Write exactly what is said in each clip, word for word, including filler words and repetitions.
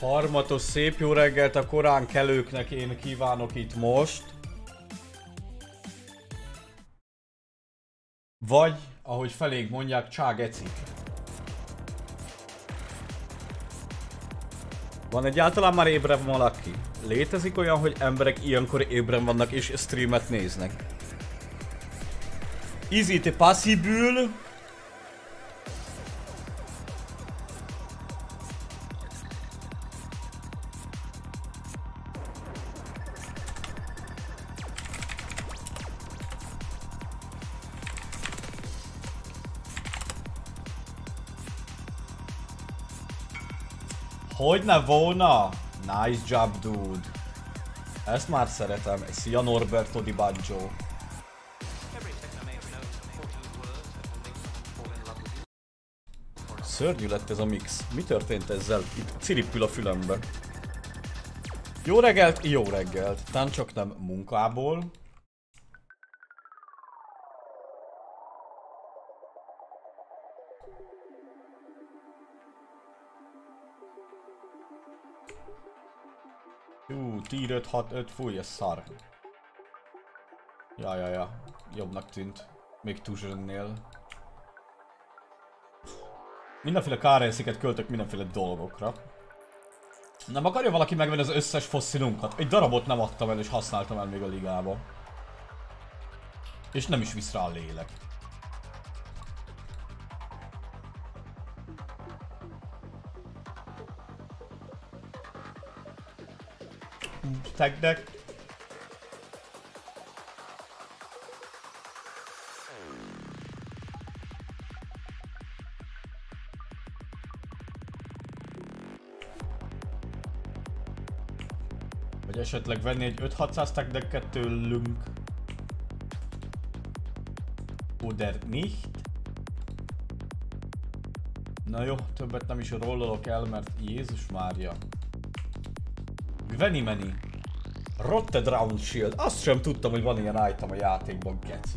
Harmatos szép jó reggelt a korán kelőknek én kívánok itt most. Vagy, ahogy felénk mondják, csá geci. Van egyáltalán már ébren valaki? Létezik olyan, hogy emberek ilyenkor ébren vannak és streamet néznek? Is it possible? Hogyne volna? Nice job, dude. Ezt már szeretem. Szia Norberto Di Baggio. Szörnyű lett ez a mix. Mi történt ezzel? Itt ciripül a fülembe. Jó reggelt, jó reggelt. Tán csak nem munkából. Ú, tír öt hat öt, fúj, ez szar. Ja, ja, ja. Jobbnak tűnt. Még Tuzsönnél. Mindenféle currency-ket költök mindenféle dolgokra. Nem akarja valaki megvenni az összes fosszilunkat? Egy darabot nem adtam el és használtam el még a ligába. És nem is visz rá a lélek. Tag deck. Vagy esetleg venni egy öt hatszáz tag decket tőlünk. Oder nicht? Na jó, többet nem is rollolok el, mert Jézus Mária. Gwenimeni. Rotted Round Shield. Azt sem tudtam, hogy van ilyen item a játékban, keci.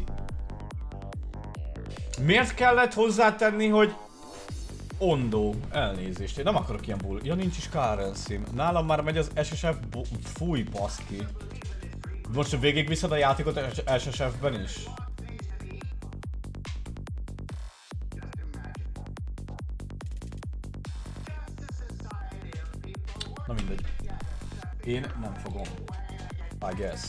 Miért kellett hozzátenni, hogy Ondo? Elnézést, én nem akarok ilyen bull. Ja, nincs is currency-m. Nálam már megy az es es ef. Fúj, baszki. Most végigviszed a játékot es es ef-ben is? Na mindegy. Én nem fogom. I guess.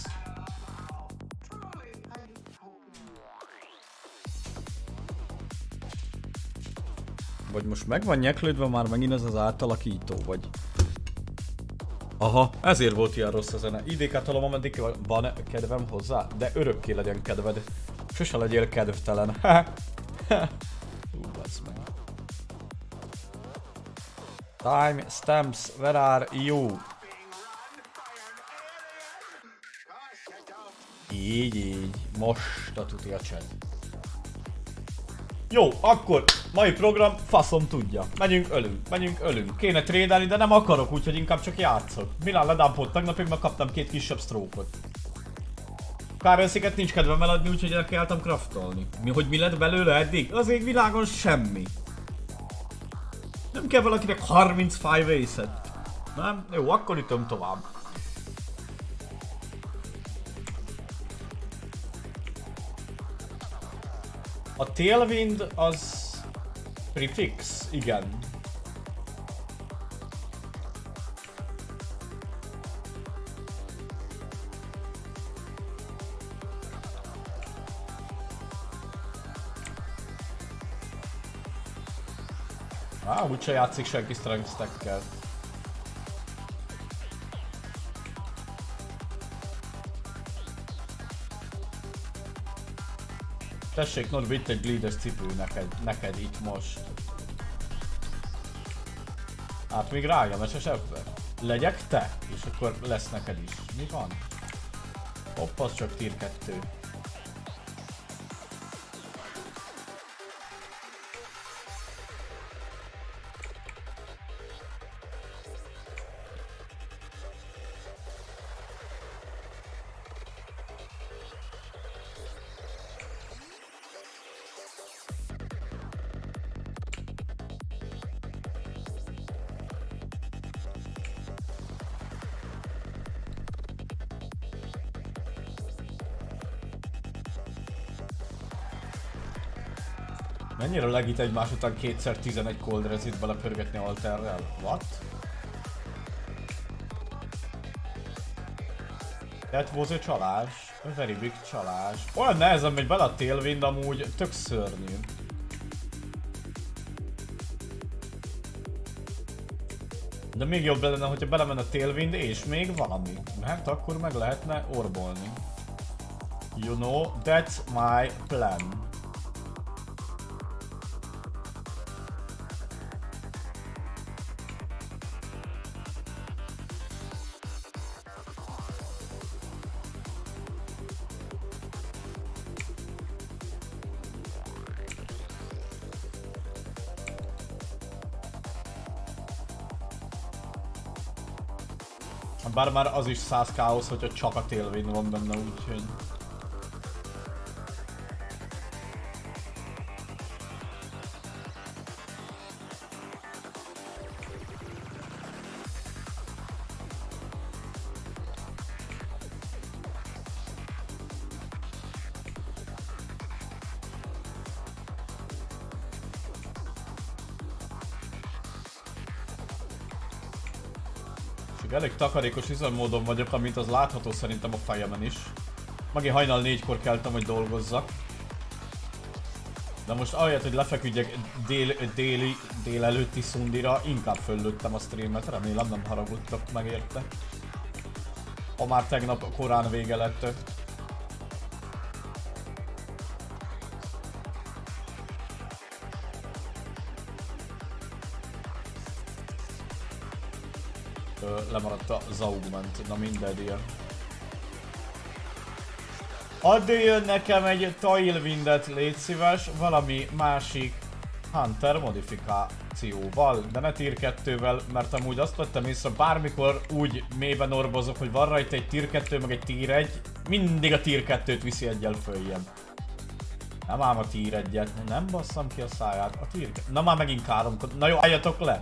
Vagy most meg van nyeklődve már megint ez az átalakító, vagy... Aha, ezért volt ilyen rossz a zene. i dé ká talom, ameddig van kedvem hozzá, de örökké legyen kedved. Sose legyél kedvtelen. Hú, basz meg. Time stamps, where are you? Így, így. Most a tuti a chat. Jó, akkor mai program faszom tudja. Menjünk, ölünk, menjünk, ölünk. Kéne trédelni, de nem akarok, úgyhogy inkább csak játszok. Milán ledámpolt tegnapig, meg kaptam két kisebb stroke-ot. Currency-ket nincs kedvem eladni, úgyhogy el kelltem craftolni. Mi, hogy mi lett belőle eddig? Az ég világon semmi. Nem kell valakinek harmincöt észet. Nem? Jó, akkor ütöm tovább. A Tailwind az prefix, igen. Á, úgyse játszik senki strength stack-kel. Tessék, Norbi, itt egy bleedes cipő neked, neked itt most. Hát még rájön es es ef-be. Legyek te, és akkor lesz neked is. Mi van? Hopp, az csak tier kettő. Mennyire legít egymás után kétszer tizenegy cold rezit belepörgetni alterrel? What? That was a csalás. A very big csalás. Olyan nehezen megy bele a Tailwind, amúgy tök szörnyű. De még jobb lenne, hogyha belemenne a Tailwind és még valami. Mert akkor meg lehetne orbolni. You know, that's my plan. Bár már az is száz káosz, hogyha csak a Tailwind van benne, úgyhogy... Elég takarékos üzemmódon vagyok, amint az látható szerintem a fejemen is. Megint hajnal négykor keltem, hogy dolgozzak. De most ahelyett, hogy lefeküdjek dél, déli, délelőtti szundira, inkább föllőttem a streamet. Remélem nem haragudtak meg érte. Ha már tegnap korán vége lett. Lemaradt az augment, na mindegy. Add jön nekem egy Tailwindet, légy szíves, valami másik Hunter modifikációval, de ne tier kettővel, mert amúgy azt vettem észre, bármikor úgy mélyben orbozok, hogy van rajta egy tier kettő, meg egy tier egy, mindig a tier kettőt viszi egyel följebb. Nem ám a tier egyet, nem basszam ki a száját, a tier kettő. Na már megint káromkod, na jó, álljatok le!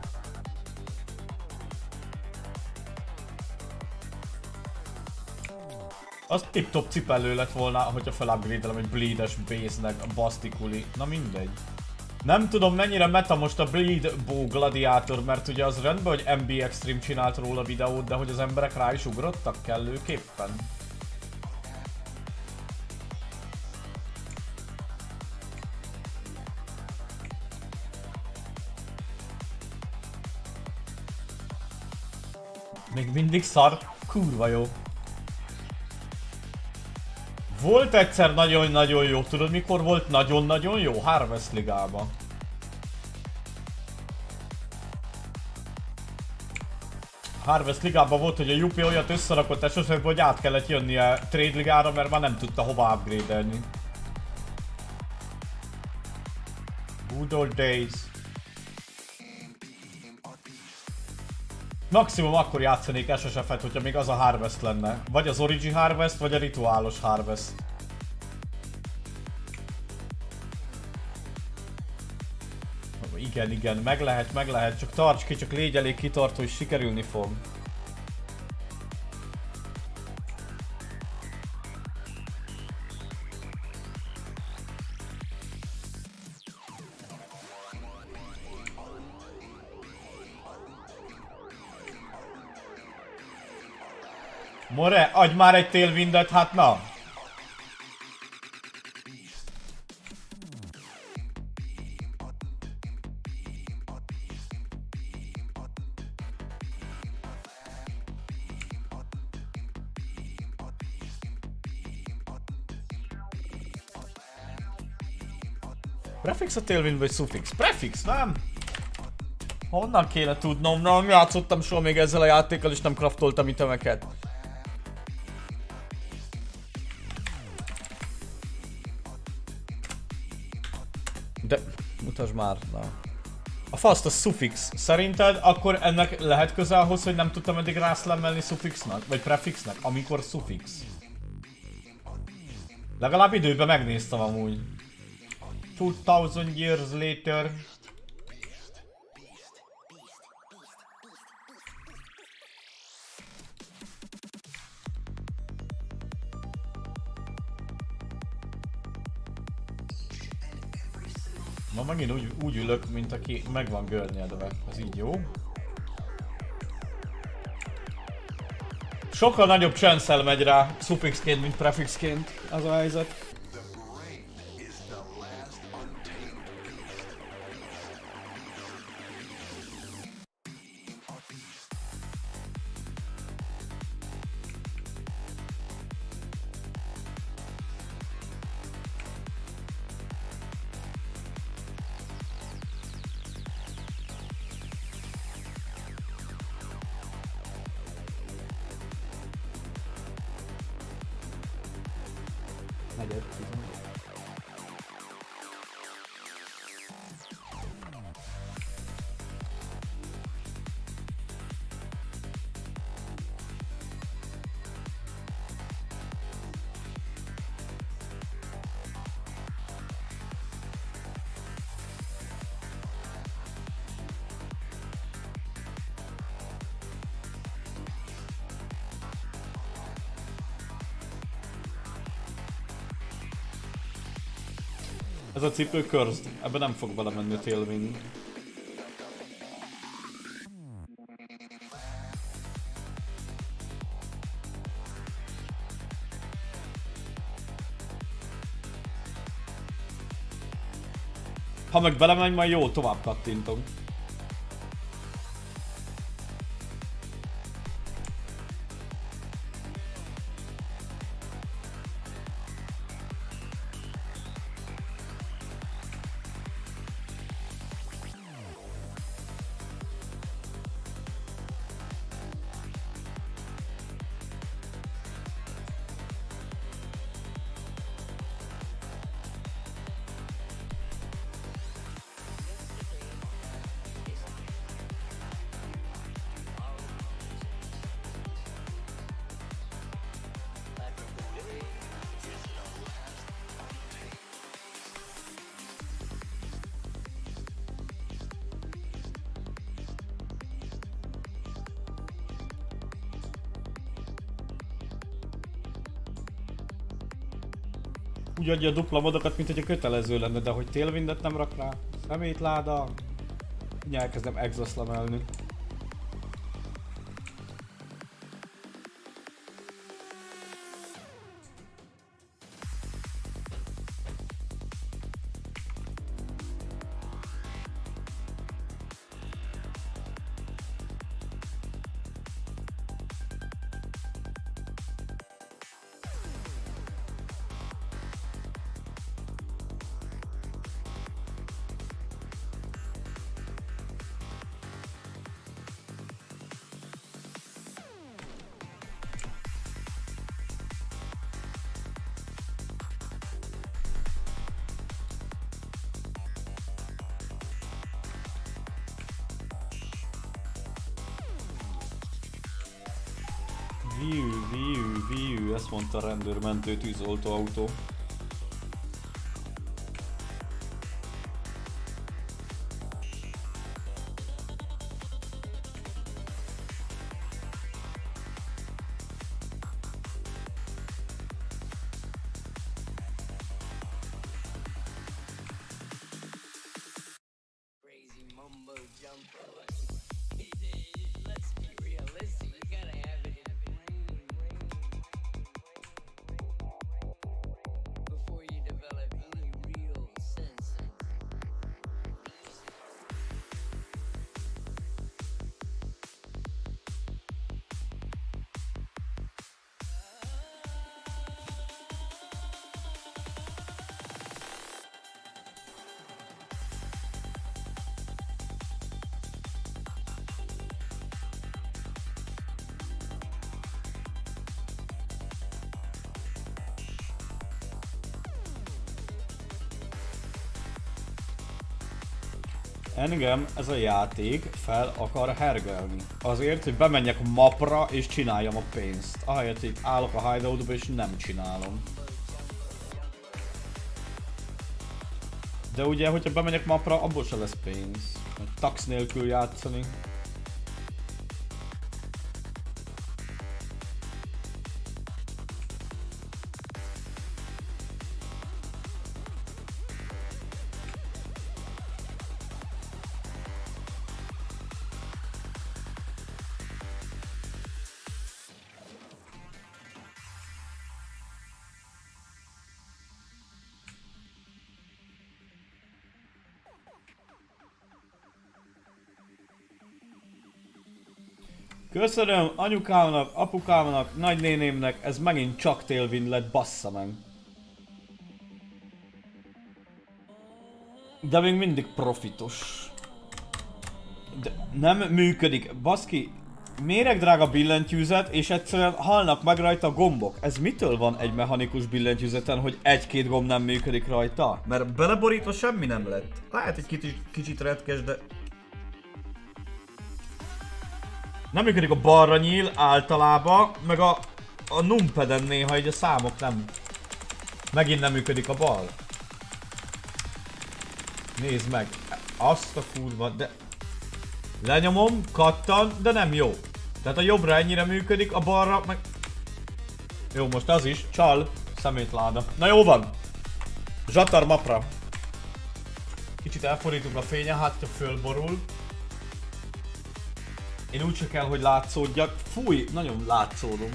Az tip-top cipellő lett volna, hogyha felupgrade-elem egy Bleed-es base-nek a Bastikuli. Na mindegy. Nem tudom mennyire meta most a Bleed Bow Gladiator, mert ugye az rendben, hogy em bé Extreme csinált róla videót, de hogy az emberek rá is ugrottak kellőképpen. Még mindig szar, kurva jó. Volt egyszer nagyon-nagyon jó, tudod mikor volt nagyon-nagyon jó? Harvest ligában. Harvest ligában volt, hogy a Yuppie olyat összerakott es es es-ből, hogy át kellett jönnie Trade ligára, mert már nem tudta hova upgrade-elni. Good old days. Maximum akkor játszanék es es ef-et, hogyha még az a Harvest lenne. Vagy az Origi Harvest, vagy a rituálos Harvest. Igen, igen, meg lehet, meg lehet, csak tarts ki, csak légy elég kitartó, és sikerülni fog. More, adj már egy Tailwindet, hát na! Prefix a Tailwind vagy Suffix? Prefix, nem? Honnan kéne tudnom? Nem játszottam soha még ezzel a játékkal és nem craftoltam itemeket. De mutasd már, na. A faszt a Suffix. Szerinted akkor ennek lehet köze ahhoz, hogy nem tudtam eddig rászlemmelni Suffixnak? Vagy Prefixnek? Amikor Suffix. Legalább időben megnéztem amúgy. two thousand years later. Ma megint úgy, úgy ülök, mint aki meg van görnyedve. Ez így jó. Sokkal nagyobb chance-el megy rá suffixként, mint prefixként az a helyzet. Negyed, ez a cipő cursed, ebben nem fog belemenni a Tailwind. Ha meg belemegy, majd jó, tovább kattintom. Úgy adja a dupla modokat, mint hogyha kötelező lenne, de hogy Tailwindet nem rak rá. Szemétláda. Ugye elkezdem exoszlamelni. Viu, viu, viu, ezt mondta a rendőrmentő tűzoltóautó. Engem ez a játék fel akar hergelni. Azért, hogy bemenjek a mapra és csináljam a pénzt. Ahelyett, hogy állok a hideoutba és nem csinálom. De ugye, hogyha bemegyek mapra, abból se lesz pénz. Tax nélkül játszani. Köszönöm anyukámnak, apukámnak, nagynénémnek, ez megint csak Tailwind lett, bassza meg. De még mindig profitos. De nem működik, baszki. Méregdrága billentyűzet, és egyszerűen halnak meg rajta a gombok. Ez mitől van egy mechanikus billentyűzeten, hogy egy-két gomb nem működik rajta? Mert beleborítva semmi nem lett. Lehet egy kicsit, kicsit retkes, de... Nem működik a balra nyíl általában, meg a, a numpeden néha így a számok nem... Megint nem működik a bal. Nézd meg, azt a kurva, de... Lenyomom, kattan, de nem jó. Tehát a jobbra ennyire működik, a balra meg... Jó, most az is, csal, szemétláda. Na jó van! Zsatar mapra. Kicsit elfordítunk a fénye, hát ha fölborul. Én úgy se kell, hogy látszódjak. Fúj, nagyon látszódom.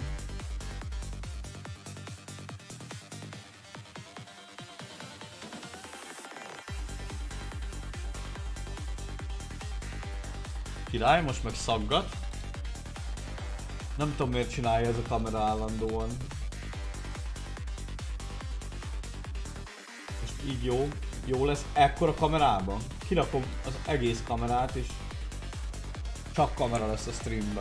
Király, most meg szaggat. Nem tudom miért csinálja ez a kamera állandóan. Most így jó, jó lesz ekkora kamerában. Kirakom az egész kamerát és csak kamera lesz a streamben.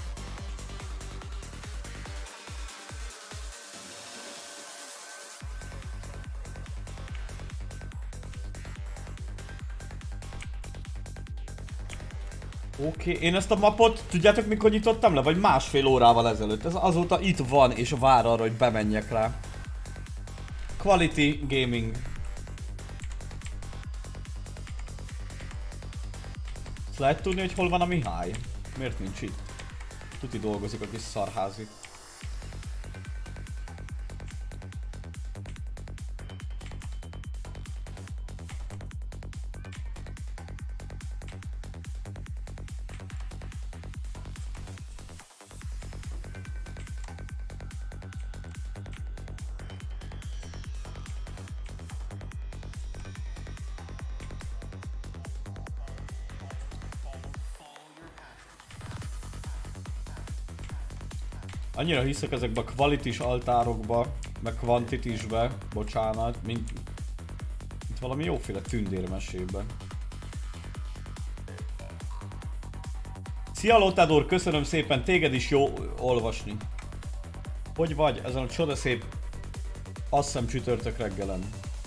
Oké, okay. Én ezt a mapot, tudjátok mikor nyitottam le? Vagy másfél órával ezelőtt. Ez azóta itt van és vár arra, hogy bemenjek rá. Quality Gaming. Ezt lehet tudni, hogy hol van a Mihály? Miért nincs itt? Tuti dolgozik a kis szarházi. Annyira hiszek ezekbe a quality-s altárokba, meg quantity-sbe, bocsánat, mint itt valami jóféle tündérmesében. Szia Lotador, köszönöm szépen, téged is jó olvasni. Hogy vagy ezen a csodaszép, azt hiszem csütörtök reggelen.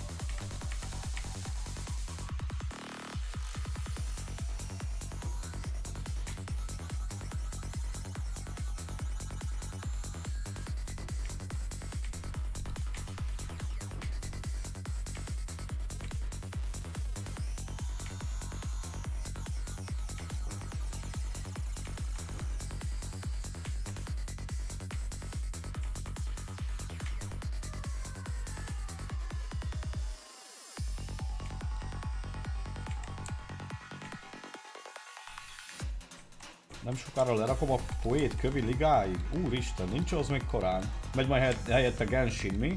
Nem sokára lerakom a poét kövi ligáig? Úristen, nincs az még korán. Megy majd helyette Genshin, mi?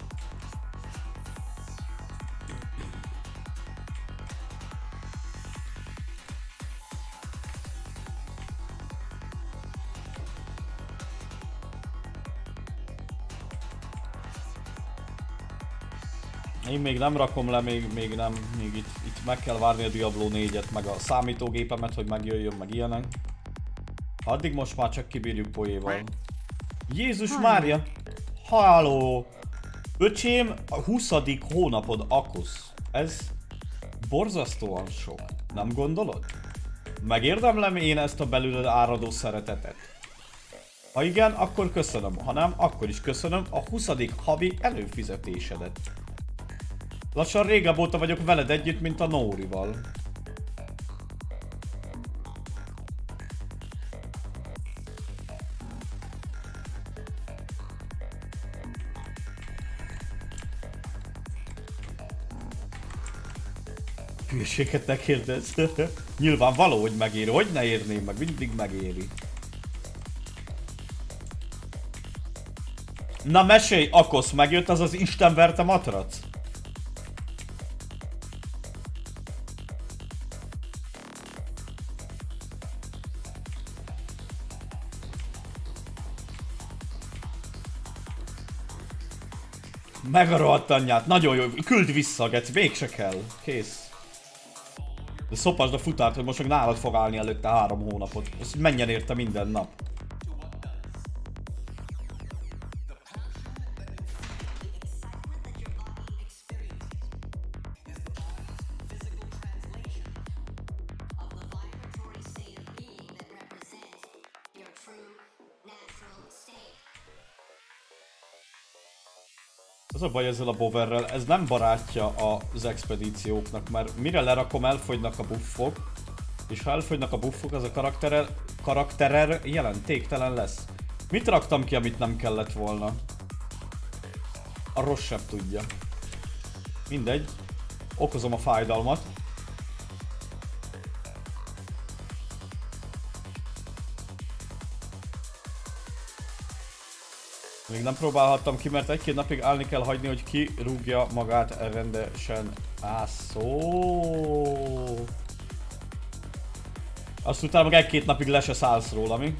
Én még nem rakom le, még, még nem, még itt, itt meg kell várni a Diablo négyet, meg a számítógépemet, hogy megjöjjön, meg ilyenek. Addig most már csak kibírjuk poéval. Jézus Mária! Halló! Öcsém, a huszadik hónapod akusz. Ez borzasztóan sok. Nem gondolod? Megérdemlem én ezt a belőled áradó szeretetet? Ha igen, akkor köszönöm. Ha nem, akkor is köszönöm a huszadik havi előfizetésedet. Lassan régebb óta vagyok veled együtt, mint a Nórival. Hülyeséget ne kérdezz. Nyilván való, hogy megéri. Hogy ne érném meg? Mindig megéri. Na mesélj, Akosz, megjött az az istenverte matrac? Meg a rohadt anyját, nagyon jó, küld vissza, geci, mégse kell. Kész. De szopasd a futárt, hogy most meg nálad fog állni előtte három hónapot. Ezt menjen érte minden nap. Az a baj ezzel a Bowerrel, ez nem barátja az expedícióknak, mert mire lerakom, elfogynak a buffok, és ha elfogynak a buffok, az a karakterer, karakterer jelentéktelen lesz. Mit raktam ki, amit nem kellett volna? A rossz sem tudja. Mindegy. Okozom a fájdalmat. Még nem próbálhattam ki, mert egy-két napig állni kell hagyni, hogy kirúgja magát rendesen. Á, szó. Azt utána meg egy-két napig le se szállsz róla, mi?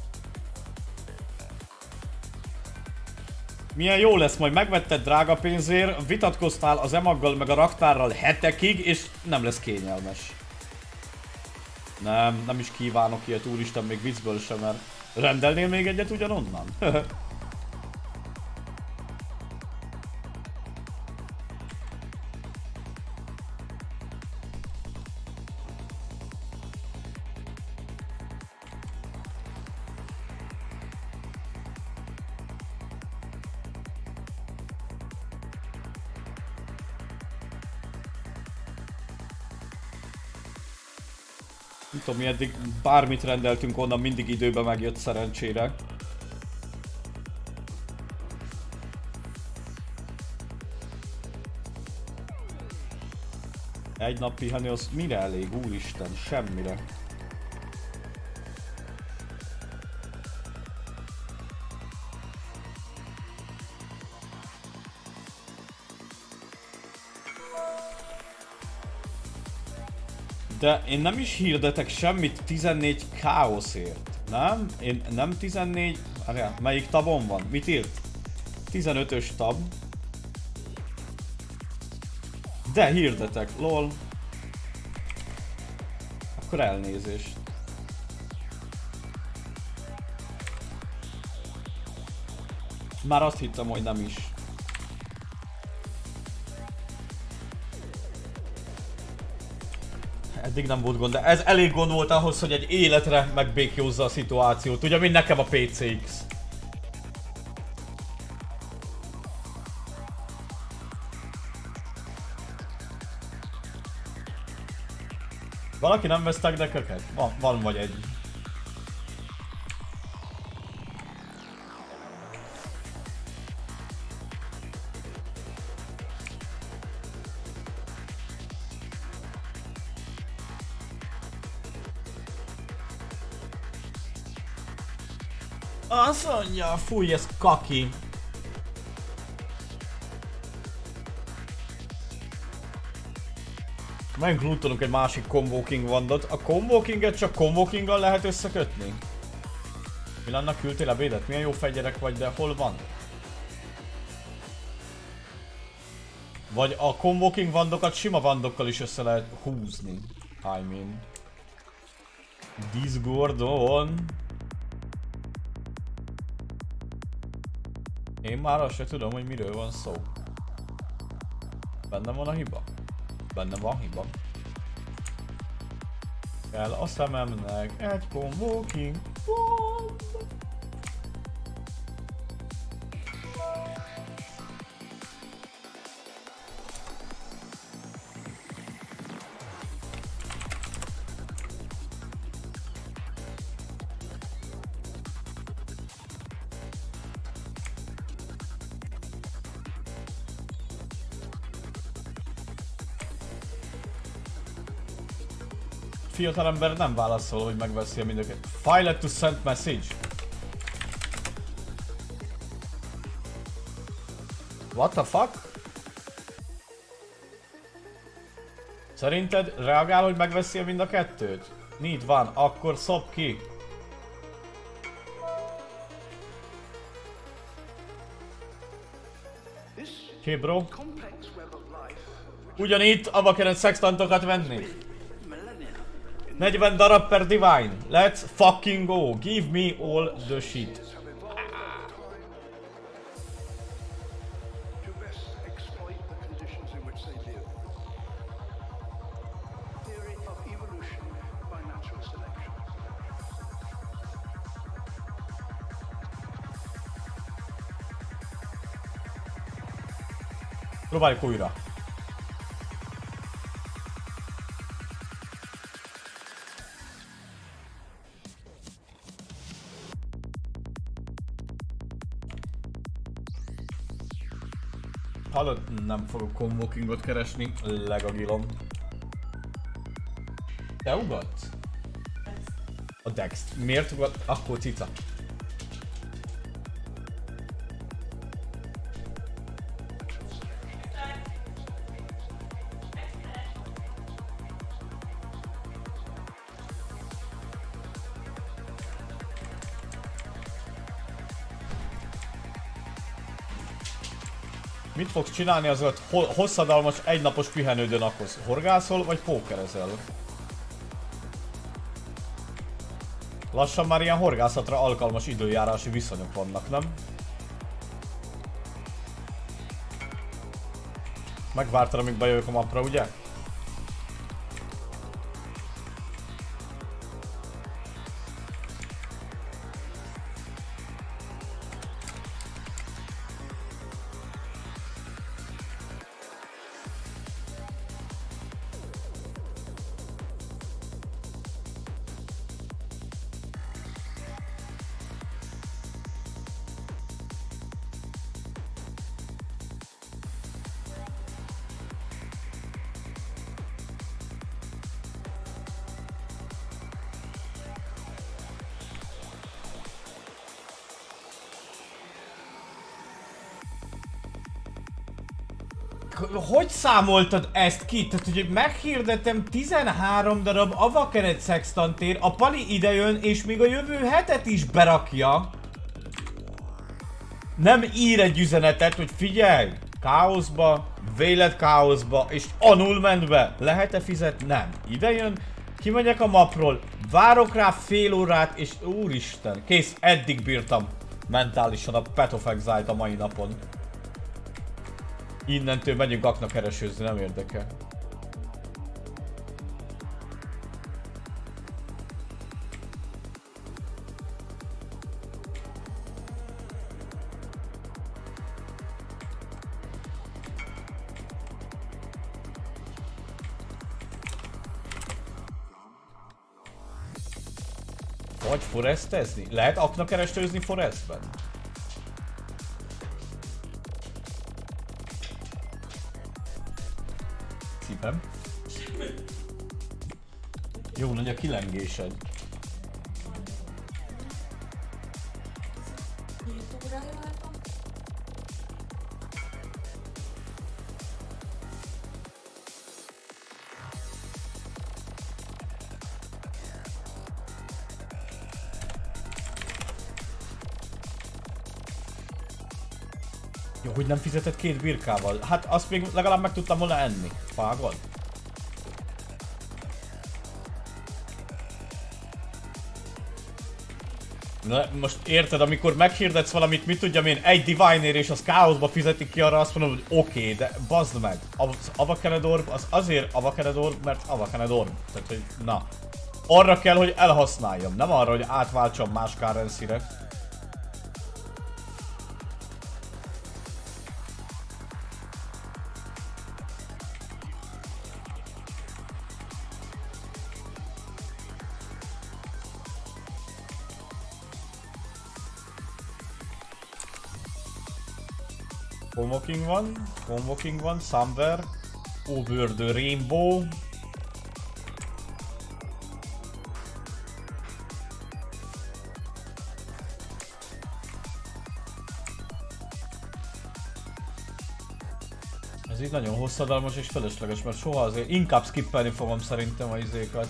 Milyen jó lesz, majd megvetted drága pénzért, vitatkoztál az emaggal meg a raktárral hetekig, és nem lesz kényelmes. Nem, nem is kívánok ilyet, úristen, még viccből sem, mert rendelnél még egyet ugyanonnan? Nem tudom, mi eddig bármit rendeltünk onnan, mindig időben megjött szerencsére. Egy nap pihenő, az mire elég, úristen, semmire. De én nem is hirdetek semmit tizennégy káoszért, nem? Én nem tizennégy... Várjál, melyik tabon van? Mit írt? tizenötös tab. De hirdetek, lol. Akkor elnézést. Már azt hittem, hogy nem is. Eddig nem volt gond, de ez elég gond volt ahhoz, hogy egy életre megbékjózza a szituációt. Ugye, mint nekem a pé cé iksz. Valaki nem vesz tagdeckeket? Van, van vagy egy. Azt mondja, fúj, ez kaki. Meglootonunk egy másik Convoking Wandot. A Convokinget csak Convokinggal lehet összekötni? Milannak küldtél ebédet? Milyen jó fegyverek vagy, de hol van? Vagy a Convoking Wandokat sima Wandokkal is össze lehet húzni. I mean. This Gordon. Én már azt se tudom, hogy miről van szó. Bennem van a hiba? Bennem van hiba. Kell a szememnek egy Convoking Wand. Fiatalember nem válaszol, hogy megveszi a mindöket. File to send message. What the fuck? Szerinted reagál, hogy megveszi mind a kettőt? Need van, akkor szop ki. Oké, bro. Ugyanitt Awakened sextantokat venni. negyven darab per divine. Let's fucking go. Give me all the shit. Próbáljuk újra. Hallod? Nem fogok convokingot keresni, legagilom. Te ugatsz? A Dext. Miért ugat? Akkor cica. Mit fogsz csinálni az alatt hosszadalmas egynapos pihenődön akkor? Horgászol vagy pókerezel? Lassan már ilyen horgászatra alkalmas időjárási viszonyok vannak, nem? Megvártad, amíg bejövök a mapra, ugye? Hogy számoltad ezt ki? Tehát ugye meghirdettem tizenhárom darab Awakened sextantér, a Pali idejön és még a jövő hetet is berakja. Nem ír egy üzenetet, hogy figyelj! Káoszba, vélet káoszba és annulmentbe lehet-e fizetni? Nem. Idejön, kimegyek a mapról, várok rá fél órát és úristen, kész, eddig bírtam mentálisan a Path of Exile-t a mai napon. Innentől megyünk akna keresőzni, nem érdekel. Vagy forestezni? Lehet akna keresőzni forestben? Szívem. Jó nagy a kilengésed. Jó, hogy nem fizetett két birkával. Hát azt még legalább meg tudtam volna enni. Vágod? Na, most érted, amikor meghirdetsz valamit, mit tudjam én, egy Divine-ér és az káoszba fizetik ki, arra azt mondom, hogy oké, okay, de bazd meg. Az Awakened Orb az azért Awakened Orb, mert Awakened Orb. Tehát, hogy na. Arra kell, hogy elhasználjam, nem arra, hogy átváltsam más currency-re. Convoking van, convoking van, somewhere, over the rainbow. Ez így nagyon hosszadalmas és felesleges, mert soha azért inkább skippelni fogom szerintem a izékat.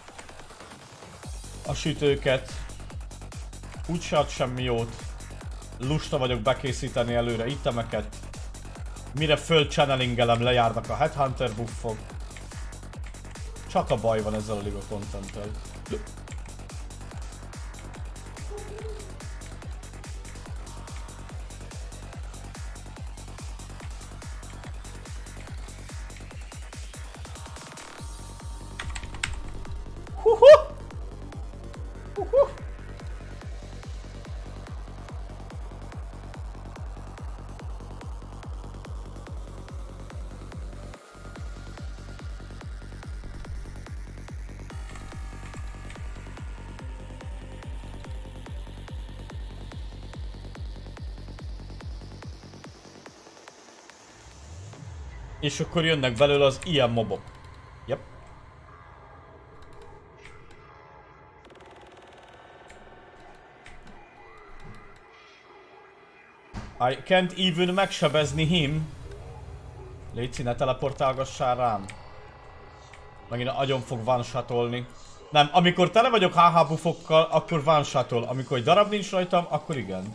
A sütőket. Úgyse ad semmi jót. lusta vagyok bekészíteni előre itemeket. Mire föl-channelingelem, lejárnak a Headhunter buffok. Csak a baj van ezzel a Liga Content-tel. És akkor jönnek belőle az ilyen mobok. Yep. I can't even megsebezni him. Léci, ne teleportálgassál rám. Megint agyon fog one-shotolni. Nem, amikor tele vagyok há há buffokkal, akkor one-shotol. Amikor egy darab nincs rajtam, akkor igen.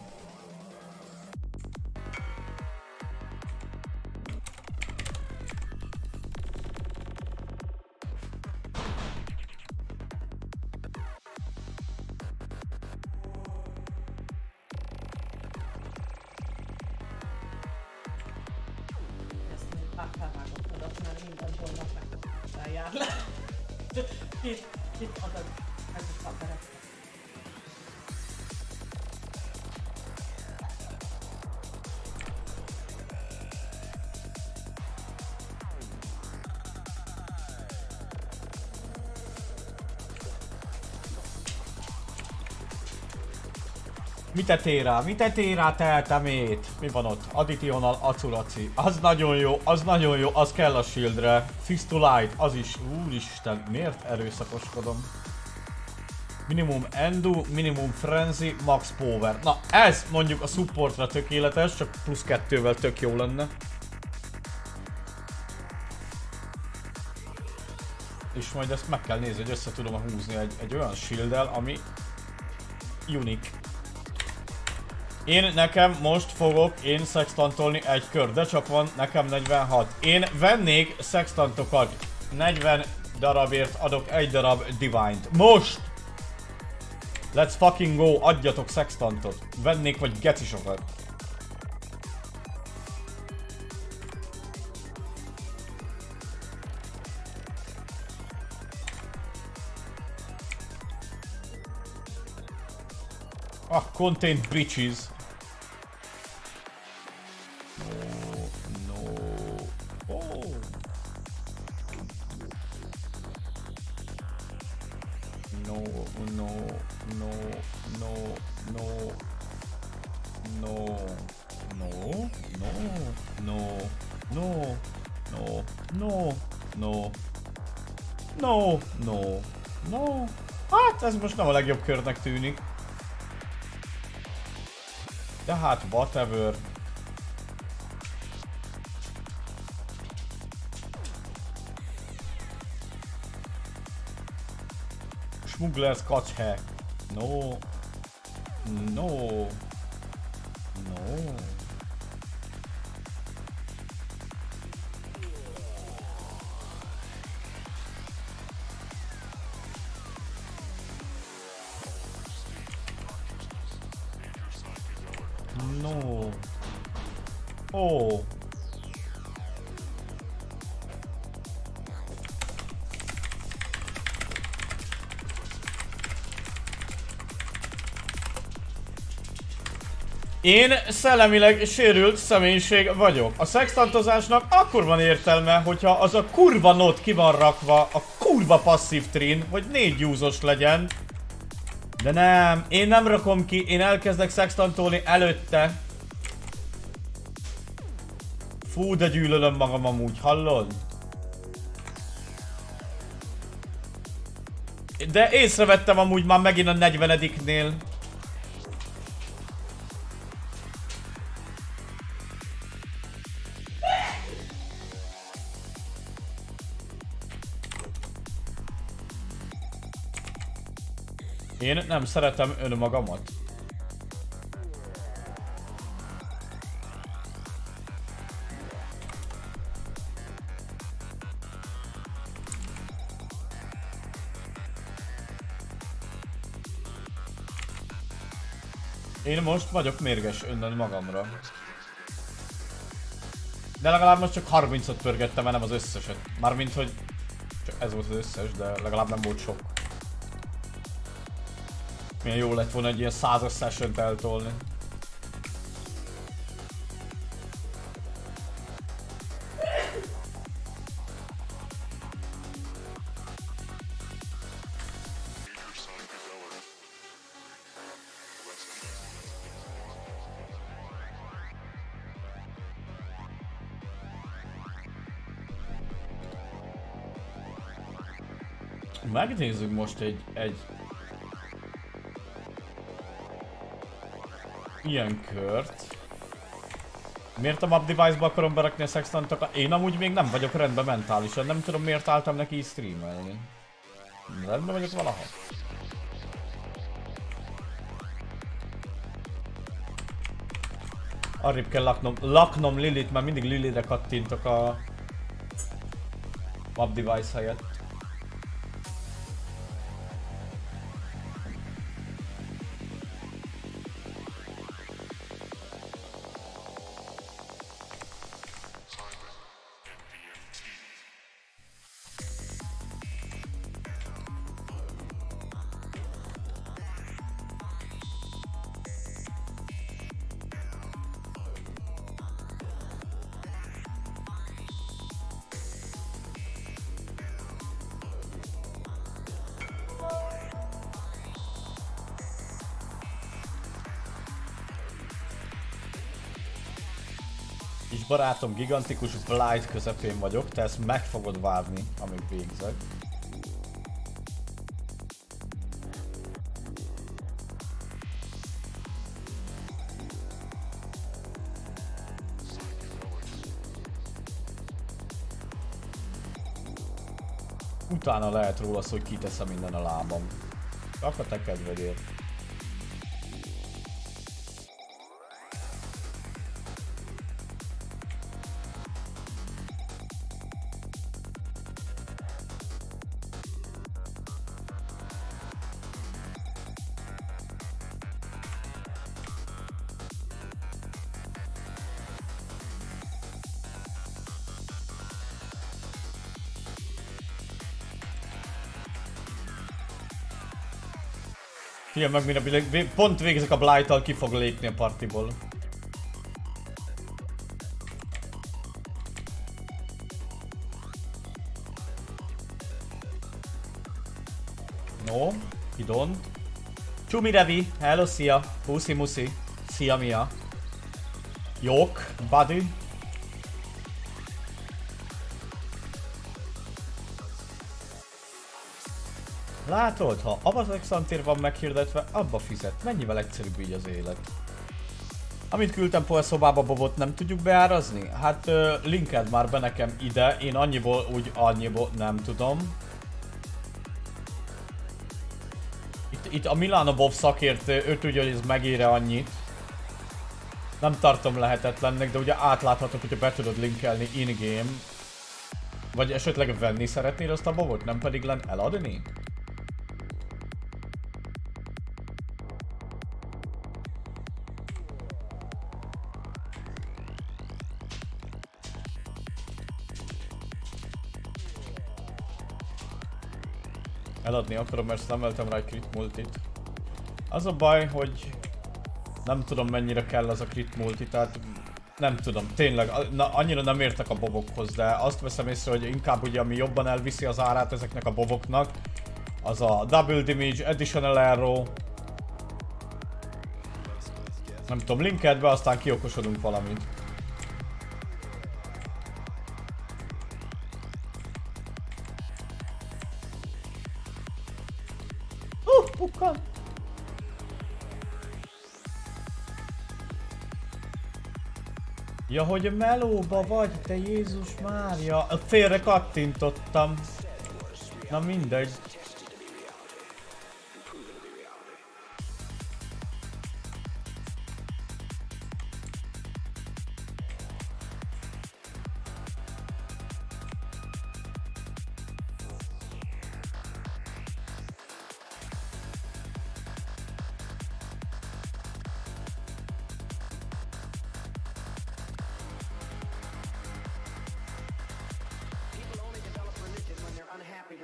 Mit tettél rá? Mit tettél rá, tehetemét? Mi van ott? Additional Aculaci. Az nagyon jó, az nagyon jó, az kell a shieldre. Fist to Light, az is. Úristen, miért erőszakoskodom? Minimum Endu, minimum Frenzy, Max Power. Na, ez mondjuk a supportra tökéletes, csak plusz kettővel tök jó lenne. És majd ezt meg kell nézni, hogy össze tudom húzni egy, egy olyan shielddel, ami unique. Én nekem most fogok én sextantolni egy kör, de csak van nekem negyvenhat. Én vennék sextantokat. negyven darabért adok egy darab Divine-t. Most! Let's fucking go, adjatok sextantot. Vennék vagy gecisokat. Ah, contained breaches. No, no. Oh. No, no, no, no, no. No. No. No. No. No. No. No. No. No. No. Hát ez most nem a legjobb körnek tűnik. De hát, whatever. Smugglers catch hack. No. No. No. No. Oh. Én szellemileg sérült személyiség vagyok. A szextantozásnak akkor van értelme, hogyha az a kurva nót ki van rakva a kurva passzív trin, hogy négy use-os legyen. De nem, én nem rakom ki, én elkezdek szextantolni előtte. Fú, de gyűlölöm magam amúgy, hallod? De észrevettem amúgy már megint a negyvenediknél. Én nem szeretem önmagamat. Én most vagyok mérges önnön magamra. De legalább most csak harmincot pörgettem, nem az összeset. Mármint, hogy csak ez volt az összes, de legalább nem volt sok. Milyen jó lett volna egy ilyen százas sessiont eltolni. Megnézzük most egy, egy ilyen kört. Miért a map device-ba akarom berakni a sextantokat? Én amúgy még nem vagyok rendben mentálisan, nem tudom miért álltam neki így streamelni. Rendben vagyok valaha. Arrébb kell laknom, laknom Lilit, mert mindig Lilire kattintok a map device helyett. Kis barátom, gigantikus blight közepén vagyok, te ezt meg fogod várni, amíg végzek. Utána lehet róla szó, hogy kiteszem minden a lábam. Csak a te kedvedért. Figyelj meg, mire pont végzek a Blight-tal, ki fog lépni a partiból. No, he don't. Csumi Revi, hello, szia, puszi muszi, szia Mia. Jók, buddy. Látod, ha Abazexantér van meghirdetve, abba fizet. Mennyivel egyszerűbb így az élet. Amit küldtem Paul szobába, Bobot nem tudjuk beárazni? Hát uh, linkeld már be nekem ide, én annyiból úgy annyiból nem tudom. Itt, itt a Milano Bob szakértő, ő tudja, hogy ez megére annyit. Nem tartom lehetetlennek, de ugye átláthatok, hogyha be tudod linkelni in-game. Vagy esetleg venni szeretnél azt a Bobot, nem pedig len eladni? Eladni akarom, mert nem öltem rá egy crit multit. Az a baj, hogy nem tudom mennyire kell az a crit multi, tehát nem tudom, tényleg, na, annyira nem értek a bobokhoz, de azt veszem észre, hogy inkább ugye ami jobban elviszi az árát ezeknek a boboknak, az a Double Damage, Additional Arrow. Nem tudom, linkeld be, aztán kiokosodunk valamit. Uh, pukkan! Ja, hogy melóba vagy, te Jézus Mária! Félre kattintottam. Na mindegy.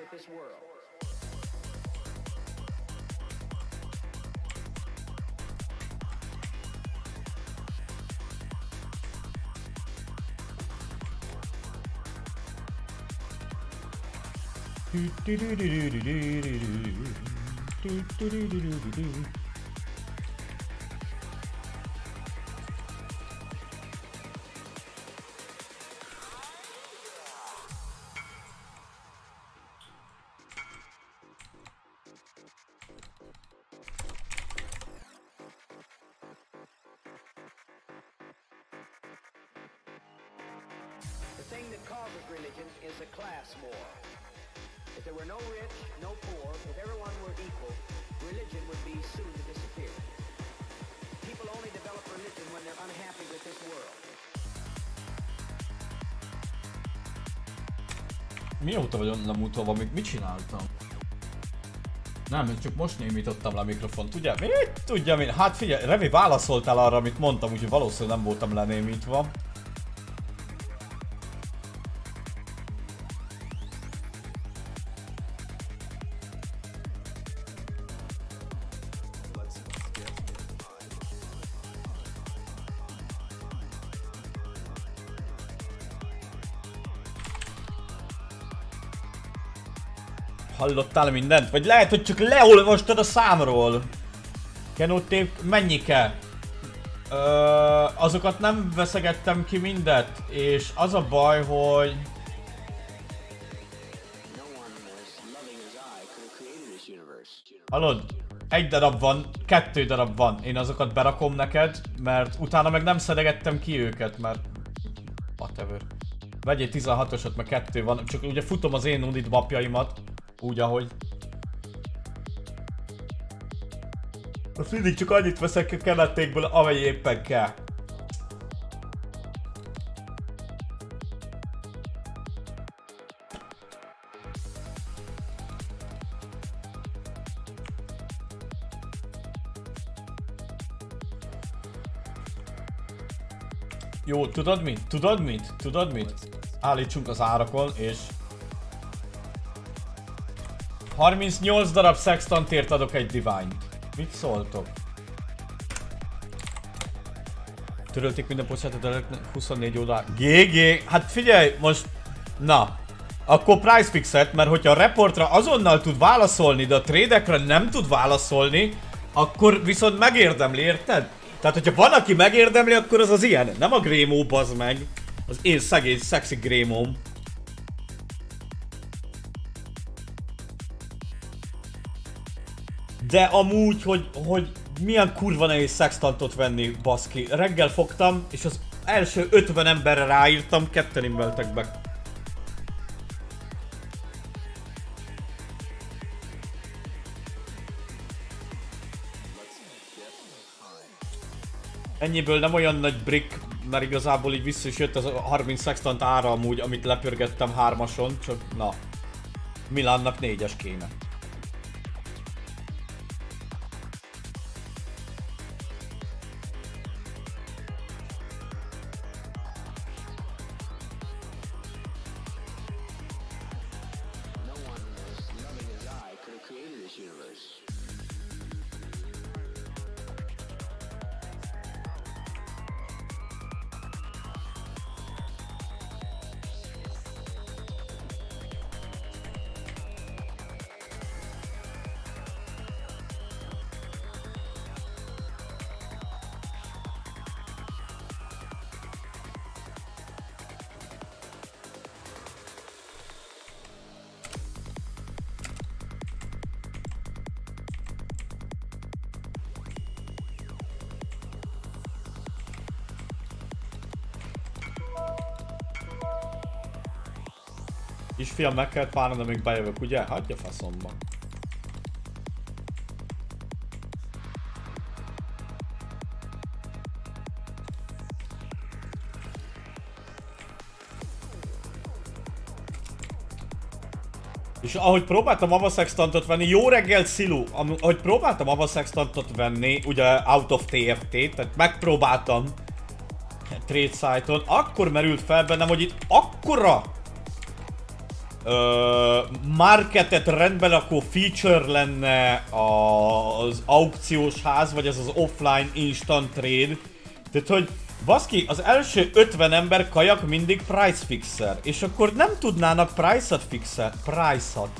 with this world. The thing that causes religion is a class war. If there were no rich, no poor, if everyone were equal, religion would be soon to disappear. People only develop religion when they're unhappy with this world. Mióta vagyok lemútolva, mit, mit csináltam? Nem, csak most némítottam le a mikrofont, ugye? Mit? Tudja mi? Hát figyelj, Revi, válaszoltál arra, amit mondtam, úgyhogy valószínűleg nem voltam lenémítva. Hallottál mindent? Vagy lehet, hogy csak leolvastad a számról? Kenótép mennyike? Ö, azokat nem veszegettem ki mindet, és az a baj, hogy... Hallod? Egy darab van, kettő darab van. Én azokat berakom neked, mert utána meg nem szedegettem ki őket, mert... Whatever. Vegyél tizenhatosat, mert kettő van, csak ugye futom az én unit mapjaimat. Úgy, ahogy. Azt mindig csak annyit veszek a kenetékből, amely éppen kell. Jó, tudod mit? Tudod mit? Tudod mit? Állítsunk az árakon, és... harmincnyolc darab sextantért adok egy Divine-t. Mit szóltok? Törölték minden bocsánat, huszonnégy oldal. gé gé, hát figyelj, most... Na. Akkor price fixet, mert hogyha a reportra azonnal tud válaszolni, de a trédekre nem tud válaszolni, akkor viszont megérdemli, érted? Tehát, hogyha van, aki megérdemli, akkor az az ilyen. Nem a Grémó, bazd meg. Az én szegény, szexi Grémóm. De amúgy, hogy, hogy milyen kurva nehéz sextantot venni, baszki. Reggel fogtam, és az első ötven emberre ráírtam, ketten imbeltek be. Ennyiből nem olyan nagy brick, mert igazából így vissza is jött az a harminc sextant ára amúgy, amit lepörgettem hármason, csak na. Milánnak négyes kéne. Kisfiam, meg kellett párnod, amíg bejövök, ugye? Hagyja faszomba. És ahogy próbáltam avasextantot venni, jó reggelt Szilu! Ahogy próbáltam avasextantot venni, ugye out of té ef té, tehát megpróbáltam trade site-on, akkor merült fel bennem, hogy itt akkora ö, marketet rendben rakó feature lenne az aukciós ház, vagy ez az offline instant trade. Tehát, hogy baszki, az első ötven ember kajak mindig price fixer, és akkor nem tudnának price-ot fixer, price-ot.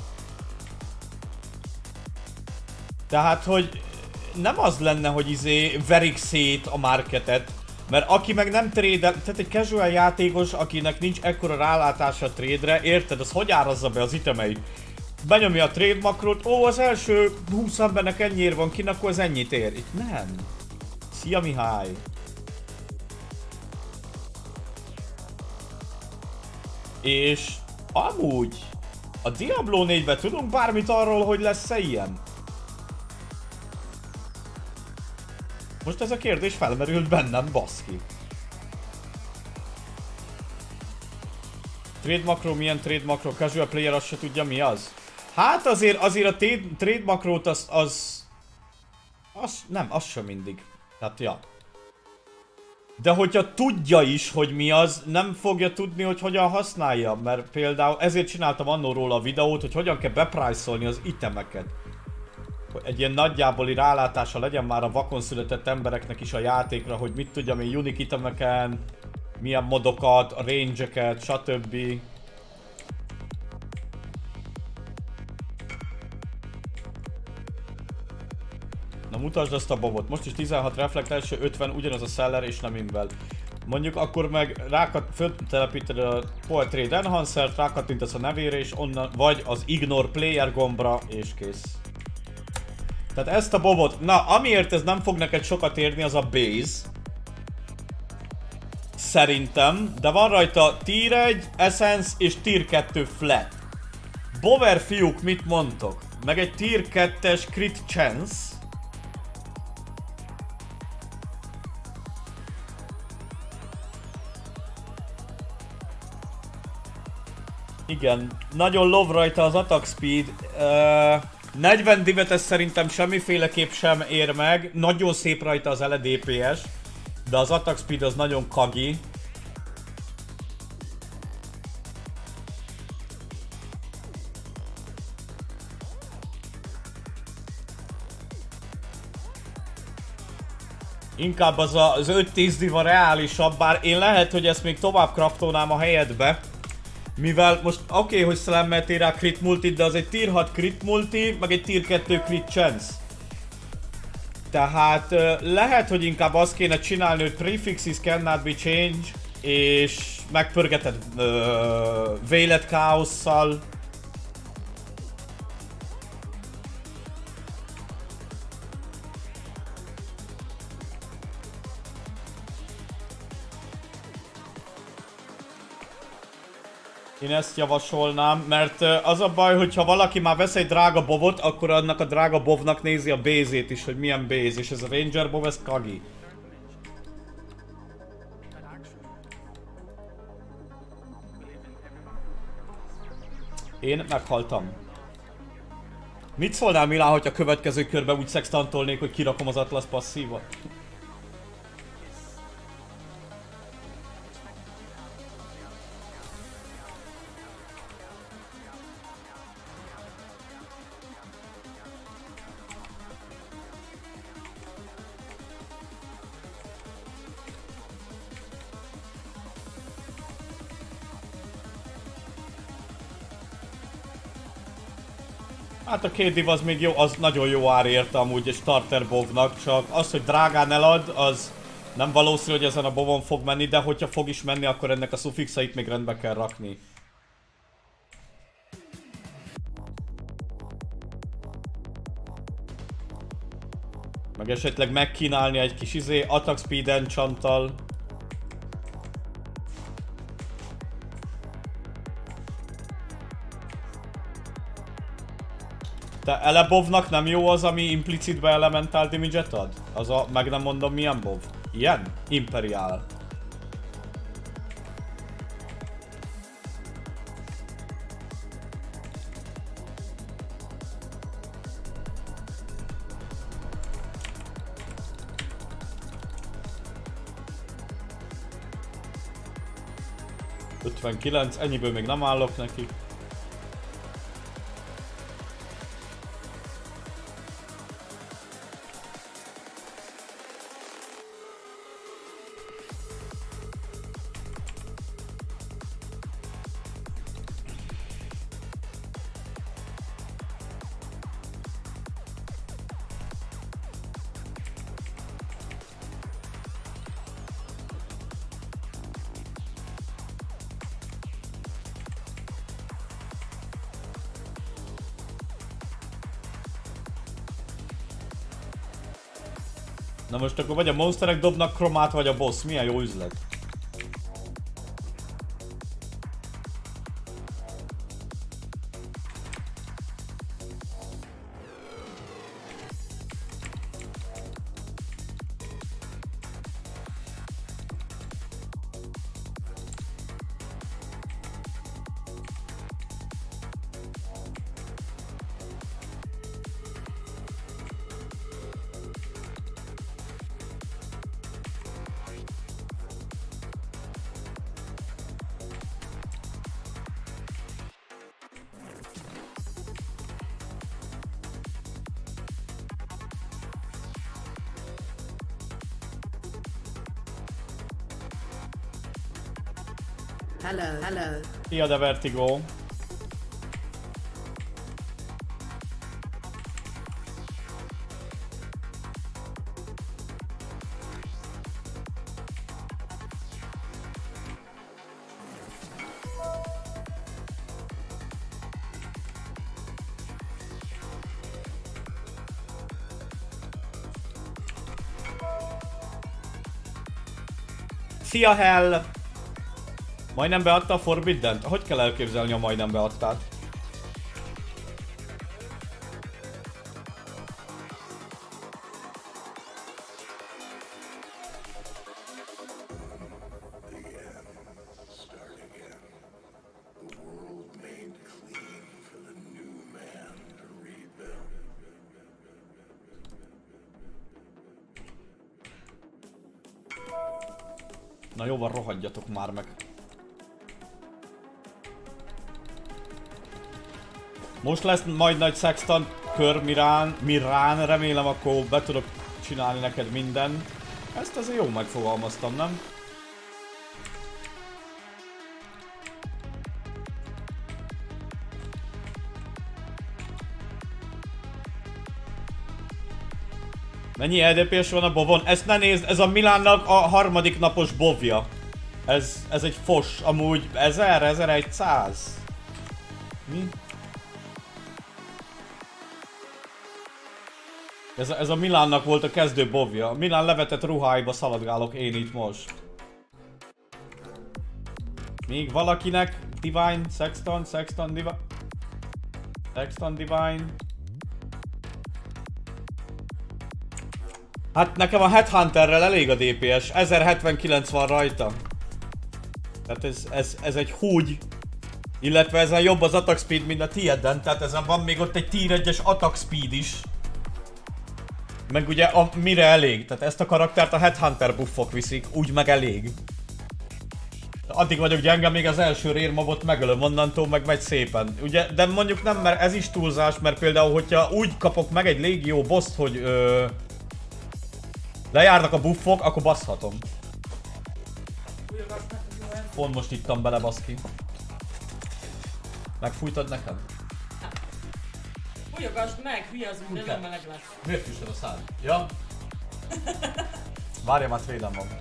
Tehát, hogy nem az lenne, hogy izé verik szét a marketet, mert aki meg nem trade, tehát egy casual játékos, akinek nincs ekkora rálátása a trade-re, érted, az hogy árazza be az itemeit? Benyomja a trade makrot, ó, az első húsz embernek ennyiért van kin, akkor az ennyit ér. Itt nem. Szia Mihály. És amúgy a Diablo négyben tudunk bármit arról, hogy lesz-e ilyen? Most ez a kérdés felmerült bennem, baszki. Trade makro, milyen trade makro? Casual player azt se tudja mi az? Hát azért, azért a trade makrót az, az... az... nem, az sem mindig. Tehát ja. De hogyha tudja is, hogy mi az, nem fogja tudni, hogy hogyan használja. Mert például ezért csináltam annól róla a videót, hogy hogyan kell beprice-olni az itemeket. Hogy egy ilyen nagyjáboli rálátása legyen már a vakon született embereknek is a játékra, hogy mit tudjam én unique itemeken, milyen modokat, a range-eket, stb. Na mutasd azt a bobot, most is tizenhat reflekt, első ötven ugyanaz a seller és nem invel. Mondjuk akkor meg rákat föltelepíted a Poetry Enhancer-t, rákattintasz a nevére és onnan, vagy az Ignore Player gombra és kész. Tehát ezt a bobot, na amiért ez nem fog neked sokat érni, az a base. Szerintem, de van rajta tier egy, essence és tier kettő flat. Bover fiúk, mit mondtok? Meg egy tier kettes crit chance. Igen, nagyon lov rajta az attack speed. Uh, negyven divetes szerintem semmiféleképp sem ér meg. Nagyon szép rajta az el e dé pé es, de az attack speed az nagyon kagi. Inkább az a, az öt-tíz diva reálisabb, bár én lehet, hogy ezt még tovább craftolnám a helyedbe. Mivel most oké, okay, hogy slammeltél rá crit multit, de az egy tier hat crit multi, meg egy tier kettő crit chance. Tehát lehet, hogy inkább azt kéne csinálni, hogy prefixes cannot be changed, és megpörgeted uh, Veiled Chaos-szal. Én ezt javasolnám, mert az a baj, hogyha valaki már vesz egy drága bovot, akkor annak a drága bovnak nézi a base-ét is, hogy milyen base, és ez a Ranger bov, ez kagi. Én meghaltam. Mit szólnál, Milán, hogy a következő körben úgy szextantolnék, hogy kirakom az Atlas passzívat? Hát a két div az még jó, az nagyon jó ár érte amúgy egy starter bovnak, csak az, hogy drágán elad, az nem valószínű, hogy ezen a bovon fog menni, de hogyha fog is menni, akkor ennek a suffixait még rendbe kell rakni. Meg esetleg megkínálni egy kis izé, attack speed enchanttal. Te elebovnak nem jó az, ami implicitbe elemental damage-et ad? Az a, meg nem mondom milyen bov. Ilyen? Imperial. ötvenkilenc, ennyiből még nem állok neki. Na most akkor vagy a monsterek dobnak kromát, vagy a boss. Milyen jó üzlet. Hello, hello. Szia, de Vertigo. Szia, Hell! Majdnem beadta a Forbidden-t? Hogy kell elképzelni, ha majdnem beadtál? Na jó van, rohadjatok már meg. Most lesz majd nagy Sextant kör Mirán, Mirán, remélem akkor be tudok csinálni neked minden. Ezt azért jó megfogalmaztam, nem? Mennyi E D P-s van a bovon? Ezt ne nézd, ez a Milánnak a harmadik napos bovja. Ez, ez egy fos, amúgy ezer, ezerszáz. Mi? Ez a, ez a Milánnak volt a kezdő bovja. Milán levetett ruháiba szaladgálok én itt most. Még valakinek Divine, Sexton, Sexton, Divine... Sexton, Divine... Hát nekem a Headhunterrel elég a D P S, ezerhetvenkilenc van rajta. Tehát ez, ez, ez egy húgy. Illetve ezen jobb az attack speed, mint a tieden, tehát ezen van még ott egy tier egyes attack speed is. Meg ugye a, mire elég, tehát ezt a karaktert a Headhunter buffok viszik, úgy meg elég. Addig vagyok gyenge, még az első rérmobot megölöm, onnantól meg megy szépen. Ugye, de mondjuk nem, mert ez is túlzás, mert például, hogyha úgy kapok meg egy légió boszt, hogy ö, lejárnak a buffok, akkor baszhatom. Pont most ittam bele, baszki. Megfújtad nekem? Fújogasd meg, hülye az, úgy nagyon meleg lesz. Miért füstöd a szád? Ja? Várja, már tréden van.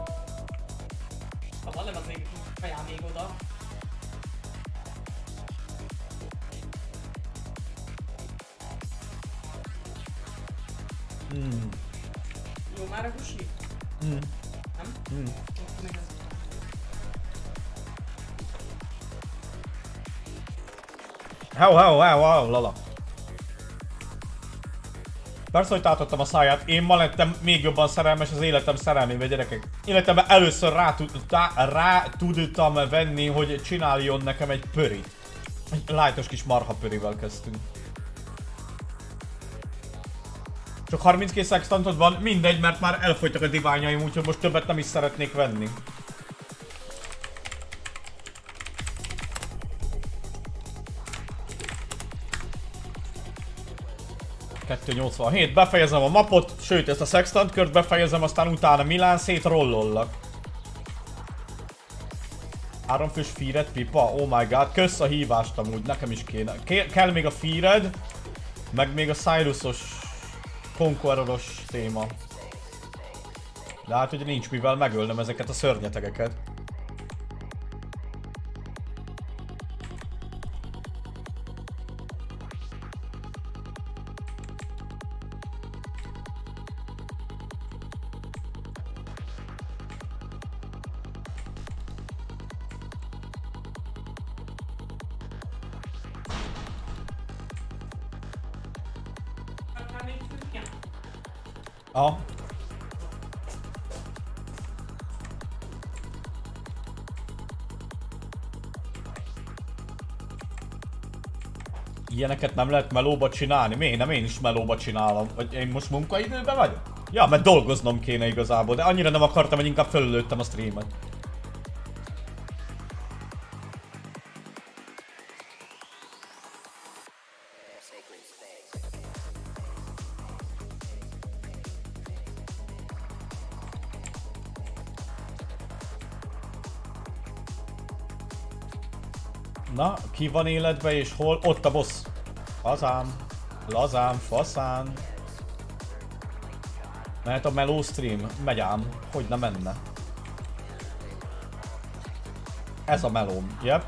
Ha van, nem az még fejál még oda. Hmm. Jó már a gusi? Hmm. Nem? Hmm. Meg ez. Hau, hau, hau, hau, lala. Persze, hogy tátottam a száját, én ma lettem még jobban szerelmes az életem szerelmébe, gyerekek. Életemben először rá, tá, rá tudtam venni, hogy csináljon nekem egy pörit. Egy lightos kis marha pörivel kezdtünk. Csak harminckét sextantod van, mindegy, mert már elfogytak a diványaim, úgyhogy most többet nem is szeretnék venni. kettőnyolcvanhét, befejezem a mapot, sőt ezt a sextant kört befejezem, aztán utána Milán szétrollollak. Háromfős feared pipa, oh my god, kösz a hívást amúgy, nekem is kéne. Ke kell még a feared, meg még a Cyrusos, Conqueroros téma. De hát ugye nincs mivel megölnöm ezeket a szörnyetegeket. Aha. Ilyeneket nem lehet melóba csinálni? Miért nem én is melóba csinálom? Vagy én most munkaidőben vagyok? Ja, mert dolgoznom kéne igazából, de annyira nem akartam, hogy inkább fölölődtem a streamet. Na, ki van életbe és hol? Ott a boss. Hazám. Lazám, faszán. Mehet a meló stream? Megy ám. Hogy ne menne? Ez a melóm. Yep.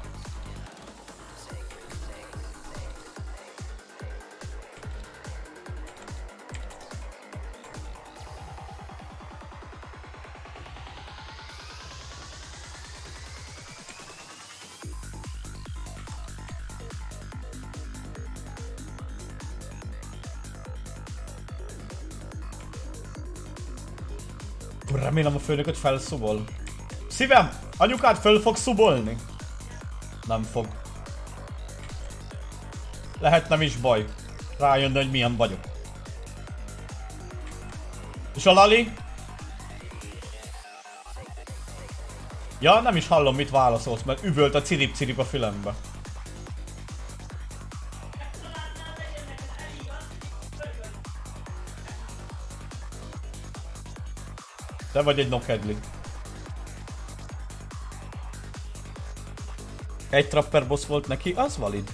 Remélem a főnököt felszubol. Szívem! Anyukád föl fog szubolni? Nem fog. Lehet nem is baj. Rájönne, hogy milyen vagyok. És a Lali? Ja, nem is hallom, mit válaszolsz, mert üvölt a cirip-cirip a fülembe. Te vagy egy nokedli. Egy trapper boss volt neki, az valid.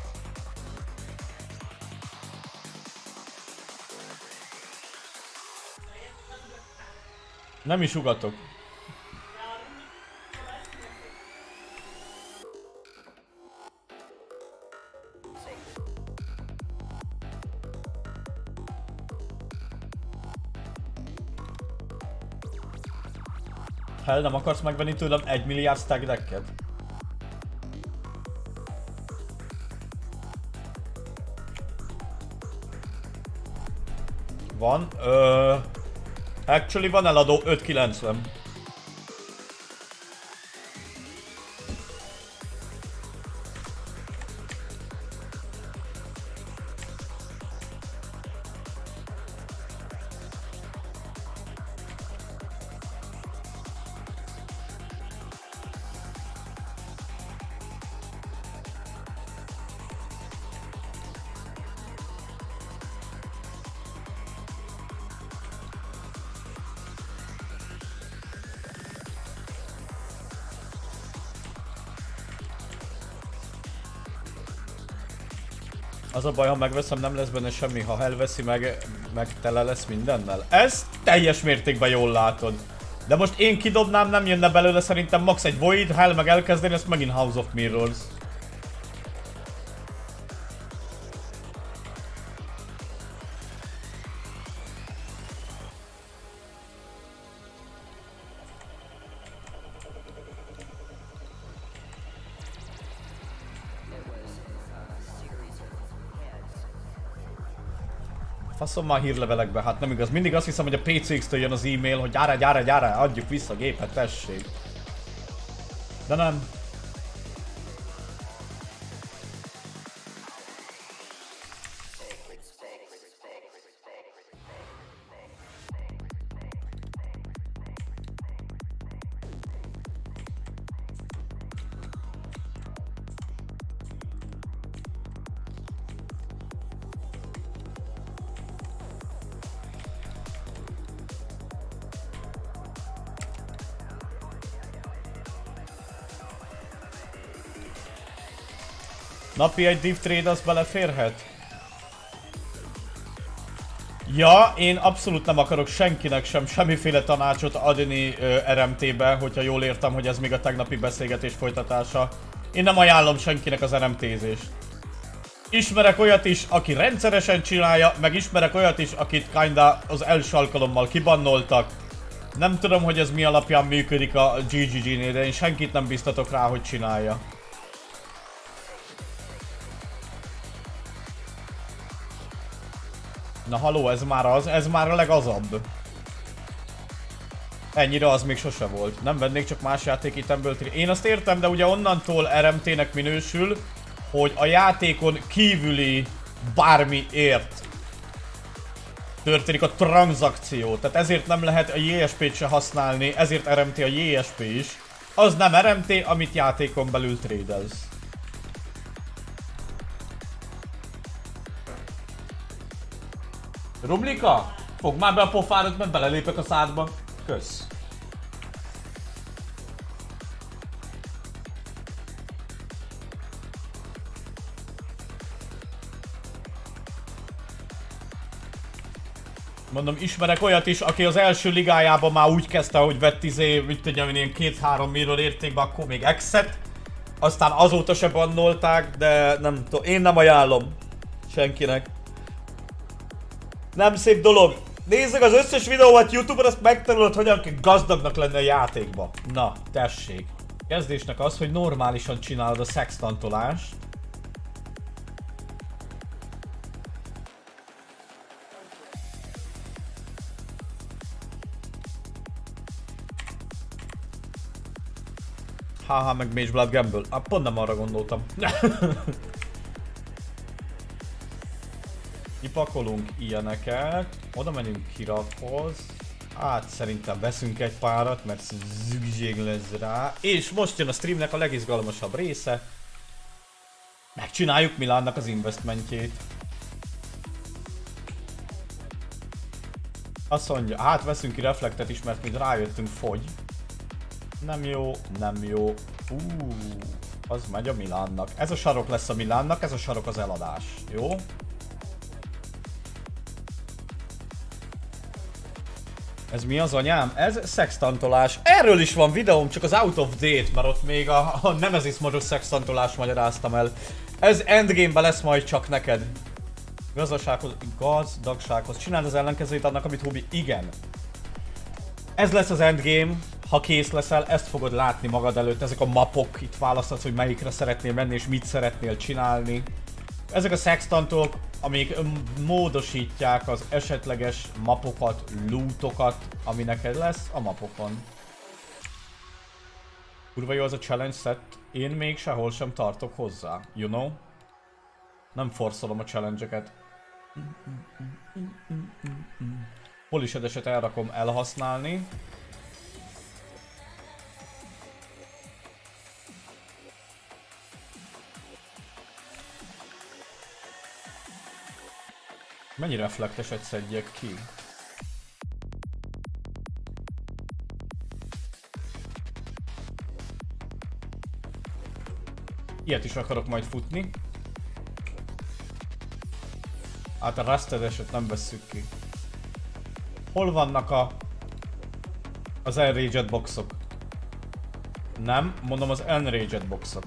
Nem is ugatok. Hell, nem akarsz megvenni tőlem egy milliárd stack decket? Van. Ö... Actually van eladó öt kilencven. Az a baj, ha megveszem, nem lesz benne semmi, ha elveszi meg, meg tele lesz mindennel. Ez teljes mértékben jól látod. De most én kidobnám, nem jönne belőle szerintem max egy Void, Hell meg elkezdeni, ezt megint House of Mirrors. Faszom már hírlevelekbe, hát nem igaz. Mindig azt hiszem, hogy a pé cé ikstől jön az e-mail, hogy gyere, gyere, gyere, adjuk vissza a gépet, tessék. De nem. Napi egy div trade az beleférhet? Ja, én abszolút nem akarok senkinek sem semmiféle tanácsot adni ö, er em té-be, hogyha jól értem, hogy ez még a tegnapi beszélgetés folytatása. Én nem ajánlom senkinek az er em té-zést. Ismerek olyat is, aki rendszeresen csinálja, meg ismerek olyat is, akit kinda az első alkalommal kibannoltak. Nem tudom, hogy ez mi alapján működik a gé gé gé-nél, de én senkit nem biztatok rá, hogy csinálja. Na haló, ez már az, ez már a legazabb. Ennyire az még sose volt. Nem vennék csak más játékitemből. Én azt értem, de ugye onnantól er em té-nek minősül, hogy a játékon kívüli bármiért történik a tranzakció. Tehát ezért nem lehet a jé es pét se használni, ezért er em té a jé es pé is. Az nem er em té, amit játékon belül trédelsz. Rumlika? Fogd már be a pofádat, mert belelépek a szádba. Kösz. Mondom, ismerek olyat is, aki az első ligájában már úgy kezdte, hogy vett izé, mit tudjam én, ilyen két-három millió értékben, akkor még exet. Aztán azóta se bannolták, de nem tudom, én nem ajánlom senkinek. Nem szép dolog. Nézzük az összes videómat YouTube-on, azt megtanulod, hogyan kell gazdagnak lenni a játékba. Na, tessék. Kezdésnek az, hogy normálisan csinálod a szextantolást. Haha, meg Mage Blood Gamble. Ah, pont nem arra gondoltam. Kipakolunk ilyeneket. Oda menjünk Kirakhoz. Hát szerintem veszünk egy párat, mert szükség lesz rá. És most jön a streamnek a legizgalmasabb része. Megcsináljuk Milánnak az investmentjét. Azt mondja, hát veszünk ki reflektet is, mert mint rájöttünk, fogy. Nem jó, nem jó. Úúúú, az megy a Milánnak. Ez a sarok lesz a Milánnak, ez a sarok az eladás. Jó? Ez mi az anyám? Ez szextantolás. Erről is van videóm, csak az out of date, mert ott még a, a Nemesis modos szextantolás magyaráztam el. Ez endgame-ben lesz majd csak neked. Gazdasághoz, gazdagsághoz. Csináld az ellenkezőjét annak, amit Hubi. Igen. Ez lesz az endgame. Ha kész leszel, ezt fogod látni magad előtt. Ezek a mapok, itt választhatsz, hogy melyikre szeretnél menni és mit szeretnél csinálni. Ezek a szextantok, amik módosítják az esetleges mapokat, lootokat, ami neked lesz a mapokon. Kurva jó az a challenge set, én még sehol sem tartok hozzá, you know? Nem forszolom a challenge-eket. Polisedeset elrakom elhasználni. Mennyi reflekteset szedjek ki? Ilyet is akarok majd futni. Hát a Rustedeset nem vesszük ki. Hol vannak a... az Enraged boxok? Nem, mondom az Enraged boxok.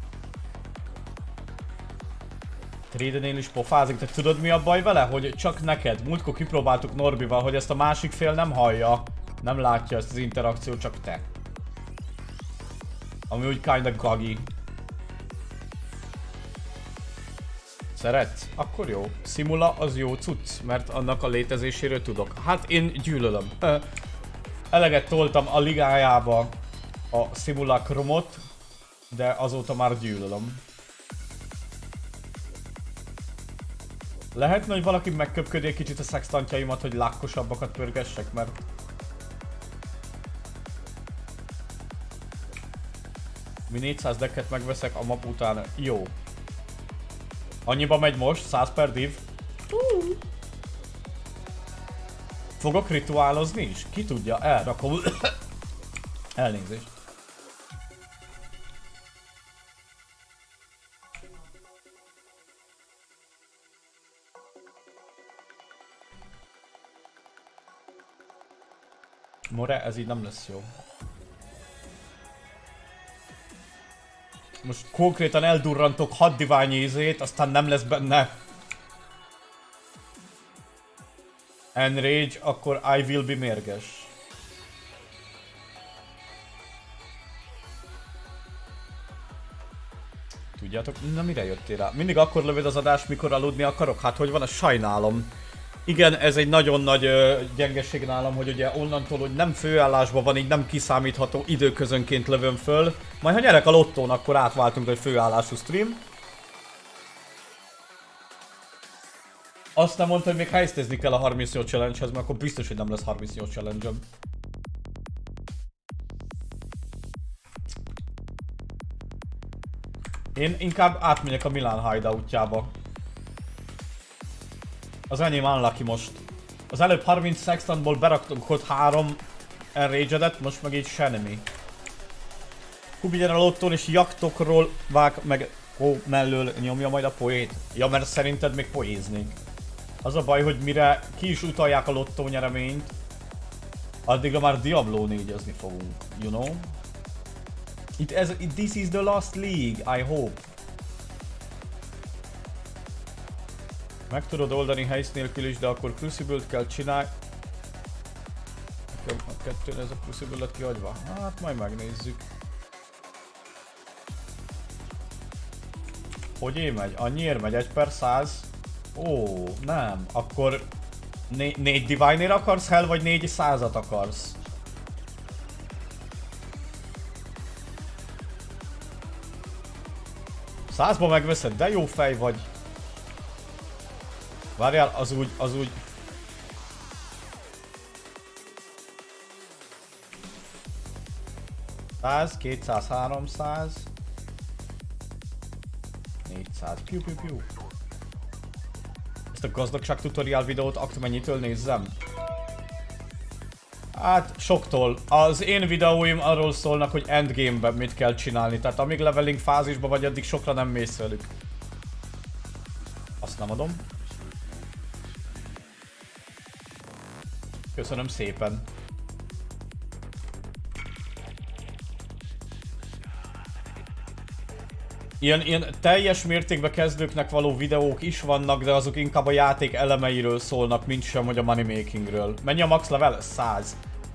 Trédenél is pofázik, te tudod mi a baj vele? Hogy csak neked. Múltkor kipróbáltuk Norbival, hogy ezt a másik fél nem hallja, nem látja ezt az interakciót, csak te. Ami úgy kinda gagi. Szeretsz? Akkor jó. Simula az jó cucc, mert annak a létezéséről tudok. Hát én gyűlölöm. Eleget toltam a ligájába a Simulacrumot, de azóta már gyűlölöm. Lehetne, hogy valaki megköpködi egy kicsit a szextantjaimat, hogy lákkosabbakat pörgessek, mert... Mi négyszáz decket megveszek a map után. Jó. Annyiba megy most, száz per div. Uh. Fogok rituálozni is? Ki tudja, elrakom. Elnézést. More, ez így nem lesz jó. Most konkrétan eldurrantok hat diványi izét, aztán nem lesz benne Enrage, akkor I will be mérges. Tudjátok, na mire jöttél rá? Mindig akkor lövöd az adást, mikor aludni akarok? Hát hogy van, a sajnálom. Igen, ez egy nagyon nagy ö, gyengeség nálam, hogy ugye onnantól, hogy nem főállásban van, így nem kiszámítható, időközönként lövöm föl. Majd ha nyerek a lottón, akkor átváltunk egy főállású stream. Azt nem mondta, hogy még helyeztezni kell a harmincnyolc challenge-hez, mert akkor biztos, hogy nem lesz harmincnyolc challenge-em. Én inkább átmegyek a Milan hideoutjába. Az enyém unlucky most. Az előbb harminc sextonból beraktunk ott három enraged-et, most meg így semmi. Kubi gyere a lottón és jaktokról vág meg ó, mellől nyomja majd a poét. Ja, mert szerinted még poéznék. Az a baj, hogy mire ki is utalják a lottó nyereményt, addigra már Diablo négyezni fogunk, you know? It, as, it, this is the last league, I hope. Meg tudod oldani helysz nélkül is, de akkor Crucible-t kell csinálni. A kettőn ez a Crucible lett kihagyva? Hát majd megnézzük. Hogy én megy? Annyiért megy? egy per száz? Ó, nem. Akkor né négy Divine-ért akarsz hell, vagy négy százat akarsz? Százba megveszed, de jó fej vagy. Várjál, az úgy, az úgy... száz, kétszáz, háromszáz... négyszáz, piu piu piu. Ezt a gazdagság tutorial videót akár mennyitől nézzem? Hát soktól. Az én videóim arról szólnak, hogy endgame-ben mit kell csinálni. Tehát amíg leveling fázisban vagy, addig sokra nem mész velük. Azt nem adom. Köszönöm szépen. Ilyen, ilyen teljes mértékben kezdőknek való videók is vannak, de azok inkább a játék elemeiről szólnak, mint sem, hogy a moneymakingről. Mennyi a max level? száz.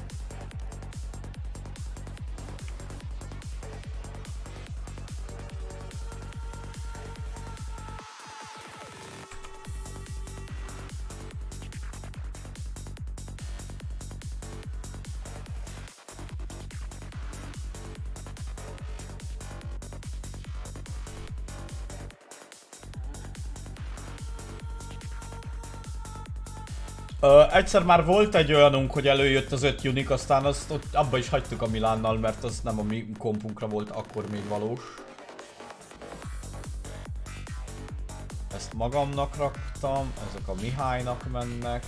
Uh, egyszer már volt egy olyanunk, hogy előjött az öt unik, aztán azt ott abba is hagytuk a Milánnal, mert az nem a mi kompunkra volt akkor még valós. Ezt magamnak raktam, ezek a Mihálynak mennek.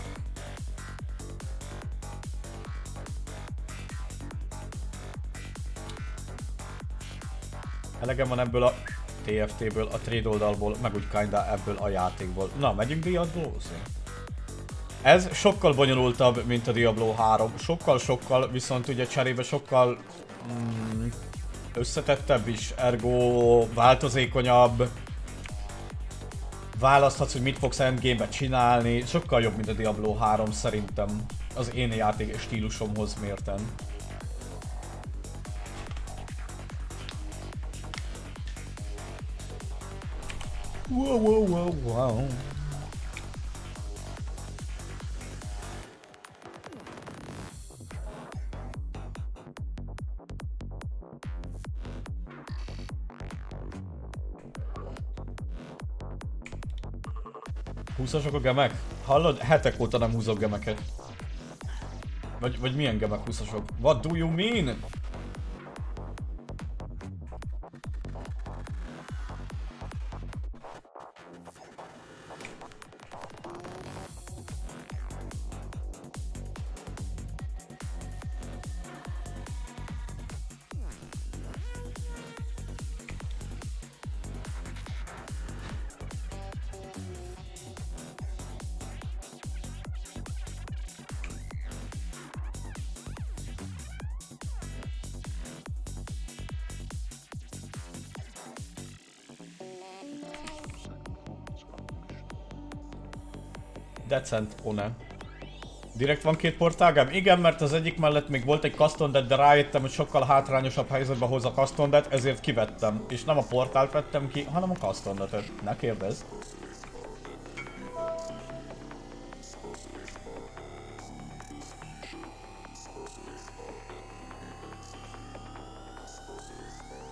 Elegem van ebből a té ef té-ből, a trade oldalból, meg úgy kinda ebből a játékból. Na, megyünk Diablo-zni? Ez sokkal bonyolultabb, mint a Diablo három. Sokkal-sokkal, viszont ugye cserébe sokkal mm, összetettebb is, ergo változékonyabb. Választhatsz, hogy mit fogsz endgame-be csinálni. Sokkal jobb, mint a Diablo három szerintem. Az én játék stílusomhoz mérten. Wow, wow, wow, wow. húszasok a gemek? Hallod? Hetek óta nem húzok gemeket. Vagy, vagy milyen gemek húszasok? What do you mean? Decent, ó nem. Direkt van két portálgám? Igen, mert az egyik mellett még volt egy custom-det, de rájöttem, hogy sokkal hátrányosabb helyzetbe hoz a custom-det, ezért kivettem. És nem a portált vettem ki, hanem a custom-det. Ne kérdezz.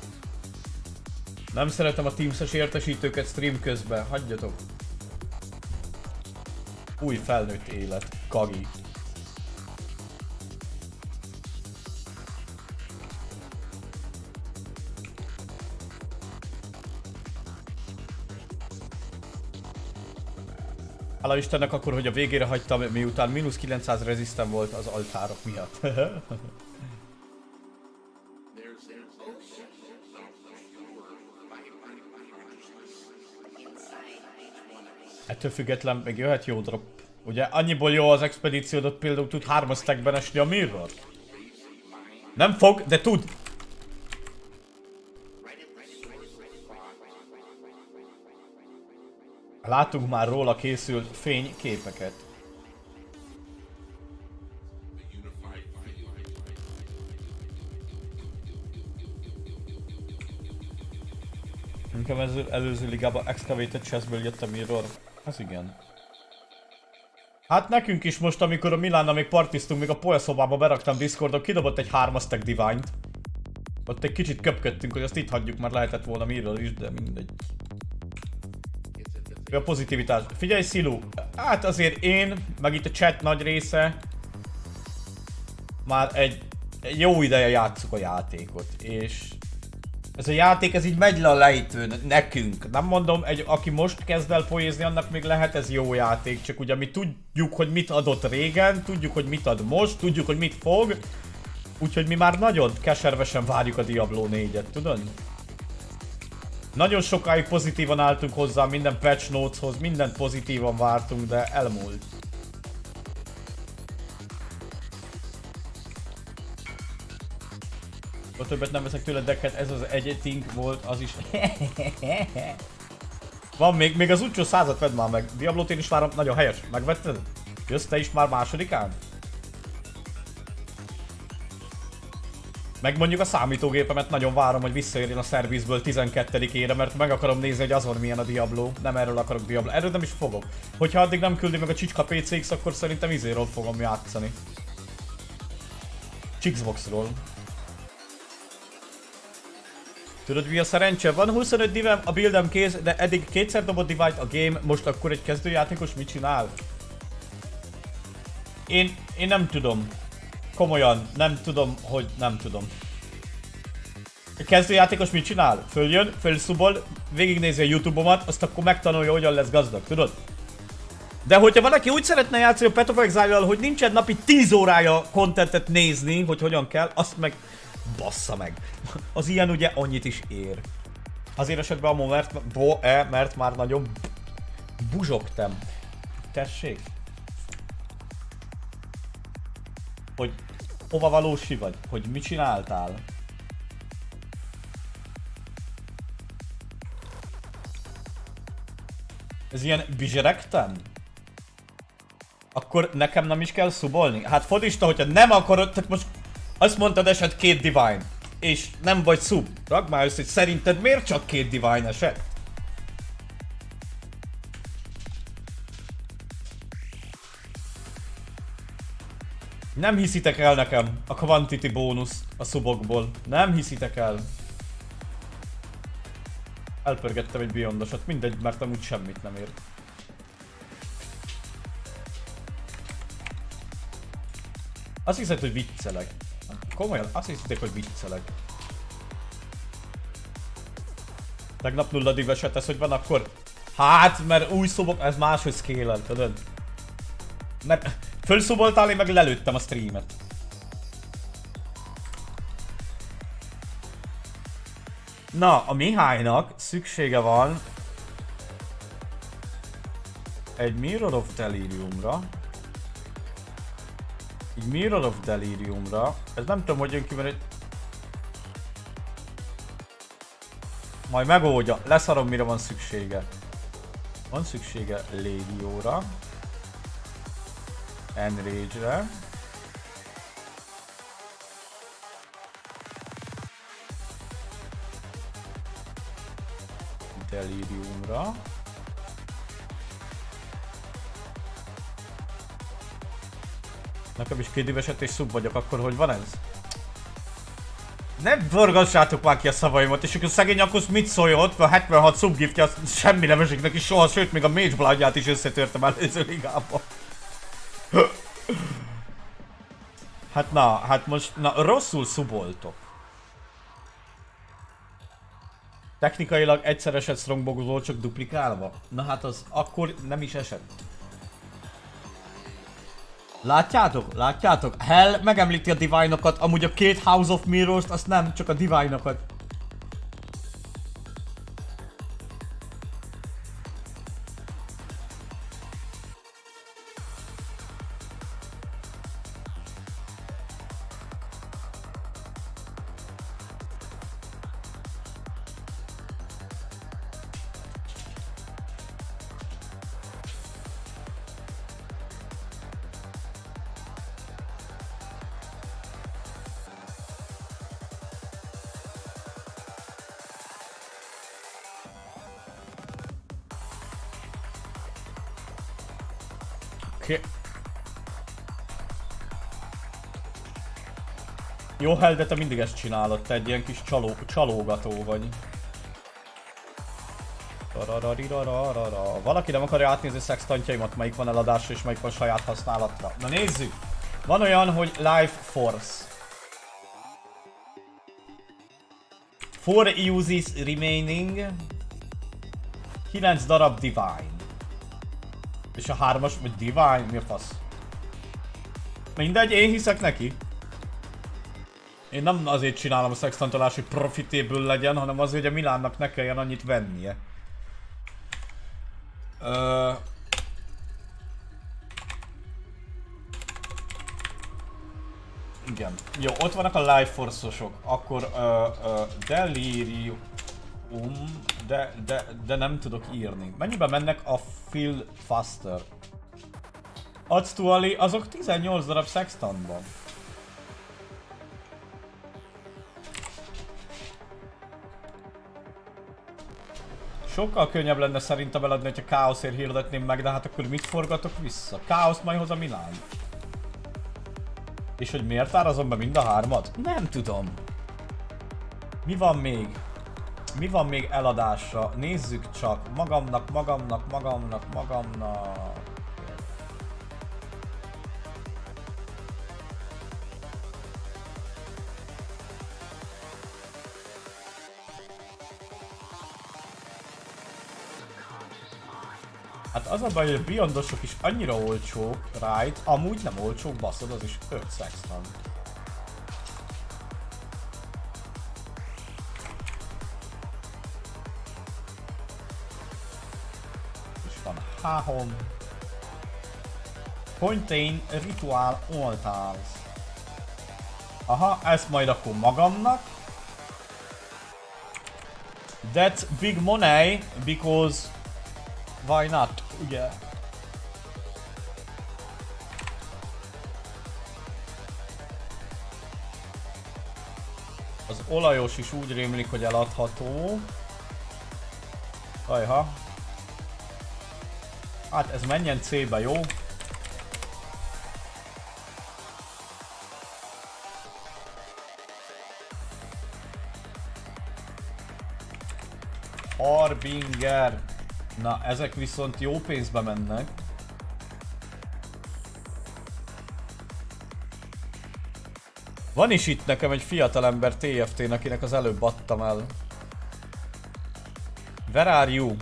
Nem szeretem a Teams-es értesítőket stream közben, hagyjatok. Új felnőtt élet, Kagi. Hála Istennek akkor, hogy a végére hagytam, miután mínusz kilencszáz rezisztem volt az altárok miatt. Ettől független még jöhet jó drop. Ugye annyiból jó az expedíciódot, például tud hármas stackben esni a Mirror. Nem fog, de tud. Látunk már róla készült fényképeket. Inkább az előző ligában Excavated Chestből jött a Mirror. Az igen. Hát nekünk is most, amikor a Milánnal még partiztunk, még a polyaszobába beraktam Discordon, kidobott egy hármas stack Divine-t. Ott egy kicsit köpködtünk, hogy azt itt hagyjuk, már lehetett volna Mirror is, de mindegy. A pozitivitás. Figyelj Szilu, hát azért én, meg itt a chat nagy része már egy, egy jó ideje játsszuk a játékot, és ez a játék ez így megy le a lejtőn, nekünk. Nem mondom, egy, aki most kezd el poézni, annak még lehet ez jó játék, csak ugye mi tudjuk, hogy mit adott régen, tudjuk, hogy mit ad most, tudjuk, hogy mit fog, úgyhogy mi már nagyon keservesen várjuk a Diablo négyet, tudod? Nagyon sokáig pozitívan álltunk hozzá minden patch noteshoz, mindent pozitívan vártunk, de elmúlt. A többet nem veszek tőle decket, ez az egyetink volt, az is. Van még, még az utcsó százat vedd már meg. Diablót én is várom, nagyon helyes. Megvetted? Jössz te is már másodikán? Meg mondjuk a számítógépemet nagyon várom, hogy visszaérjen a szervizből tizenkettedikére, mert meg akarom nézni, hogy azon milyen a Diablo. Nem erről akarok Diablo, erről nem is fogok. Hogyha addig nem küldi meg a Csicska pé cé iksz, akkor szerintem izéről fogom játszani. Xboxról. Tudod mi a szerencse? Van huszonöt divem, a buildem kész, de eddig kétszer dobott divide a game, most akkor egy kezdőjátékos mit csinál? Én, én nem tudom. Komolyan, nem tudom, hogy nem tudom. A kezdőjátékos mit csinál? Följön, fölszubol, végignézi a YouTube-omat, azt akkor megtanulja, hogyan lesz gazdag, tudod? De hogyha valaki úgy szeretne játszani a Path of Exile-jal, hogy nincsen napi tíz órája contentet nézni, hogy hogyan kell, azt meg bassza meg. Az ilyen ugye annyit is ér. Azért esetben a mert, bo, e, mert már nagyon buzsogtam. Tessék. Hogy hova valósi vagy? Hogy mit csináltál? Ez ilyen bizseregtem? Akkor nekem nem is kell szubolni? Hát fodista, hogyha nem akarod, tehát most azt mondtad esett két divine, és nem vagy szub. Ragd már össze, hogy szerinted miért csak két divine esett? Nem hiszitek el nekem a quantity bónusz a szubokból. Nem hiszitek el. Elpörgettem egy Beyondosat, mindegy, mert amúgy semmit nem ért. Azt hiszed, hogy viccelek. Komolyan, azt hiszitek, hogy viccelek. Tegnap nulla diveset tesz, hogy van akkor... Hát, mert új szubok, ez máshogy scale-el, tudod? Mert fölszuboltál, én meg lelőttem a streamet. Na, a Mihálynak szüksége van egy Mirror of Deliriumra. Egy Mirror of Deliriumra. Ez nem tudom, hogy jön ki, mert egy... Majd megoldja. Leszarom, mire van szüksége. Van szüksége Légióra. Enrage-re. Deliriumra. Nekem is két éveset és szub vagyok, akkor hogy van ez? Ne forgassátok már ki a szavaimat, és akkor szegény akkor mit szólja ott, a hetvenhat szubgiftje, az semmi nem esik neki soha, sőt még a Mage Bloodját is összetörtem előző ligában. Hát na, hát most, na rosszul szuboltok. Technikailag egyszer esett Strongbogról csak duplikálva. Na hát az akkor nem is esett. Látjátok? Látjátok? Hell megemlíti a Divine-okat, amúgy a két House of Mirrors-t, azt nem, csak a Divine-okat. Okay. Jó, Hell, de te mindig ezt csinálod, te egy ilyen kis csaló, csalógató vagy. Valaki nem akarja átnézni szextantjaimat, melyik van eladásra és melyik van saját használatra. Na nézzük! Van olyan, hogy Life Force. Four uses remaining. kilenc darab Divine. És a hármas, vagy Divine? Mi a fasz? Mindegy, én hiszek neki. Én nem azért csinálom a szextantolást, hogy profitéből legyen, hanem azért, hogy a Milánnak ne kelljen annyit vennie. Uh... Igen. Jó, ott vannak a Life Force-osok. Akkor uh, uh, Delirium, de, de, de nem tudok írni. Mennyibe mennek a Feel Faster? Actually, azok tizennyolc darab sextantban. Sokkal könnyebb lenne szerintem eladni, hogyha Káoszért hirdetném meg, de hát akkor mit forgatok vissza? Káoszt majd hoz a Milán. És hogy miért árazom be mind a hármat? Nem tudom. Mi van még? Mi van még eladásra? Nézzük csak. Magamnak, magamnak, magamnak, magamnak. Hát az a baj, hogy a Beyondosok is annyira olcsók, right? Amúgy nem olcsók, baszod, az is öt sextant. És van Hahon. Contain Ritual Altars. Aha, ezt majd akkor magamnak. That's big money, because why not? Ugye? Az olajos is úgy rémlik, hogy eladható. Ajha. Hát ez menjen C-be, jó? Harbinger. Na, ezek viszont jó pénzbe mennek. Van is itt nekem egy fiatalember té ef té-n, akinek az előbb adtam el. Where are you?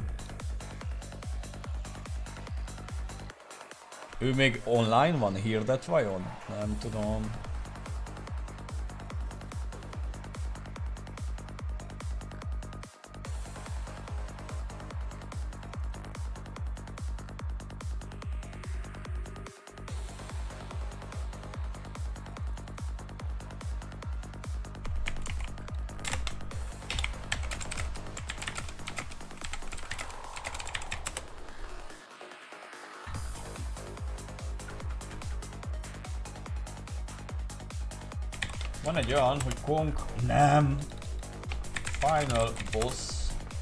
Ő még online van? Hirdet vajon? Nem tudom. Van egy olyan, hogy Kong... Nem! Final Boss...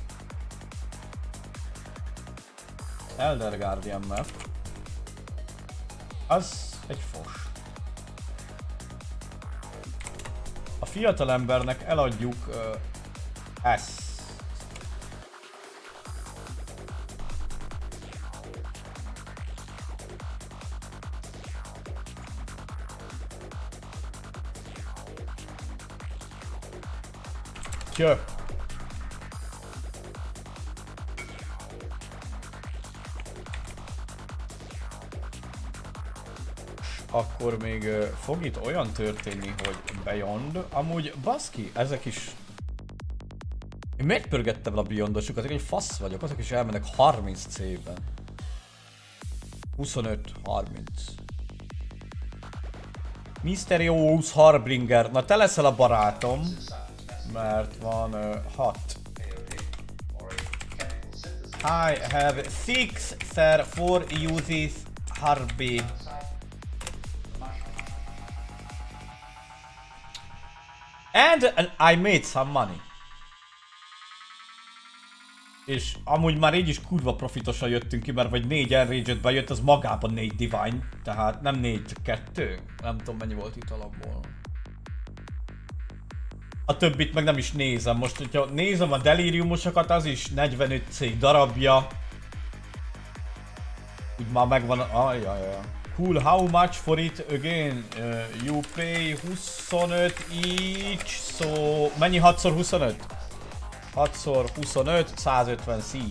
Elder Guardian map. Az egy fos. A fiatalembernek eladjuk uh, ezt. Kö. Akkor még uh, fog itt olyan történni, hogy Beyond, amúgy baszki, ezek is... Én megpörgettem el a Beyondosokat, én egy fasz vagyok, azok is elmennek harminc C-ben. huszonöt harminc. Mysterious Harbinger, na te leszel a barátom. Mert van uh, hat. I have six, sir, four uses Harbi. And uh, I made some money. És amúgy már így is kurva profitosan jöttünk ki, mert vagy négy enrage-et bejött, az magában négy divine. Tehát nem négy, csak kettő. Nem tudom mennyi volt itt alapból. A többit meg nem is nézem. Most, hogyha nézem a deliriumosokat, az is negyvenöt cég darabja. Úgy már megvan a... Ajajaj. Cool, how much for it again? Uh, you pay huszonöt each, so... Mennyi hatszor huszonöt? hatszor huszonöt, százötven szív.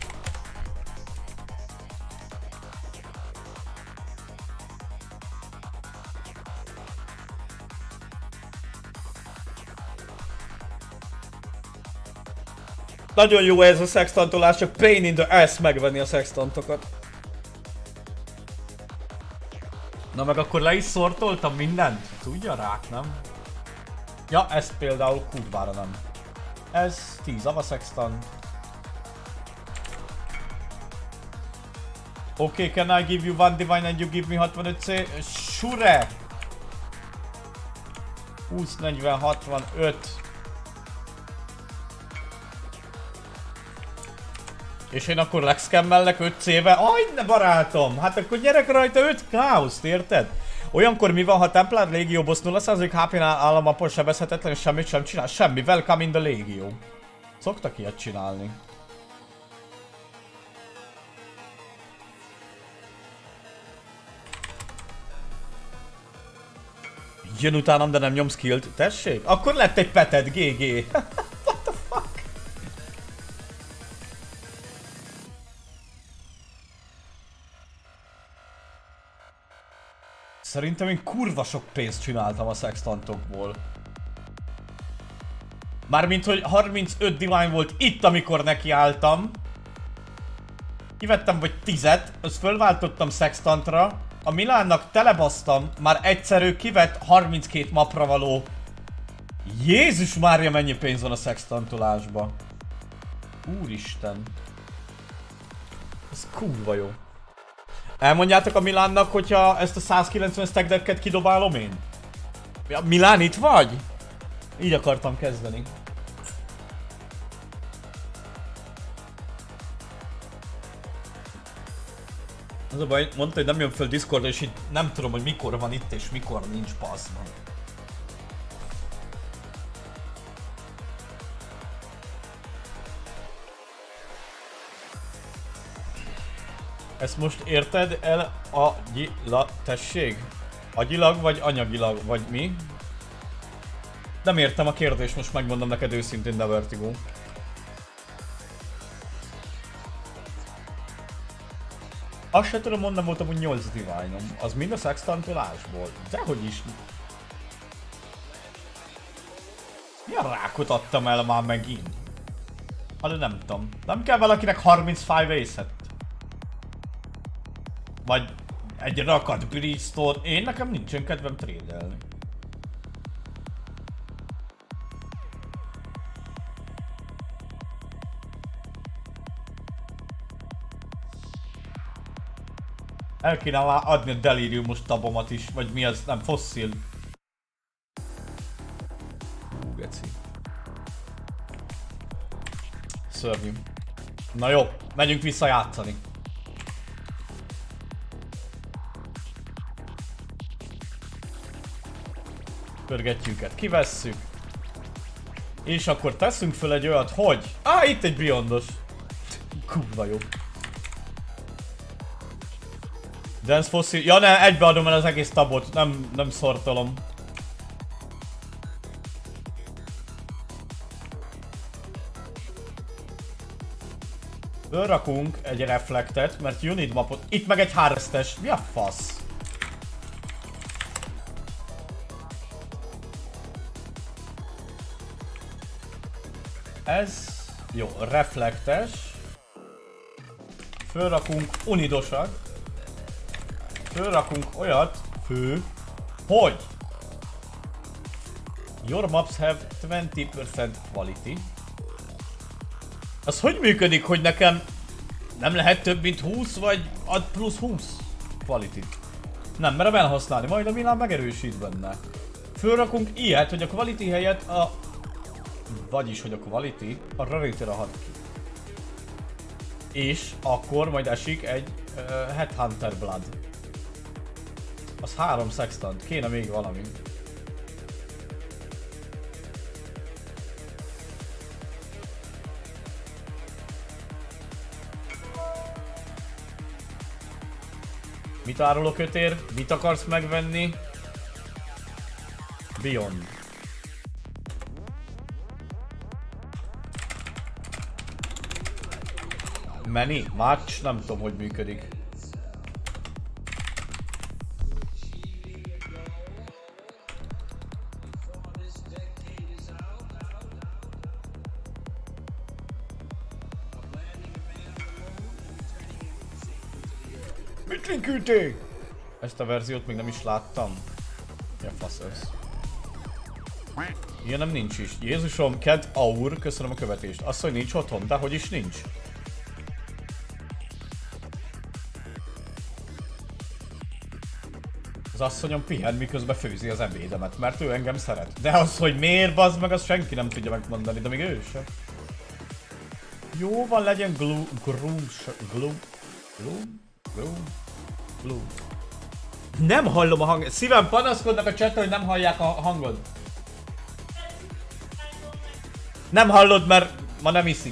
Nagyon jó ez a sextantolás, csak pain in the ass megvenni a sextantokat. Na meg akkor le is szortoltam mindent? Tudja rák, nem? Ja, ez például kurvára nem. Ez tíz ava sextant. Okay, can I give you one divine and you give me hatvanöt C? Sure! húsz, negyven, hatvanöt. És én akkor lexcammellek öt C-vel? Aj, ne barátom! Hát akkor gyerek rajta öt káoszt, érted? Olyankor mi van, ha Templar Légió boss nulla százalék há pén államapon sebezhetetlen és semmit sem csinál? Semmi, welcome in the Légió. Szoktak ilyet csinálni. Jön utánam, de nem nyom skillt. Tessék? Akkor lett egy peted, gé gé. What the fuck? Szerintem én kurva sok pénzt csináltam a sextantokból. Mármint, hogy harmincöt divine volt itt, amikor nekiálltam. Kivettem vagy tízet, azt fölváltottam sextantra. A Milánnak telebasztam, már egyszer ő kivett harminckét mapra való. Jézus Mária, mennyi pénz van a sextantolásba. Úristen. Ez kurva jó. Elmondjátok a Milánnak, hogyha ezt a százkilencven stack decket kidobálom én? Ja, Milán, itt vagy? Így akartam kezdeni. Az a baj, mondta, hogy nem jön föl Discordra, és így nem tudom, hogy mikor van itt és mikor nincs, passzban. Ezt most érted el agyilag, tessék? Agyilag vagy anyagilag, vagy mi? Nem értem a kérdést, most megmondom neked őszintén, de Vertigo. Azt se tudom, mondom, voltam, hogy nyolc divine-om. Az mind a sextantolásból. Dehogy is. Milyen rákot adtam el már megint? Hát nem tudom. Nem kell valakinek harmincöt ace-et? Vagy egy rakat Bridgestone. Én nekem nincsen kedvem trédelni. El kéne már adni a deliriumos tabomat is, vagy mi az, nem, fosszil. Hú, geci. Szörnyű. Na jó, menjünk vissza játszani. Pörgetjük őket, kivesszük. És akkor teszünk föl egy olyat, hogy... Á, itt egy Beyondos. Kurva jó. Dance Fossil... Ja ne, egybeadom el az egész tabot, nem, nem szortolom. Fölrakunk egy reflektet, mert unit mapot... Itt meg egy harvestes. Mi a fasz? Ez... Jó, reflektes. Fölrakunk unidosat. Fölrakunk olyat, fő, hogy your maps have twenty percent quality. Az hogy működik, hogy nekem nem lehet több mint húsz, vagy ad plusz húsz quality? Nem merem elhasználni, majd a Milán megerősít benne. Fölrakunk ilyet, hogy a quality helyett a... Vagyis, hogy a quality a rarity-ra hat ki. És akkor majd esik egy uh, Headhunter Blood. Az három sextant, kéne még valami. Mit árul a kötér? Mit akarsz megvenni? Beyond. Many? Much? Nem tudom, hogy működik. Mit linkülték? Ezt a verziót még nem is láttam. Ja, fasz ez. Ilyen nem nincs is. Jézusom, Ked Aur, köszönöm a követést. Azt, hogy nincs otthon, de hogy is nincs? Az asszonyom pihen, miközben főzi az ebédemet, mert ő engem szeret. De az, hogy miért bazd meg, azt senki nem tudja megmondani, de még ő sem. Jó van, legyen glue, gloom, gloom, gloom, gloom, gloom. Nem hallom a hangot. Szívem, panaszkodnak a chatten, hogy nem hallják a hangod. Nem hallod, mert ma nem iszik.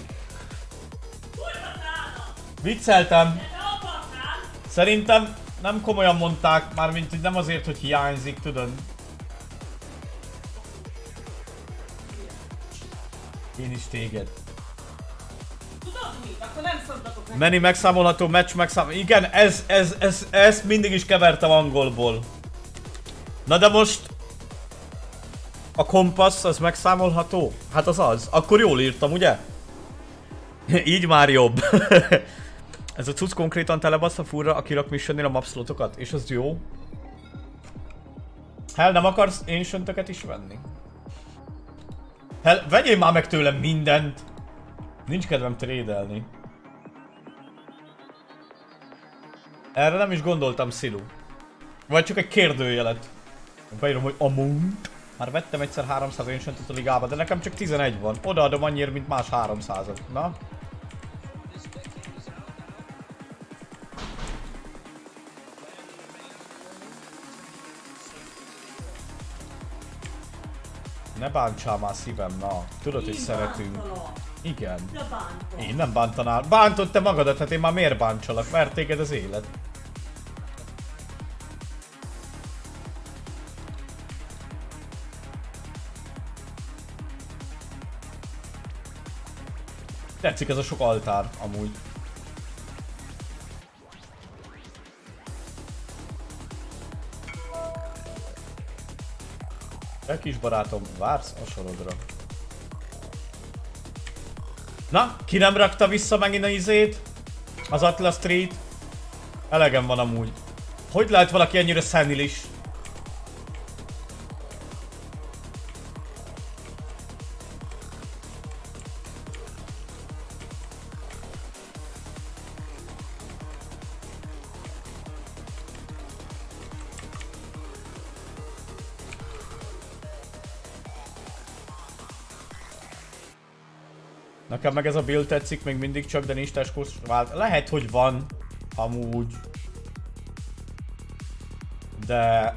Vicceltem. Szerintem nem komolyan mondták, mármint hogy nem azért, hogy hiányzik, tudod. Én is téged. Tudod mit? Akkor nem szabadok meg. Mennyi megszámolható, meccs megszámolható. Igen, ez, ez, ez, ezt mindig is kevertem angolból. Na de most... A kompassz az megszámolható? Hát az az. Akkor jól írtam, ugye? Így már jobb. Ez a cucc konkrétan telebasz a furra a kirak missionnél a mapszlotokat, és az jó. Hell, nem akarsz ancientöket is venni? Hell, vegyél már meg tőlem mindent! Nincs kedvem trédelni. Erre nem is gondoltam, Szilu. Vagy csak egy kérdőjelet. Beírom, hogy amount. Már vettem egyszer háromszáz ancientöt a ligába, de nekem csak tizenegy van. Odaadom annyira, mint más háromszázat. Na? Ne bántsál már szívem, na. Tudod, hogy szeretünk. Igen. Én nem bántanál. Bántod te magadat, hát én már miért bántsalak? Mert téged az élet. Tetszik ez a sok altár, amúgy. Te kis barátom, vársz a sorodra. Na, ki nem rakta vissza megint a izét? Az Atlas Street? Elegem van amúgy. Hogy lehet valaki ennyire szenilis? Nekem meg ez a build tetszik, még mindig csak, de nincs teskós vált. Lehet, hogy van, amúgy. De...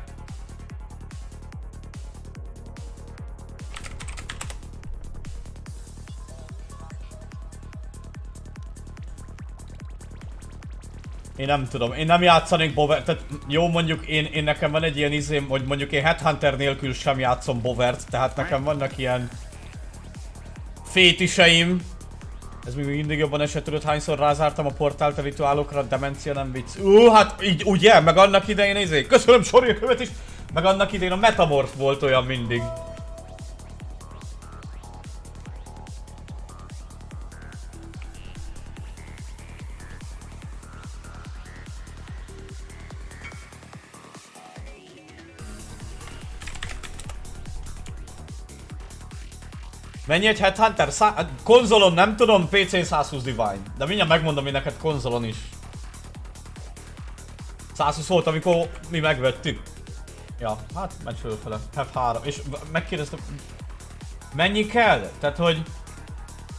Én nem tudom, én nem játszanék Bovert, tehát jó, mondjuk én, én nekem van egy ilyen izém, hogy mondjuk én Headhunter nélkül sem játszom Bovert, tehát nekem vannak ilyen fétiseim. Ez még mindig jobban esett, tudod, hányszor rázártam a portált a rituálokra, demencia nem vicc. Ú, hát így, ugye, meg annak idején izé, köszönöm Sori a követ is, meg annak idején a Metamorph volt olyan mindig. Mennyi egy Headhunter? Szá konzolon nem tudom, pé cén százhúsz Divine. De mindjárt megmondom én neked konzolon is. százhúsz volt, amikor mi megvettük. Ja, hát megy fölfele. F három. És megkérdeztem... Mennyi kell? Tehát, hogy...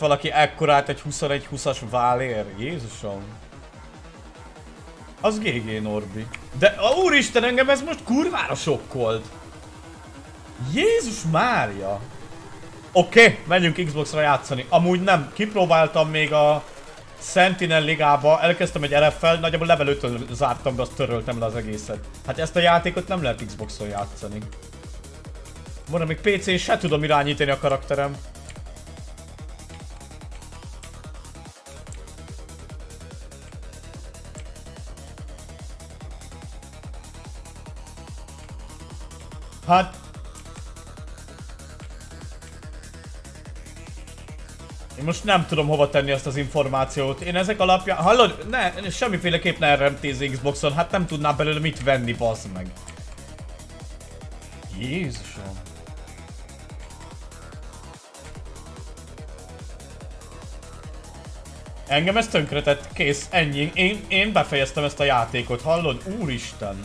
valaki ekkorát egy huszonegy húszas válér? Jézusom. Az gé gé Norbi. De ó, úristen, engem ez most kurvára sokkolt. Jézus Mária. Oké, okay, menjünk Xboxra játszani. Amúgy nem, kipróbáltam még a Sentinel ligába, elkezdtem egy er ef-fel, nagyjából level ötön zártam be, azt töröltem le az egészet. Hát ezt a játékot nem lehet Xboxon játszani. Mondom, még pé cén se tudom irányítani a karakterem. Hát... Én most nem tudom hova tenni azt az információt. Én ezek alapján... Hallod? Ne, semmiféleképp ne er em té-zni Xboxon. Hát nem tudnám belőle mit venni, bassz meg. Jézusom. Engem ez tönkretett. Kész, ennyi. Én, én befejeztem ezt a játékot, hallod? Úristen.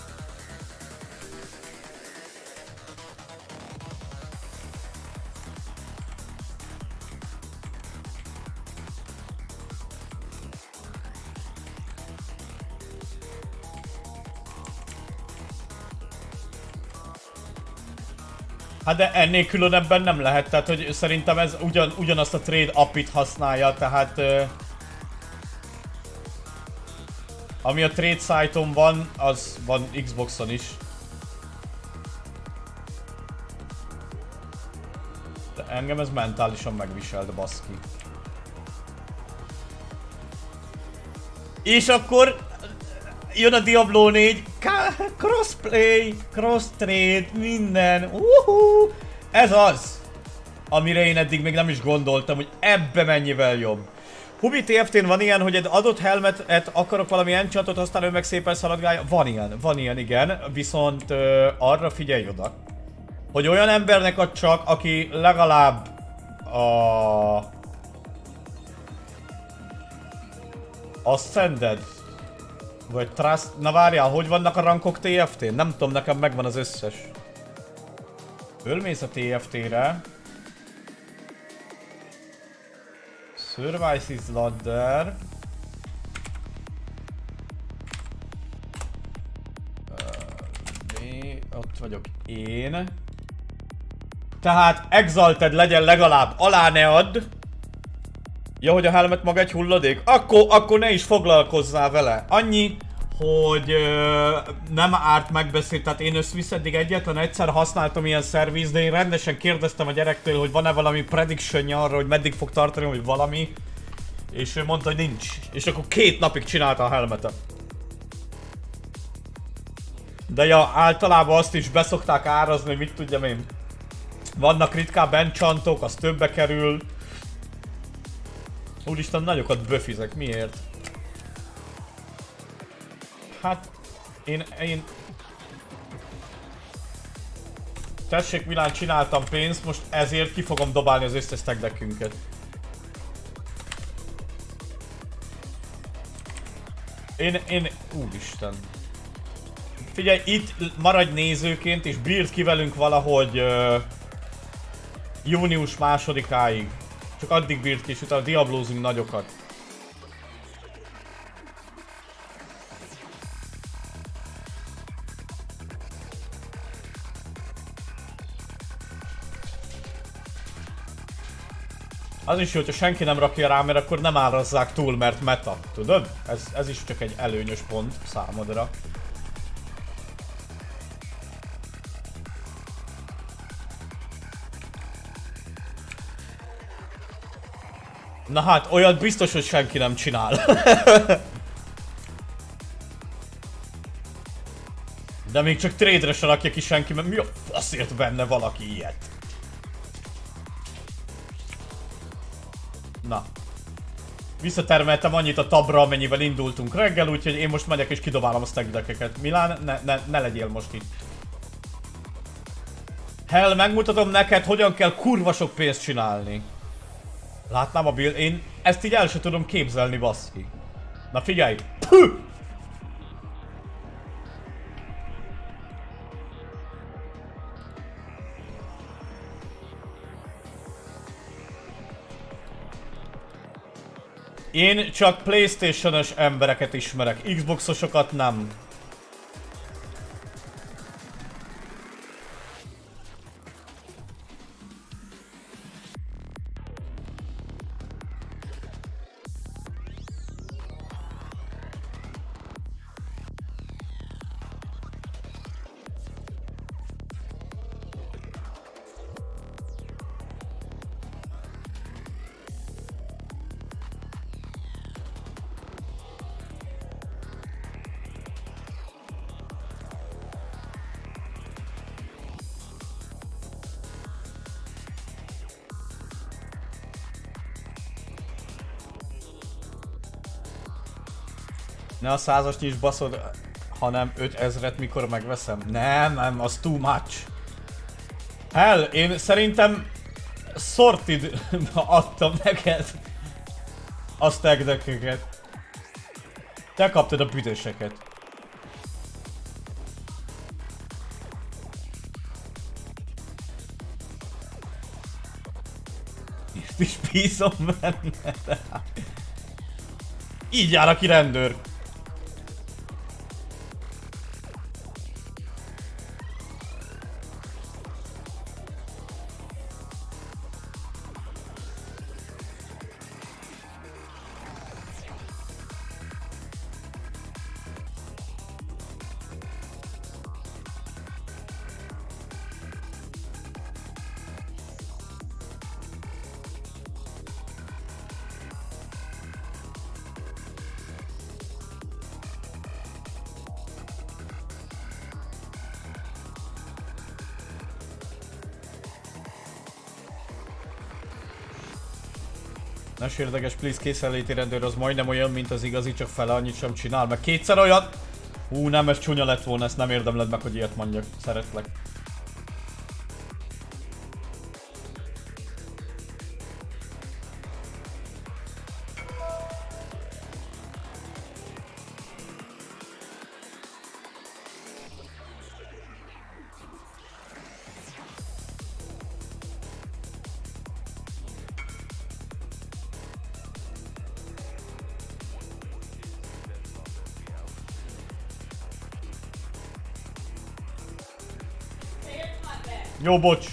Hát de ennél különebben nem lehet, tehát hogy szerintem ez ugyan, ugyanazt a trade appit használja, tehát... Uh, ami a trade site-on van, az van Xboxon is. De engem ez mentálisan megvisel, de baszki. És akkor... Jön a Diablo négy, crossplay, cross trade, minden, uhú. Ez az, amire én eddig még nem is gondoltam, hogy ebbe mennyivel jobb. Hubi té ef té-n van ilyen, hogy egy adott helmetet akarok valami enchantot, aztán ő meg szépen szaladgálja. Van ilyen, van ilyen, igen, viszont uh, arra figyelj oda, hogy olyan embernek ad csak, aki legalább a... Ascended. Vagy Trust... Na várjál, hogy vannak a rankok té ef té-n? Nem tudom, nekem megvan az összes. Fölmész a té ef té-re. Services ladder. Uh, ott vagyok én. Tehát Exalted legyen legalább, alá ne add. Ja, hogy a helmet maga egy hulladék? Akkor, akkor ne is foglalkozzál vele. Annyi, hogy ö, nem árt megbeszélt, tehát én összvisz eddig egyetlen egyszer használtam ilyen szerviz, de én rendesen kérdeztem a gyerektől, hogy van-e valami prediction arra, hogy meddig fog tartani, hogy valami. És ő mondta, hogy nincs. És akkor két napig csinálta a helmetet. De ja, általában azt is beszokták árazni, hogy mit tudjam én. Vannak ritkább enchantok, az többe kerül. Úristen, nagyokat böfizek, miért? Hát, én, én... Tessék Milán, csináltam pénzt, most ezért ki fogom dobálni az összes tag deckünket. Én, én... Úristen. Figyelj, itt maradj nézőként és bírd ki velünk valahogy uh, június másodikáig. Csak addig bírd ki, és utána diablózunk nagyokat. Az is jó, hogyha senki nem rakja rá, mert akkor nem árazzák túl, mert meta. Tudod? Ez, ez is csak egy előnyös pont számodra. Na hát, olyat biztos, hogy senki nem csinál. De még csak trade-re se rakja ki senki, mert mi a faszért benne valaki ilyet? Na. Visszatermeltem annyit a tabra, amennyivel indultunk reggel, úgyhogy én most megyek és kidobálom a stack deckeket. Milán, ne, ne, ne legyél most itt. Hell, megmutatom neked, hogyan kell kurva sok pénzt csinálni. Látnám a build, én ezt így el sem tudom képzelni, baszki. Na figyelj! Puh! Én csak PlayStation-ös embereket ismerek, Xbox-osokat nem. Ne a százast is baszod, hanem ötezret mikor megveszem. Nem, nem, az too much. Hell, én szerintem sorted adtam neked a stack deckeket. Te kaptad a büdöseket. Itt is bízom benne. Így jár aki rendőr. Ne sérdeges, please, készenléti rendőr az majdnem olyan, mint az igazi, csak fele annyit sem csinál, meg kétszer olyan! Hú, nem, ez csúnya lett volna, ezt nem érdemled meg, hogy ilyet mondjak. Szeretlek. Jó, bocs.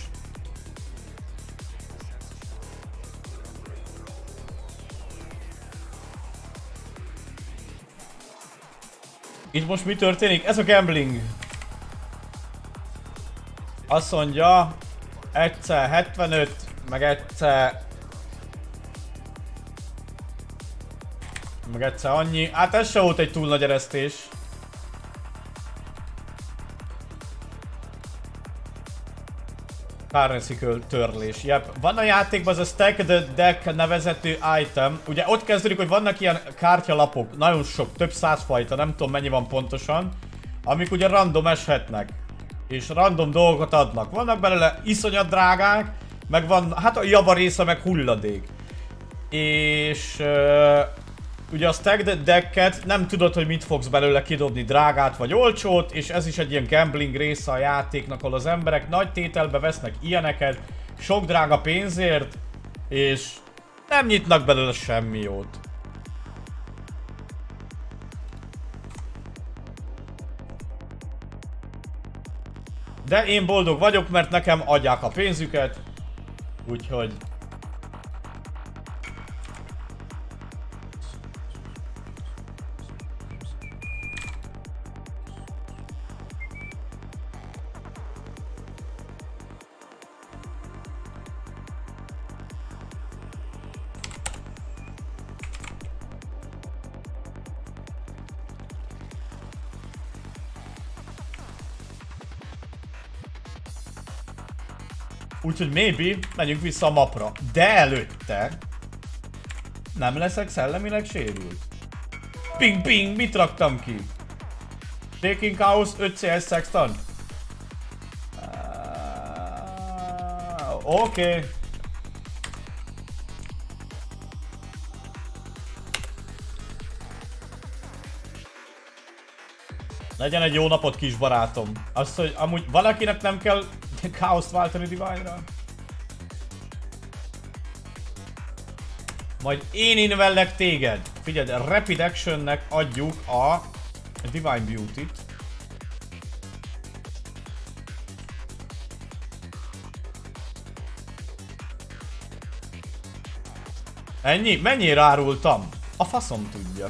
Itt most mi történik? Ez a gambling. Azt mondja, egyszer hetvenöt, meg egyszer... Meg egyszer annyi. Hát ez se volt egy túl nagy eresztés. Currency törlés. Yep. Van a játékban az a Stack the Deck nevezetű item. Ugye ott kezdődik, hogy vannak ilyen kártyalapok. Nagyon sok, több száz fajta, nem tudom mennyi van pontosan. Amik ugye random eshetnek. És random dolgokat adnak. Vannak belőle iszonyat drágák, meg van, hát a javarésze meg hulladék. És... Uh, ugye a Stack the Decket nem tudod, hogy mit fogsz belőle kidobni, drágát vagy olcsót, és ez is egy ilyen gambling része a játéknak, ahol az emberek nagy tételbe vesznek ilyeneket, sok drága pénzért, és nem nyitnak belőle semmi jót. De én boldog vagyok, mert nekem adják a pénzüket, úgyhogy... Úgyhogy maybe menjünk vissza a mapra. De előtte nem leszek szellemileg sérült. Ping ping, mit raktam ki? Taking House öt cé es Sexton. Uh, Oké. Okay. Legyen egy jó napot, kis barátom. Azt, hogy amúgy valakinek nem kell Chaos-t váltani Divine-ra. Majd én invellek téged. Figyeld, Rapid Action-nek adjuk a Divine Beauty-t. Ennyi? Mennyire árultam? A faszom tudja.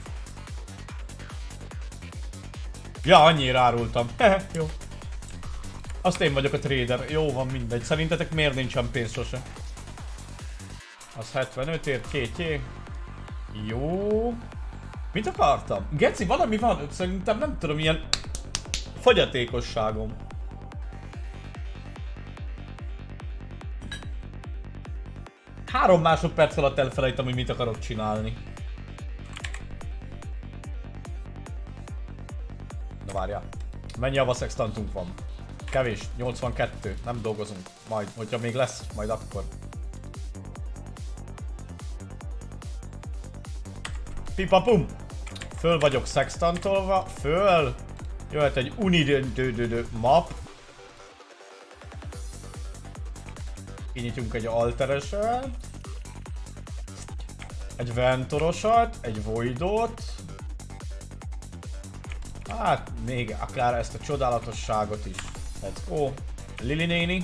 Ja, annyira árultam. Hehe, jó. Azt én vagyok a trader. Jó van, mindegy. Szerintetek miért nincsen pénz sose? Az hetvenötért, kétjé. Jó. Mit akartam? Geci, valami van. Szerintem nem tudom, ilyen fogyatékosságom. Három másodperc alatt elfelejtem, hogy mit akarok csinálni. Na várjál. Mennyi avaszextantunk van? Kevés, nyolcvankettő, nem dolgozunk. Majd, hogyha még lesz, majd akkor. Pipapum! Föl vagyok sextantolva, föl. Jöhet egy unidődődő map. Kinyitjunk egy altereset. Egy ventorosat, egy voidot. Hát, még akár ezt a csodálatosságot is. Let's go. Lili néni.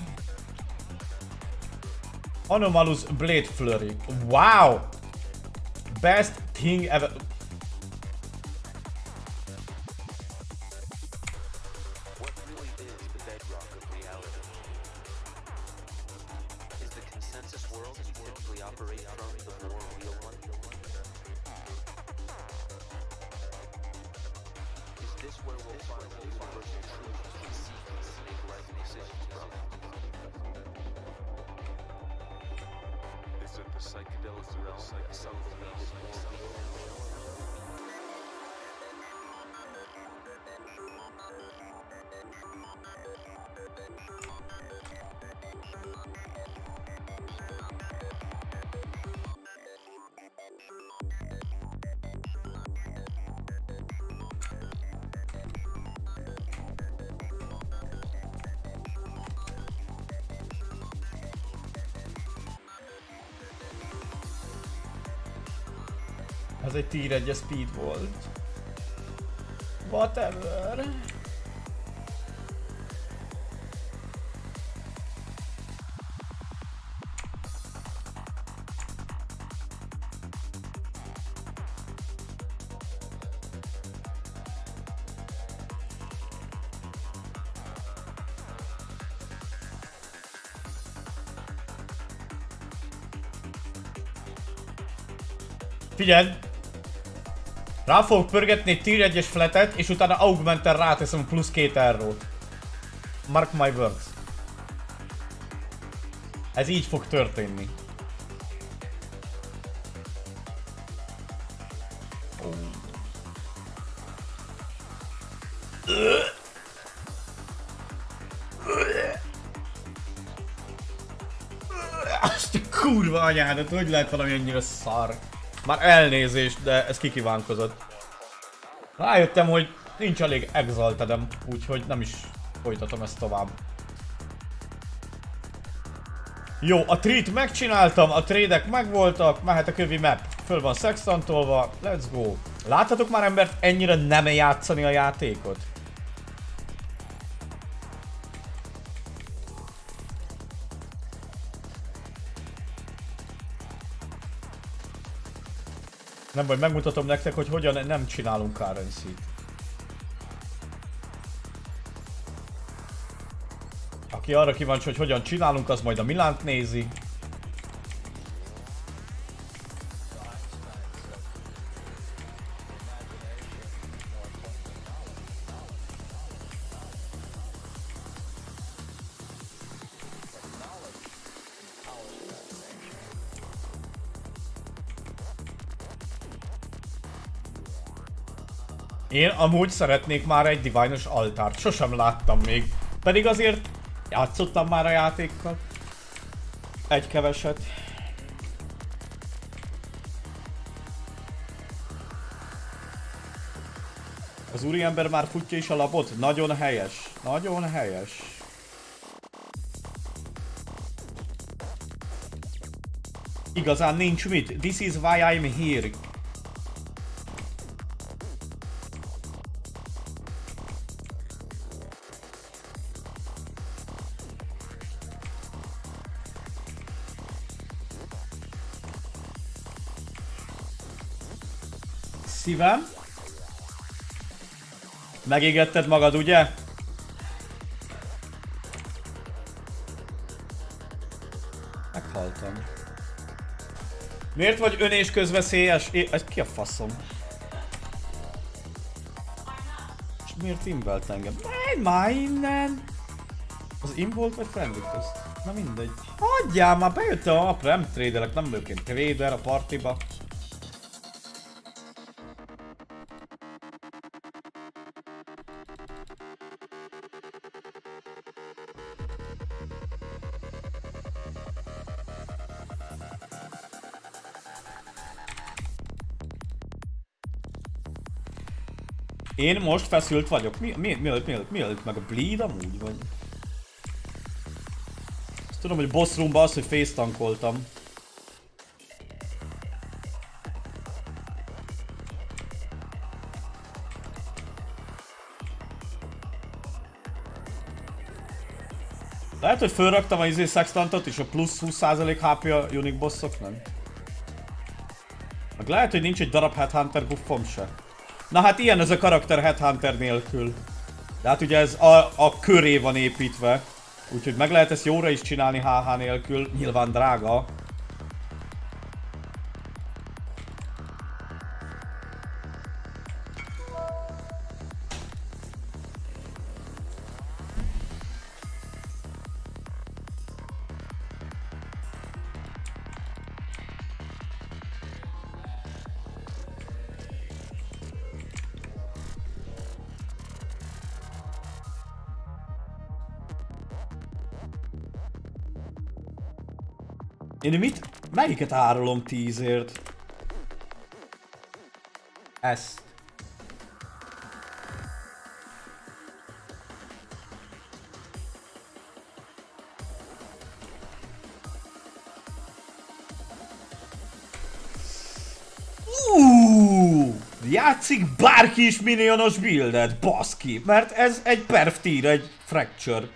Anomalous Blade Flurry. Wow! Best thing ever. Ez egy tier egyes speed volt. Whatever. Figyelj! Rá fogok pörgetni egy tier egyes flatet, és utána augmenten ráteszem plusz két errót. Mark my words. Ez így fog történni. Oh. Azt a kurva anyádat, hogy lehet valami annyira szar? Már elnézést, de ez kikívánkozott. Rájöttem, hogy nincs elég exaltedem, úgyhogy nem is folytatom ezt tovább. Jó, a treat megcsináltam, a trédek megvoltak, mehet a kövi map. Föl van sextantolva, let's go. Láthatok már embert ennyire nem játszani a játékot? Nem baj, megmutatom nektek, hogy hogyan nem csinálunk currency-t. Aki arra kíváncsi, hogy hogyan csinálunk, az majd a Milánt nézi. Én amúgy szeretnék már egy Divine-os altárt, sosem láttam még. Pedig azért játszottam már a játékkal. Egy keveset. Az úriember már futja is a lapot? Nagyon helyes. Nagyon helyes. Igazán nincs mit. This is why I'm here. Szívem. Megégetted magad, ugye? Meghaltam. Miért vagy ön és közveszélyes? É, ez ki a faszom? És miért invelt engem? Menj már innen! Az involt vagy friendly közt? Na mindegy. Hagyjál már, bejöttem a napra, nem traderek, nem vagyok én trader a partiba. Én most feszült vagyok. Mi, mi, mielőtt, mielőtt, mielőtt meg a bleed amúgy vagy? Azt tudom, hogy boss roomba az, hogy face tankoltam. Lehet, hogy fölraktam a izé sextantot és a plusz húsz százalék há pé a unique bossok, nem? Meg lehet, hogy nincs egy darab Headhunter buffom se. Na hát ilyen ez a karakter Headhunter nélkül. De hát ugye ez a, a köré van építve. Úgyhogy meg lehet ezt jóra is csinálni há há nélkül. Nyilván drága. Én mit? Melyiket árulom tízért? Ezt. Uuuuh! Játszik bárki is minionos buildet, baszki! Mert ez egy perf tier, egy fracture.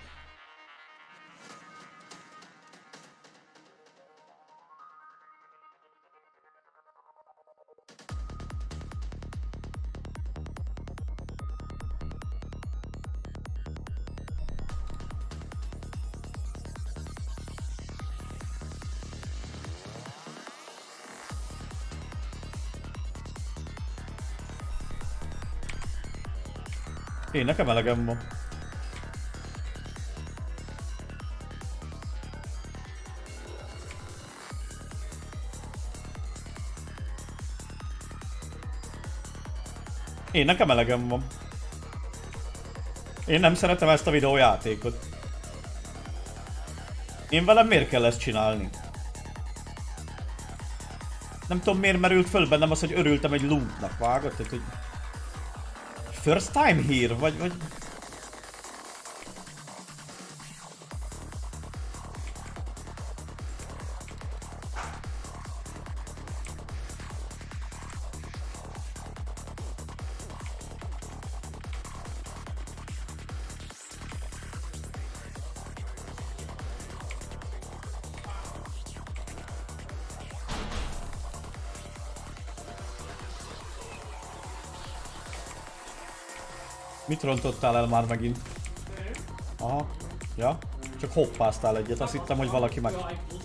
Én nekem elegem van. Én nekem elegem van. Én nem szeretem ezt a videójátékot. Én velem miért kell ezt csinálni? Nem tudom miért merült föl bennem az, hogy örültem egy lootnak, vágod? Tehát, hogy... First time here? Vagy... vagy... Mit rontottál el már megint? Aha, ja. Csak hoppáztál egyet, azt hittem, hogy valaki meg...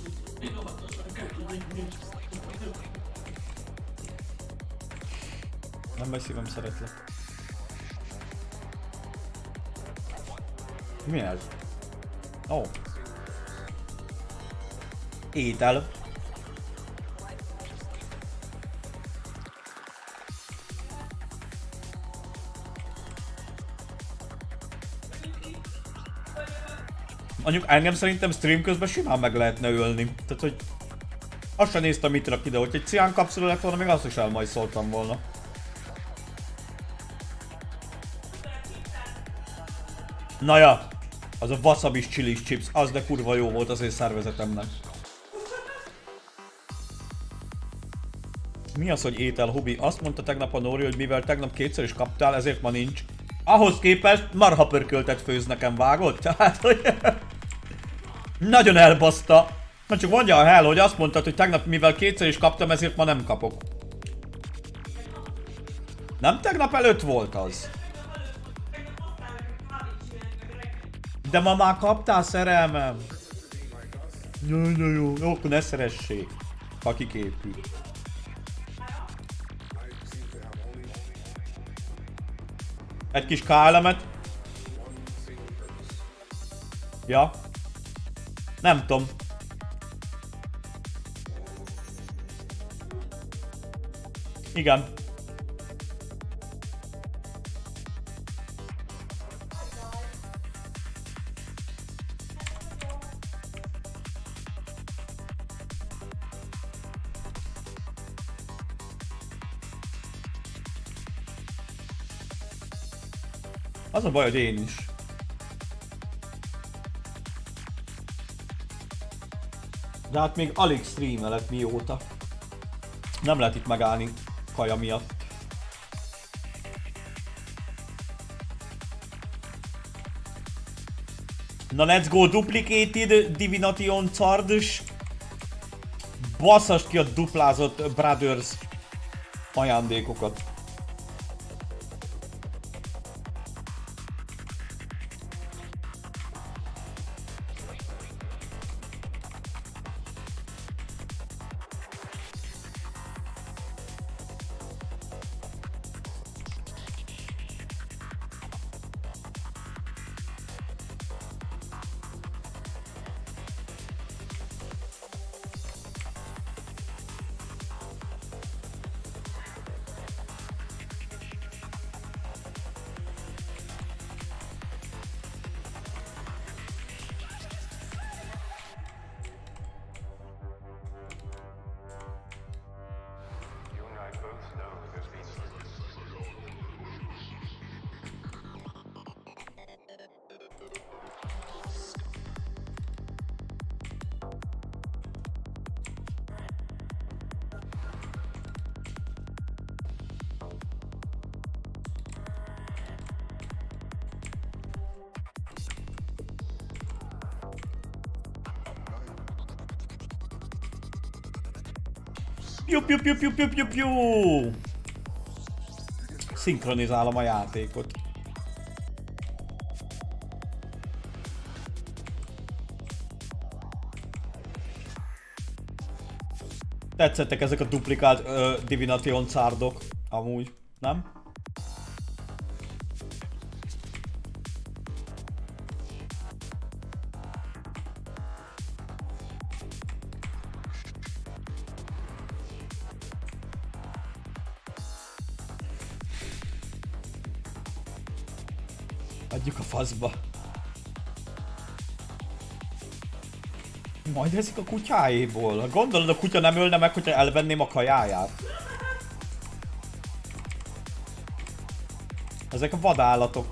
Nem baj, szívem, szeretlek. Mi ez? Ó. Oh. Étel. Mondjuk engem szerintem stream közben simán meg lehetne ölni. Tehát, hogy... Azt sem néztem, mit rak ide, hogy egy cián kapszula lett volna, még azt is elmajszoltam volna. Na ja, az a wasabi chili chips, az de kurva jó volt az én szervezetemnek. Mi az, hogy étel, Hubi? Azt mondta tegnap a Nóri, hogy mivel tegnap kétszer is kaptál, ezért ma nincs. Ahhoz képest marha pörköltet főz nekem, vágod? Tehát, hogy... Nagyon elbaszta. Na csak mondja a hell, hogy azt mondtad, hogy tegnap mivel kétszer is kaptam, ezért ma nem kapok. Nem tegnap előtt volt az? De ma már kaptál, szerelmem. Jaj, jaj, jó, jó, akkor ne szeressék. Aki képül. Egy kis ká elemet. Ja. Nem tudom. Igen. Az a baj, hogy én is. De hát még alig streamelek mióta. Nem lehet itt megállni kaja miatt. Na let's go, duplicated Divination Charge. Basszast ki a duplázott Brothers ajándékokat. Piu, piu, piu, piu, piu, piu, piu. Szinkronizálom a játékot. Tetszettek ezek a duplikált uh, Divination Cardok, amúgy, nem? Adjuk a faszba. Majd eszik a kutyáéból. Gondolod, a kutya nem ölne meg, hogyha elvenném a kajáját? Ezek a vadállatok.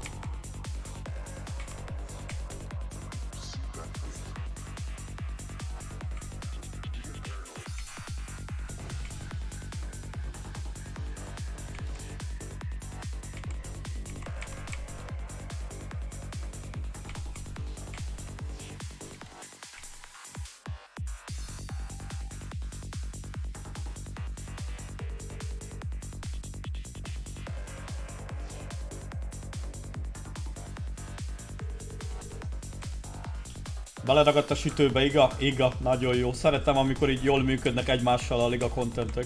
Beleragadt a sütőbe, iga? Iga, nagyon jó. Szeretem, amikor így jól működnek egymással a liga contentek.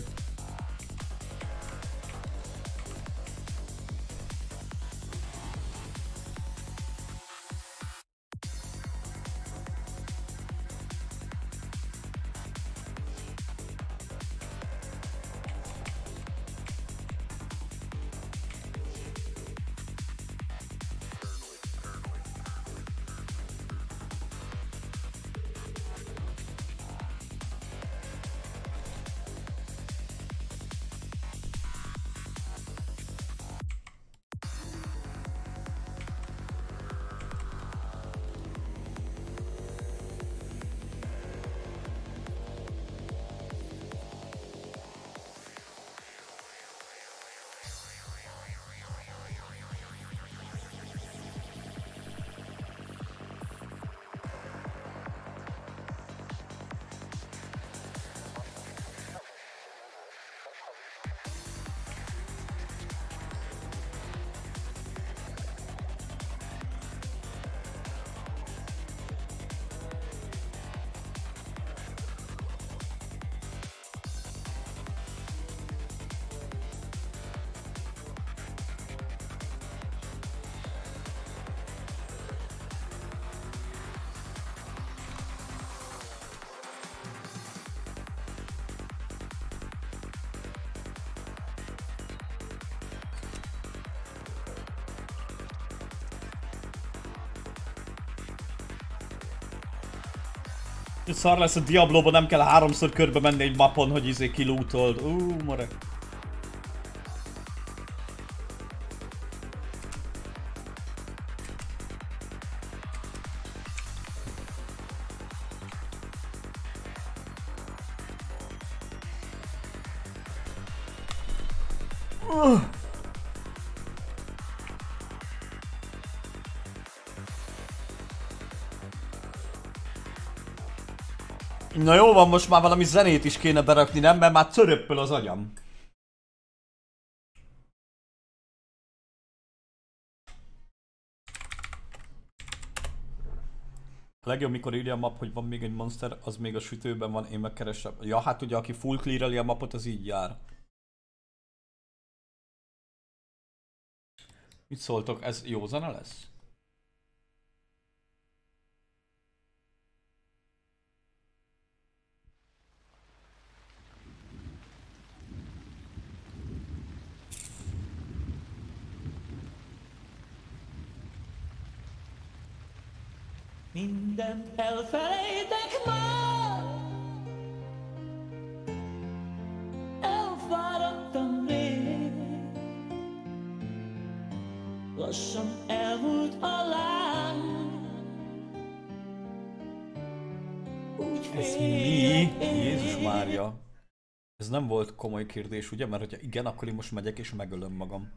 Szar lesz a Diablo-ban, nem kell háromszor körbe menni egy mapon, hogy izé kilootold. Ú, more. Uh. Na jó van, most már valami zenét is kéne berakni, nem? Mert már cöröppöl az agyam. A legjobb, mikor írja a map, hogy van még egy monster, az még a sütőben van, én megkeresem. Ja, hát ugye, aki full clear-eli a mapot, az így jár. Mit szóltok? Ez jó zene lesz? Mindent elfelejtek már, elfáradtam rég, lassan elmúlt a lány. Úgy Ez mi? Jézus Mária. Ez nem volt komoly kérdés, ugye? Mert hogyha igen, akkor én most megyek és megölöm magam.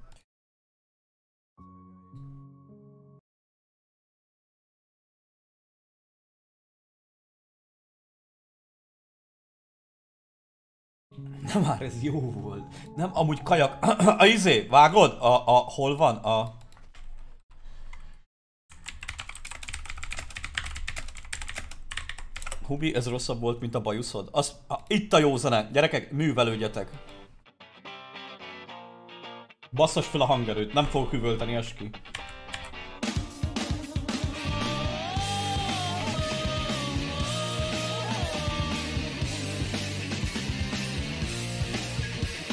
Nem már, ez jó volt. Nem, amúgy kajak. A izé, vágod? A, a, hol van? A... Hubi, ez rosszabb volt, mint a bajuszod. Az, a, itt a jó zene. Gyerekek, művelődjetek. Basszas fel a hangerőt, nem fogok üvölteni, eski.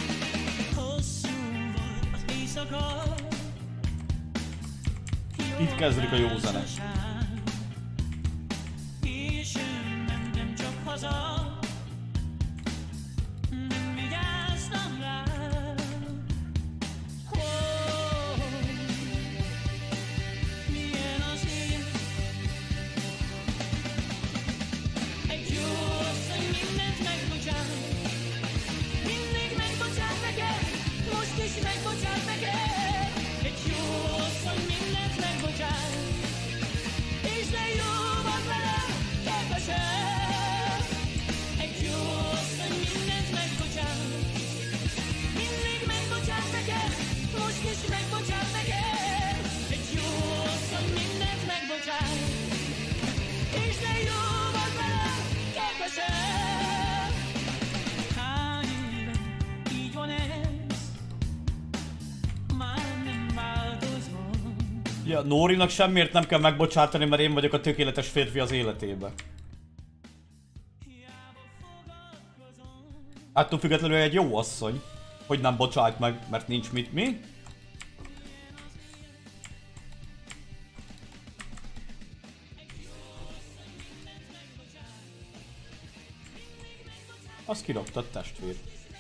Itt Itt kezdődik a jó zene. Későn mentem csak haza. Nem vigyáztam rá. Oh, milyen az élet. Egy jó asszony mindent megbocsát. Mindig megbocsát neked. Most is megbocsát neked. Egy jó asszony mindent megbocsát. És de jó van vele, kedvesem. Egy jó asszony mindent megbocsát. Mindig megbocsát neked, most is megbocsát neked. Egy jó asszony mindent megbocsát. És de jó van vele, kedvesem. Hány éve így van ez, már nem változom. Ja, Nórinak semmiért nem kell megbocsátani, mert én vagyok a tökéletes férfi az életébe. Attól függetlenül egy jó asszony, hogy nem bocsát meg, mert nincs mit mi. Azt kiraktad, testvér.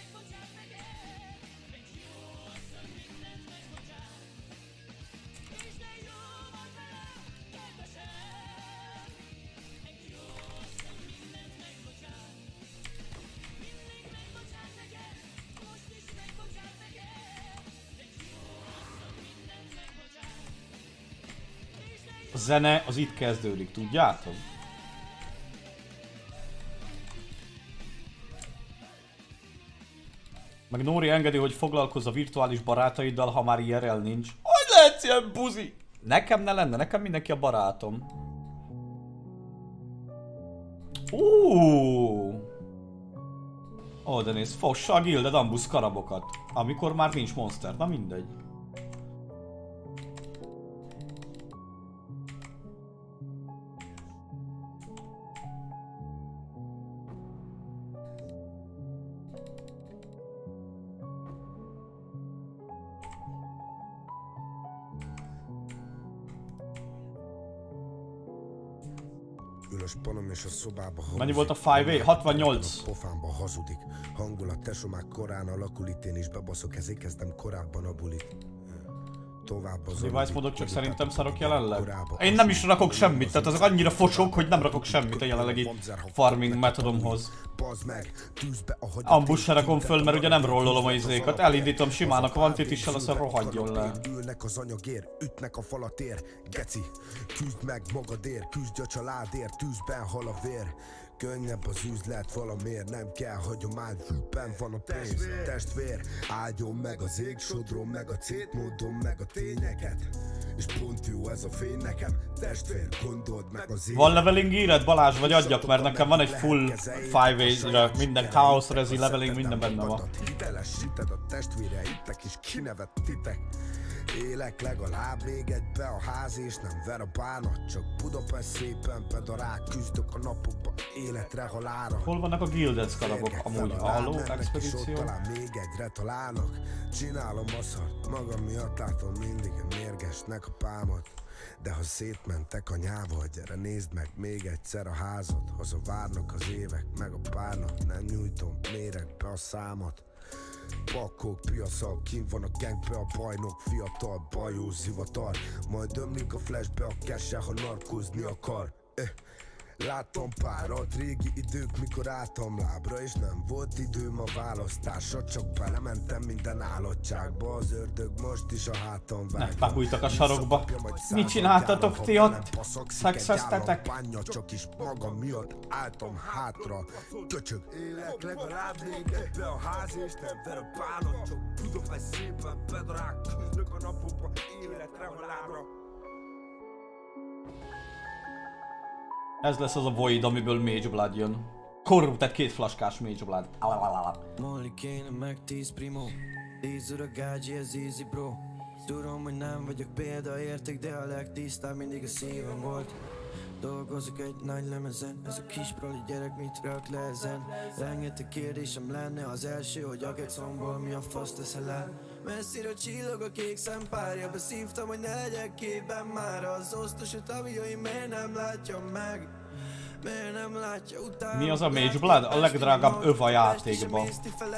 A zene az itt kezdődik, tudjátok? Meg Nóri engedi, hogy foglalkozz a virtuális barátaiddal, ha már i er el nincs. Hogy lehetsz ilyen buzi? Nekem ne lenne, nekem mindenki a barátom. Uuuuh. Ó, de nézd, fossa a Gilded ambusz karabokat. Amikor már nincs monster, na mindegy. Panom és a szobába mennyi volt a öt á? hatvannyolc. Pofámba hazudik. Hangulat, tesomák korán alakul, itt én is bebaszok, ezért kezdem korábban a bulit. Tovább az device modok csak szerintem szarok jelenleg. Én nem is rakok semmit, tehát azok annyira fosok, hogy nem rakok semmit a jelenlegi farming metodomhoz. Ambush se rakom föl, mert ugye nem rollolom a izékat. Elindítom simán a kvantitissal, aztán rohadjon le. Ülnek az anyagért, ütnek a falatért. Geci, küzd meg magadért, küzdj a családért, tűzben hal a vér. Könnyebb az üzlet valamiért, nem kell hagyomány, benn van a pénz. Testvér, áldjon meg az ég, sodrom meg a cét, módom meg a tényeket. És pont jó ez a fény nekem, testvér, gondold meg az ég. Van leveling íred, Balázs, vagy adjak, mert nekem van egy full öt á-re, minden chaos, rezi, leveling, minden benne van. Hitelesíted a testvéreitek és kinevettitek. Élek legalább még egybe a ház és nem ver a bánat. Csak Budapest szépen pedalál, küzdök a napokba életre halálra. Hol vannak a Gilded skarabok? Amúgy halló, expedíció? Talán még egyre találnak. Csinálom a szart, magam miatt látom mindig a mérgesnek a pámat. De ha szétmentek anyával, gyere nézd meg még egyszer a házat. Haza várnak az évek, meg a párnak. Nem nyújtom méregbe a számat. Pakkok, piaszak, kint van a gangbe a bajnok, fiatal, bajó, zivatar. Majd ömlik a flashbe a kesse, ha narkózni akar. eh. Láttam párat, régi idők, mikor álltam lábra, és nem volt időm a választásra. Csak belementem minden állatságba, az ördög most is a hátam vágja. Ne, behújtak a sarokba. Mit csináltatok ti ott? Szexeztetek? Csak is magam miatt álltam hátra. Köcsög. Élek legalább még ebbe a ház, és nem ver a bánat. Csak Budapest szépen bedrák, küzdök a napokba életre halálra. Ez lesz az a Void, amiből Mage Blood jön. Korruptált két flaskás Mage Blood. Molly kéne meg tíz primo. Tíz ura gágyi, ez easy bro. Tudom, hogy nem vagyok példaérték, de a legtisztább mindig a szívem volt. Dolgozok egy nagy lemezen, ez a kis proli gyerek mit rak le ezen. Rengeteg kérdésem lenne, az első, hogy a gecomból mi a fasz teszel el. Messziről csillog a kék szempárja. Beszívtam, hogy ne legyek képben már. Az osztosot, amiaim miért nem látja meg. Miért nem látja utána. Mi az a Mage Blood? A legdrágább öv a játékban.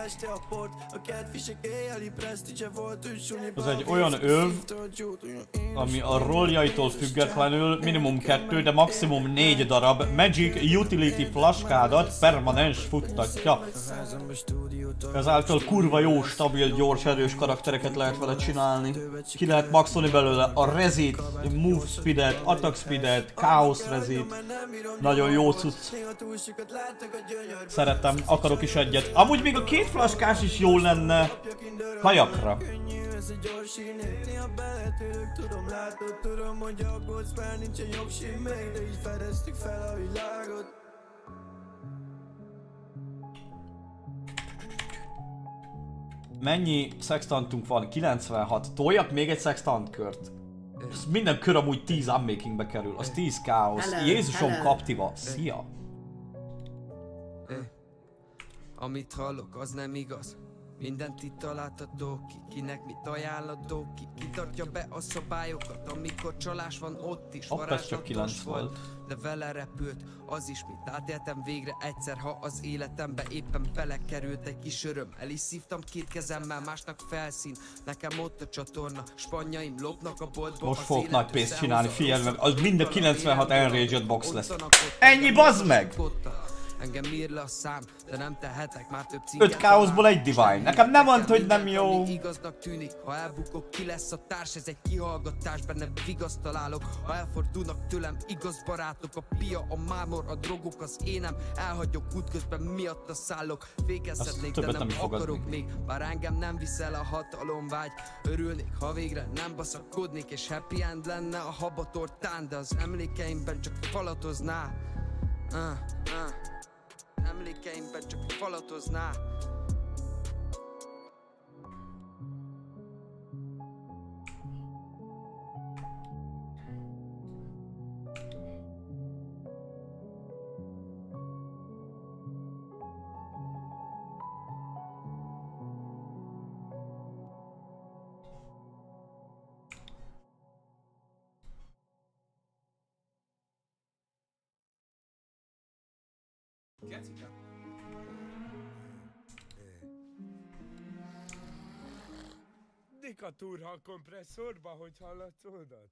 Az egy olyan öv, ami a rolljaitól függetlenül minimum kettő, de maximum négy darab Magic Utility flaskádat permanens futtatja. Ezáltal kurva jó, stabil, gyors, erős karaktereket lehet vele csinálni. Ki lehet maxolni belőle a rezit, move speedet, attack speedet, chaos rezit. Nagyon jó cucc. Szeretem, akarok is egyet. Amúgy még a két flaskás is jó lenne kajakra. Mennyi sextantunk van? kilencvenhat. Toljak még egy sextant kört. Minden kör amúgy tíz unmakingbe kerül. Az tíz chaos. Jézusom Captiva. Szia! Amit hallok, az nem igaz. Mindent itt találtatok ki, kinek mit ajánlatok ki. Kitartja be a szabályokat, amikor csalás van ott is. Varázslatos volt, de vele repült. Az is, mit átéltem végre egyszer, ha az életembe éppen belekerült egy kis öröm. El is szívtam két kezemmel, másnak felszín. Nekem ott a csatorna, spanyaim lopnak a boltba. Most fogok nagy pénzt csinálni, figyelj meg, az mind kilencvenhat enraged box lesz. Ennyi, bazd meg! Engem ír le a szám, de nem tehetek már több cinket. öt chaosból egy divine. Nekem nem mondd, hogy nem jó. Igaznak tűnik, ha elbukok, ki lesz a társ, ez egy kihallgatás, benne vigaszt találok. Ha elfordulnak tőlem igaz barátok, a pia, a mámor, a drogok, az énem. Elhagyok útközben, miatt a szállok. Végezhetnék, de nem akarok még. Bár engem nem viszel a hatalomvágy. Örülnék, ha végre nem baszakodnék, és happy end lenne a habatortán. De az emlékeimben csak falatozná. uh, uh. Emlékeimben csak falatozná. Gecika. Dikatúrha a kompresszorba, hogy hallatszódat?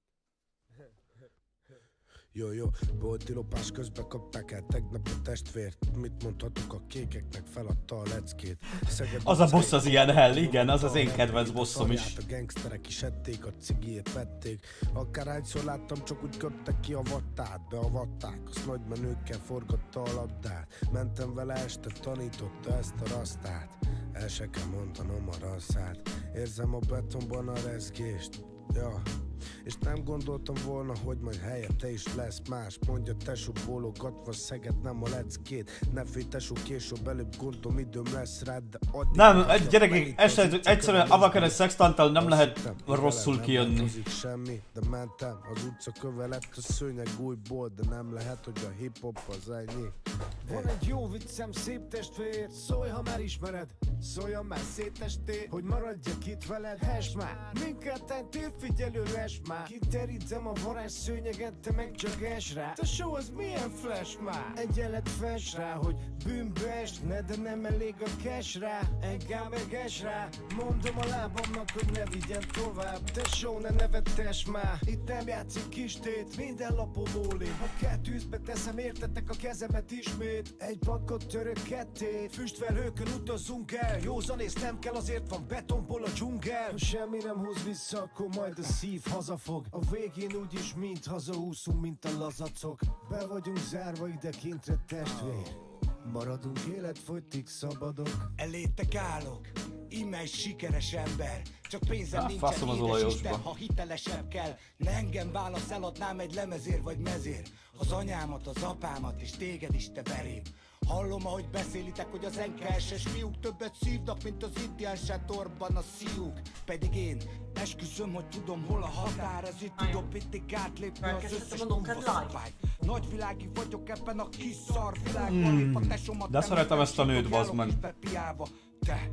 Jó, jó, bolti lopás közben kapták el tegnap a testvért. Mit mondhatok, a kékeknek feladta a leckét. Szeged az a boss az ilyen hell, igen, az az én kedvenc bosszom is. A gangsterek is ették, a cigiét vették. Akárhányszor láttam, csak úgy köptek ki a vattát. Beavatták, az nagy menőkkel forgatta a labdát. Mentem vele este, tanította ezt a rasztát. El se kell mondanom a rasszát. Érzem a betonban a rezgést. Ja, és nem gondoltam volna, hogy majd helyette is lesz más. Mondja tesó bólogatva, Szeged nem a leckét. Ne félj tesó, később előbb gondom időm lesz rád, de addig... Nem, egy gyerekek, egyszerűen avakeres sextanttal nem lehet rosszul kijönni. Semmi, de mentem, az utca köve lett a szőnyeg újból, de nem lehet, hogy a hip-hop az ennyi. Van egy jó viccem, szép testvér, szólj, ha már ismered. Szóljon már szétestél, hogy maradjak itt veled. Hess már, mindketten térfigyelő lesz már. Kiterítem a varázs szőnyeget, te meg csak es rá. A show az milyen flash már. Egyenlet flash rá, hogy bűnbe esne, de nem elég a cash rá. Engem meg es rá, mondom a lábamnak, hogy ne vigyen tovább. Te show, ne nevetes már. Itt nem játszik kistét, minden lapom ólé. Ha kettőzbe teszem, értetek a kezemet ismét. Egy bakkot török ketté, füstfelhőkön utazunk el. Józanész nem kell, azért van betonból a dzsungel. Ha semmi nem hoz vissza, akkor majd a szív hazafog. A végén úgyis mind hazaúszunk, mint a lazacok. Be vagyunk zárva ide kintre, testvér. Maradunk életfogytig szabadok. Elétek állok, íme egy sikeres ember. Csak pénzem ah, nincsen, édes Isten, ha hitelesebb kell. Ne engem válasz, eladnám egy lemezér vagy mezér. Az anyámat, az apámat és téged is, te belém. Hallom, ahogy beszélitek, hogy az en ká es-es fiúk többet szívnak, mint az indián sátorban a szíjuk. Pedig én esküszöm, hogy tudom, hol a határ, ezért tudok mindig átlépni az összes kumbaszabályt. Nagyvilági vagyok ebben a kis szar világban, hmm. De szeretem ezt a nőt, bazd meg. Te, a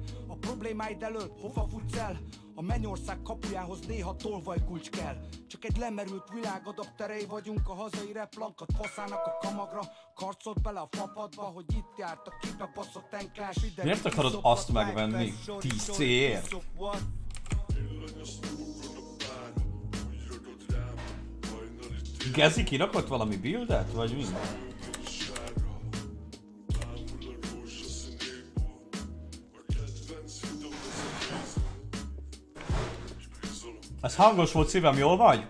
problémáid elől hova futsz el? A mennyország kapujához néha tolvajkulcs kell. Csak egy lemerült világ adapterei vagyunk, a hazai replankat faszának a kamagra. Karcolt bele a fapadba, hogy itt járt a kibebaszott tenkás ide. Miért akarod azt megvenni tíz cé-ért? Gezi kirakott valami buildet, vagy mi? Ez hangos volt, szívem, jól vagy?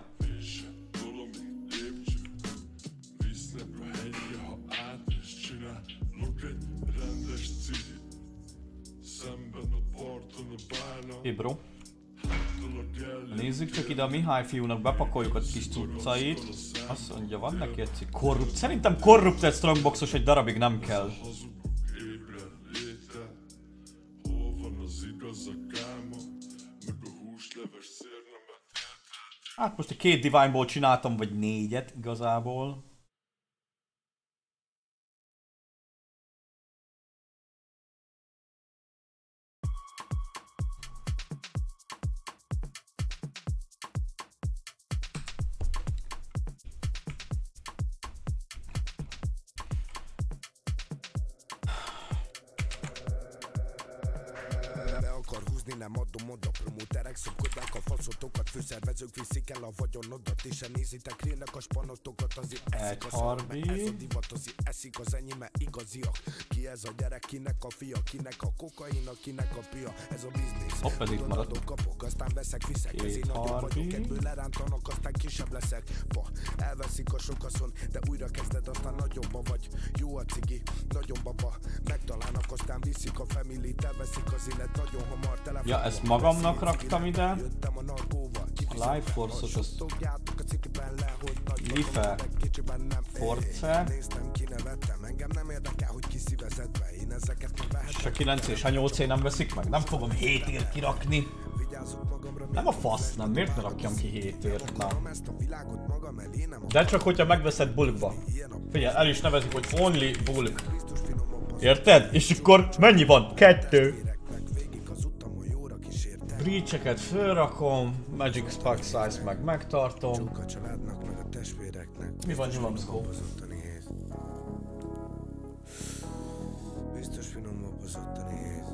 Hé bro. Nézzük csak ide, a Mihály fiúnak bepakoljuk a kis cuccait. Azt mondja, van neki egy cikk. Korrupt. Szerintem Corrupted Strongboxos egy darabig nem kell. Hát most a két Divine-ból csináltam, vagy négyet igazából. Nem adom oda, promóterek szopkodják a faszotokat, főszervezők viszik el a vagyonodat, és se nézitek rélek a spanotokat, azért eszik a szar, mert ez a divat, azért eszik az enyém, mert igaziak. Ki ez a gyerek, kinek a fia, kinek a kokain, kinek a pia, ez a biznisz. Hopp, ez itt marad. Kapok, aztán veszek, viszek, ezért nagyobb vagyok, egyből lerántanak, aztán kisebb leszek. Pa, elveszik a sokaszon, de újra kezded, aztán nagyobba vagy. Jó a cigi, nagyon baba, megtalálnak, aztán viszik a familit, elveszik az élet nagyon hamar. Ja, ezt magamnak raktam ide. A Life Force-os az... Life Force. És a kilenc és a nyolc nem veszik meg? Nem fogom hét ért kirakni. Nem a fasz, nem. Miért ne rakjam ki hét ért? Na. De csak hogyha megveszed bulkba. Figyelj, el is nevezik, hogy only bulk. Érted? És akkor mennyi van? Kettő. Breach-eket fölrakom, Magic Spark Size meg megtartom. Mi van, Nyulamszkó? Biztos finom mopozott a nehéz.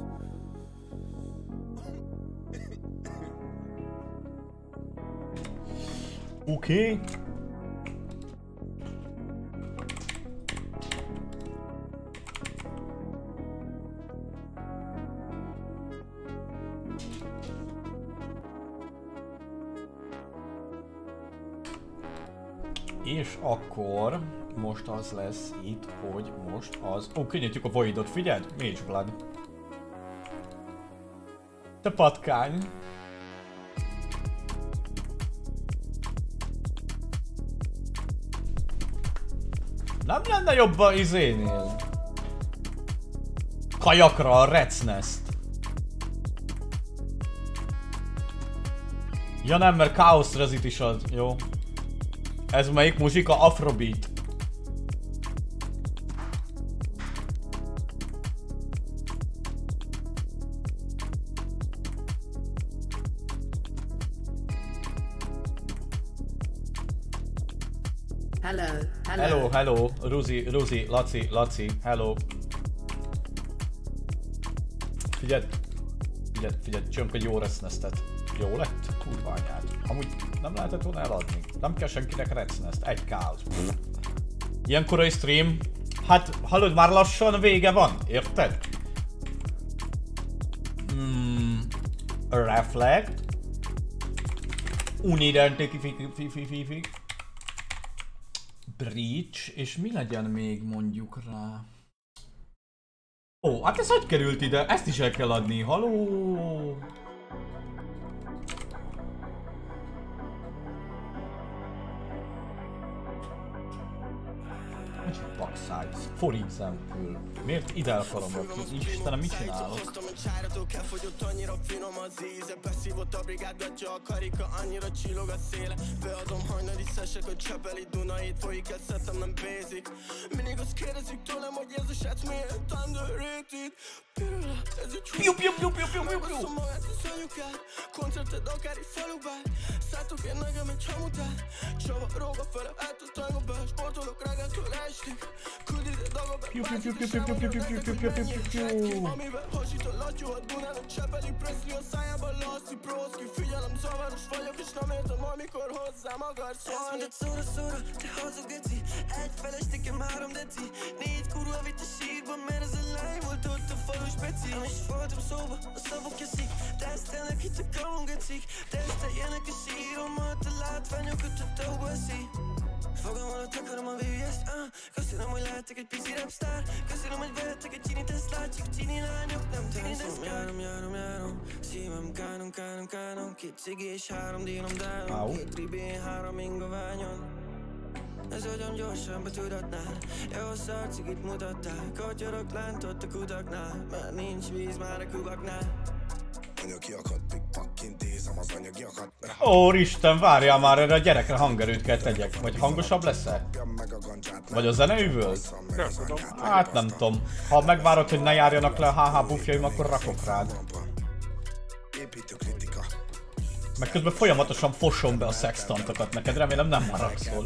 Oké. És akkor most az lesz itt, hogy most az... Ó, könnyítjük a Voidot, figyeld? Mage Blood. Te patkány. Nem lenne jobb a izénél? Kajakra a Red's Nest. Ja nem, mert Chaos Rezit is ad, jó. Ez melyik muzsika? Afrobeat. Hello, hello. Hello, hello. Ruzi, Ruzi, Laci, Laci, hello. Figyeld, figyeld, figyeld, csönk egy jó Red's-nestet. Jó lett? Kurva anyád. Amúgy nem lehetett volna eladni. Nem kell senkinek Red's-nest. Egy káosz. Ilyen korai stream. Hát, hallod, már lassan vége van. Érted? Mm, reflect. Unidentififi. Breach. És mi legyen még mondjuk rá? Ó, hát ez hogy került ide? Ezt is el kell adni. Haló? Pack size. For example. Miért ide akarom rakni? Istenem, mit csinálok? Elfogyott annyira finom az íze, beszívott a brigádgatja a karika, annyira csillog a széle. Beadom hajnali szesek, hogy Csepeli Dunait folyik, ez szettem nem basic. Mindig azt kérdezik tőlem, hogy ez a srác miért underrated. Pirula, ez egy Piu, piu, piu, piu, piu, piu, piu. Megbasszom magát, hogy szanyukát, koncerted akár egy falubát. Szálltok én nekem egy csomutát, Csaba róga fele, át a tangoba, sportolok reggeltől estig. Küld ide dagobbe, Piu, piu, piu, piu, piu, piu, piu, piu, piu, piu, piu, piu, piu. amivel hasít a latyó a Dunán, a Csepeli Presley a szájában Lassi Broski. Figyelem, zavaros vagyok és nem értem, amikor hozzám akarsz szólni. Ezt mondod szóra szóra, te hazug geci, egy feles nekem három deci. Négy kurva vitt a sírban, mert ez a lány volt ott a falus beci. Nem is voltam szóba, a szavuk eszik, tesztelnek itt a kamongecik. Teszteljenek a síromat, a látványokat a tóba eszik. Fogom alatt akarom a baby ezt, ah. Köszönöm, hogy lehetek egy pici rapstar. Köszönöm, hogy vehetek egy csini Teslát. Csak csini lányok, nem tini deszkár. Járom, járom, járom, szívem kánom, kánom, kánom. Két cigi és három dínom dánom. Két ribén, három ingoványon. Ez olyan gyorsan betudatnál. Jó szar cigit mutattál. Kotyorok lánt ott a kutaknál. Mert nincs víz már a kubaknál. Anyagiakat, pikpakként érzem az anyagiakat. Úristen, várjál már, erre a gyerekre hangerőt kell tegyek. Vagy hangosabb lesz-e? Vagy a zene üvölt? Hát nem tudom. Ha megvárod, hogy ne járjanak le a há há buffjaim, akkor rakok rád. Meg közben folyamatosan fosom be a szextantokat neked, remélem nem haragszol.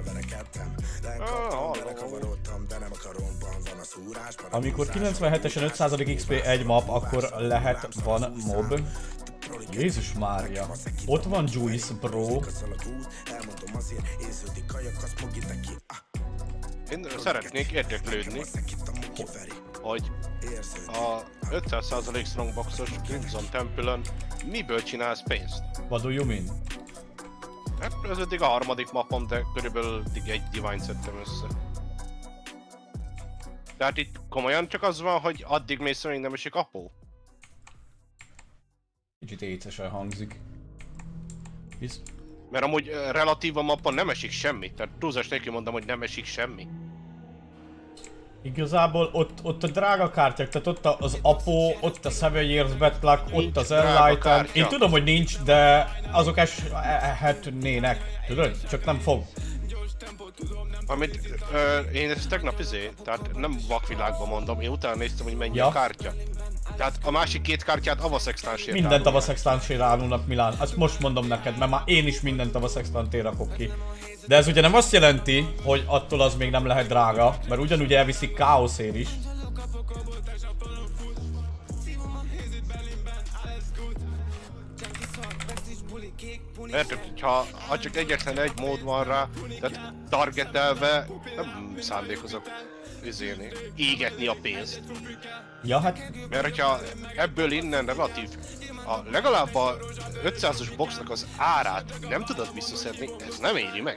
Amikor kilencvenhetesen öt százalék iksz pé egy map, akkor lehet van mob. Jézus Mária. Ott van Juice, bro. Én szeretnék érdeklődni, hogy a ötszáz százalék strongboxos Crimson Temple-ön miből csinálsz pénzt? What do you mean? Hát ez eddig a harmadik mapom, de körülbelül egy Divine szedtem össze. Tehát itt komolyan csak az van, hogy addig mész, hogy nem esik apó? Kicsit écesen hangzik. Hisz... Mert amúgy relatív a mappon nem esik semmi, tehát túlzás nélkül mondom, hogy nem esik semmi. Igazából ott, ott a drága kártyák, tehát ott az Apo, ott a Seven Years Bad Luck, ott az Enlighten. Én tudom, hogy nincs, de azok eshetnének, tudod? Csak nem fog. Amit ö, én ezt tegnap izé, tehát nem vakvilágban mondom, én utána néztem, hogy mennyi ja. a kártya. Tehát a másik két kártyát avaszextánsért Mindent avaszextánsért árulnak, Milán. Azt most mondom neked, mert már én is mindent avaszextánsért rakok ki. De ez ugye nem azt jelenti, hogy attól az még nem lehet drága, mert ugyanúgy elviszik káoszért is. Érted, hogyha ha csak egyetlen egy mód van rá, tehát targetelve nem szándékozok üzélni, égetni a pénzt. Ja, hát... Mert hogyha ebből innen relatív, a, legalább a ötszázas boxnak az árát nem tudod visszaszedni, ez nem éri meg.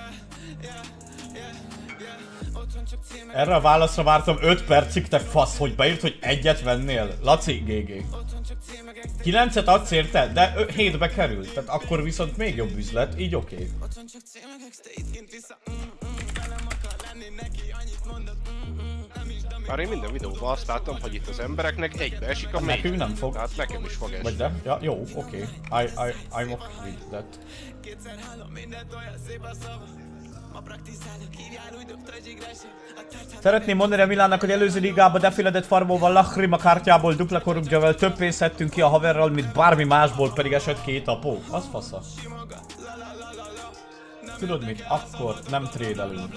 Erre a válaszra vártam öt percig, te fasz, hogy beírt, hogy egyet vennél. Laci, gé gé. kilencet adsz érte, de hétbe került, tehát akkor viszont még jobb üzlet, így oké. Okay. Már én minden videóban azt látom, hogy itt az embereknek egybe esik a mély. Nekünk nem fog. Tehát nekem is fog esni. Vagy de? Ja, jó, oké. Okay. I, I, I'm okay with that. Szeretném mondani a Milánnak, hogy előző ligában defiledett farmóval, Lacrima kártyából, dupla korruptjavel több pénzt szedtünk ki a haverral, mint bármi másból, pedig esett két apó. Az fasza. Tudod mit? Akkor nem trédelünk.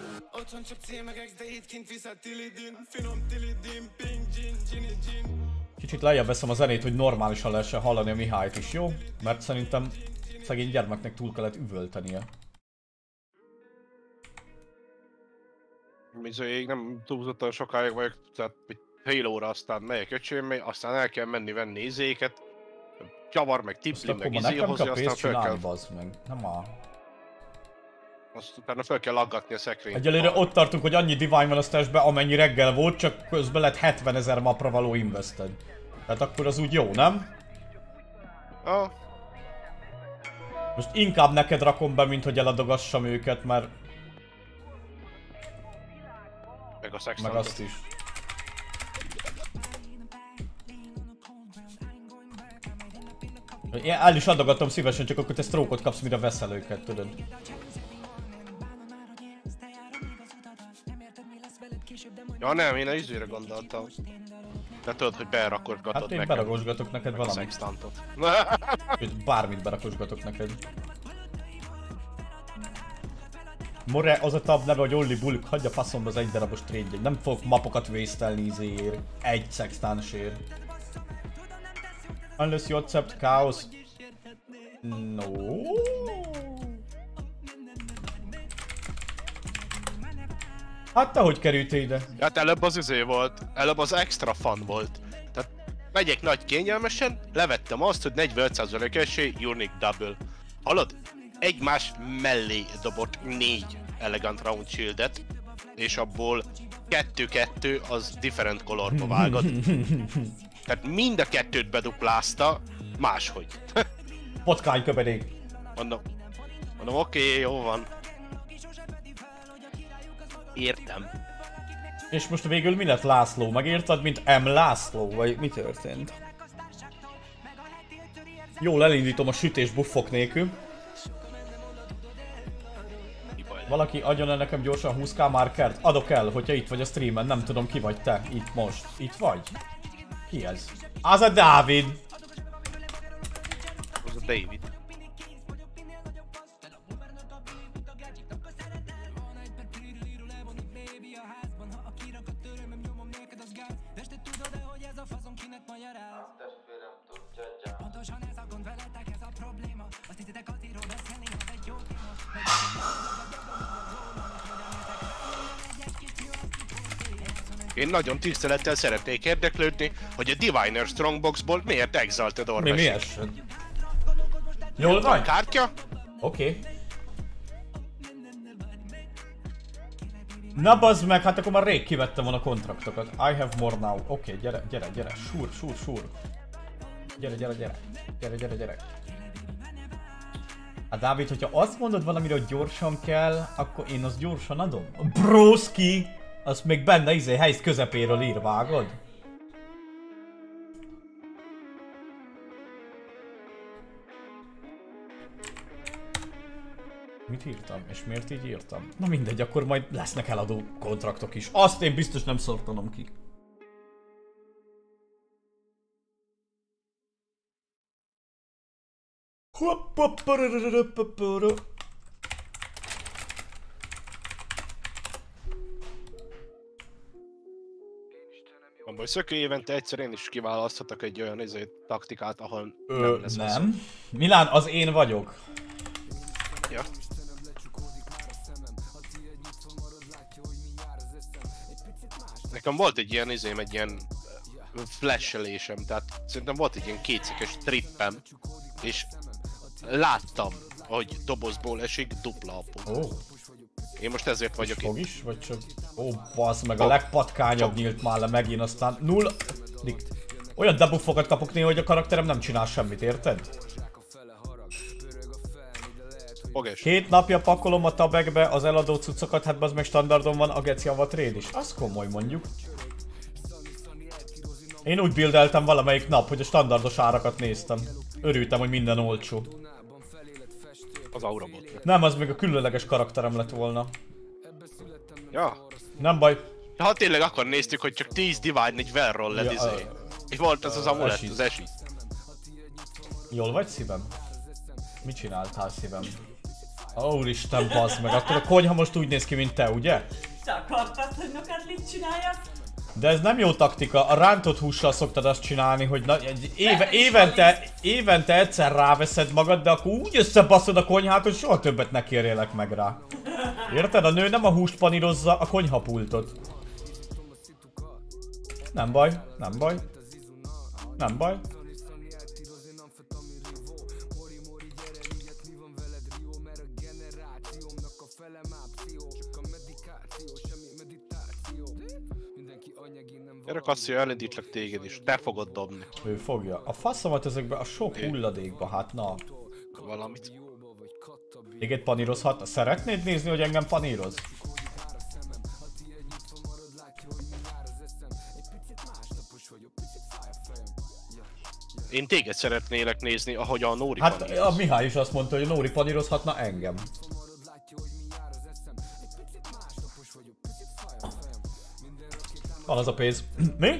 Kicsit lejjebb veszem a zenét, hogy normálisan lehessen hallani a Mihályt is, jó? Mert szerintem szegény gyermeknek túl kellett üvöltenie. Bizonyéig nem túlzottan sokáig vagyok, tehát egy fél óra aztán megyek öcsémmé, aztán el kell menni venni izéket. Csavar meg tipli meg izéhoz, aztán fel kell... Bazd meg. Nem áll. Azt utána fel kell laggatni a szekrényt. Egyelőre ott tartunk, hogy annyi Divine van a stashbe, amennyi reggel volt, csak közben lett hetvenezer mapra való invested. Tehát akkor az úgy jó, nem? Ah. Most inkább neked rakom be, mint hogy eladogassam őket, mert... Meg a Meg azt is. Én el is adogatom szívesen, csak akkor te stroke-ot kapsz, mire veszel őket, tudod. Ja nem, én a izőre gondoltam. De tudod, hogy berakosgatod hát én nekem. berakosgatok neked meg valamit. A sextantot. Bármit berakosgatok neked. More az a tab neve, hogy Olli Bulk, hagyja faszomba az egy darabos trade-jét. Nem fogok mapokat waste-elni izéért. Egy sextánsért. Unless you accept chaos. No. Hát te hogy kerültél ide? Hát előbb az izé volt, előbb az extra fun volt. Tehát megyek nagy kényelmesen, levettem azt, hogy negyvenöt százalék esély, unique double. Hallod? Egymás mellé dobott négy elegant round shieldet, és abból kettő-kettő az different colorba vágott. Tehát mind a kettőt beduplázta, máshogy. Potkány köpedék. Mondom, mondom oké, okay, jó van. Értem. És most végül mi lett László? Megírtad, mint M. László? Vagy mi történt? Jól elindítom a sütés buffok nélkül. Valaki adjon el nekem gyorsan húsz k markert? Adok el, hogyha itt vagy a streamen, nem tudom ki vagy te, itt most. Itt vagy? Ki ez? Az a Dávid! Az a David. Én nagyon tisztelettel szeretnék érdeklődni, hogy a Diviner Strongboxból miért Exalted Orb Mi mi esett? Jól vagy? Kártya? Oké. Okay. Na bazd meg, hát akkor már rég kivettem volna a kontraktokat. I have more now. Oké, okay, gyere, gyere, gyere. Sure, sure, sure. Gyere, gyere, gyere. Gyere, gyere, gyere. Hát Dávid, hogyha azt mondod valamire, hogy gyorsan kell, akkor én azt gyorsan adom. Broski! Azt még benne izé helysz közepéről ír, vágod? Mit írtam? És miért így írtam? Na mindegy, akkor majd lesznek eladó kontraktok is. Azt én biztos nem szortanom ki. Abban szökő évente egyszer én is kiválaszthatok egy olyan izé, taktikát, ahol Ö, nem lesz nem. hosszú. Milán, az én vagyok. Ja. Nekem volt egy ilyen izém, egy ilyen flashelésem, tehát szerintem volt egy ilyen kétszikes trippem, és láttam, hogy dobozból esik dupla apu. Oh. Én most ezért vagyok Fog is? Vagy csak... Ó, bassz meg, a legpatkányabb nyílt már le megint, aztán null... Olyan debuffokat kapok néha, hogy a karakterem nem csinál semmit, érted? Foges. Két napja pakolom a tabekbe az eladó cuccokat, hát az meg standardon van a geci a trade is. Az komoly mondjuk. Én úgy buildeltem valamelyik nap, hogy a standardos árakat néztem. Örültem, hogy minden olcsó. Az Aurabot. Nem, az még a különleges karakterem lett volna. Ja. Nem baj. Ha tényleg akkor néztük, hogy csak tíz divide, egy Velroll Ja, izé. És volt ez az amulett, az esi. Jól vagy szívem? Mit csináltál szívem? Úristen, bassz meg, akkor a konyha most úgy néz ki, mint te, ugye? Te akartad, hogy nokatlit csináljak? De ez nem jó taktika, a rántott hússal szoktad azt csinálni, hogy na, egy éve, évente, évente egyszer ráveszed magad, de akkor úgy összebaszod a konyhát, hogy soha többet ne kérjélek meg rá. Érted? A nő nem a húst panírozza, a konyhapultot. Nem baj, nem baj. Nem baj. Gyere Kasszia, elindítlak téged is, te fogod dobni. Ő fogja. A faszomat ezekbe a sok hulladékba, hát na. Valamit. Téged panírozhatna? Szeretnéd nézni, hogy engem paníroz? Én téged szeretnélek nézni, ahogy a Nóri Hát paníroz. a Mihály is azt mondta, hogy a Nóri panírozhatna engem. Van az a pénz. Mi?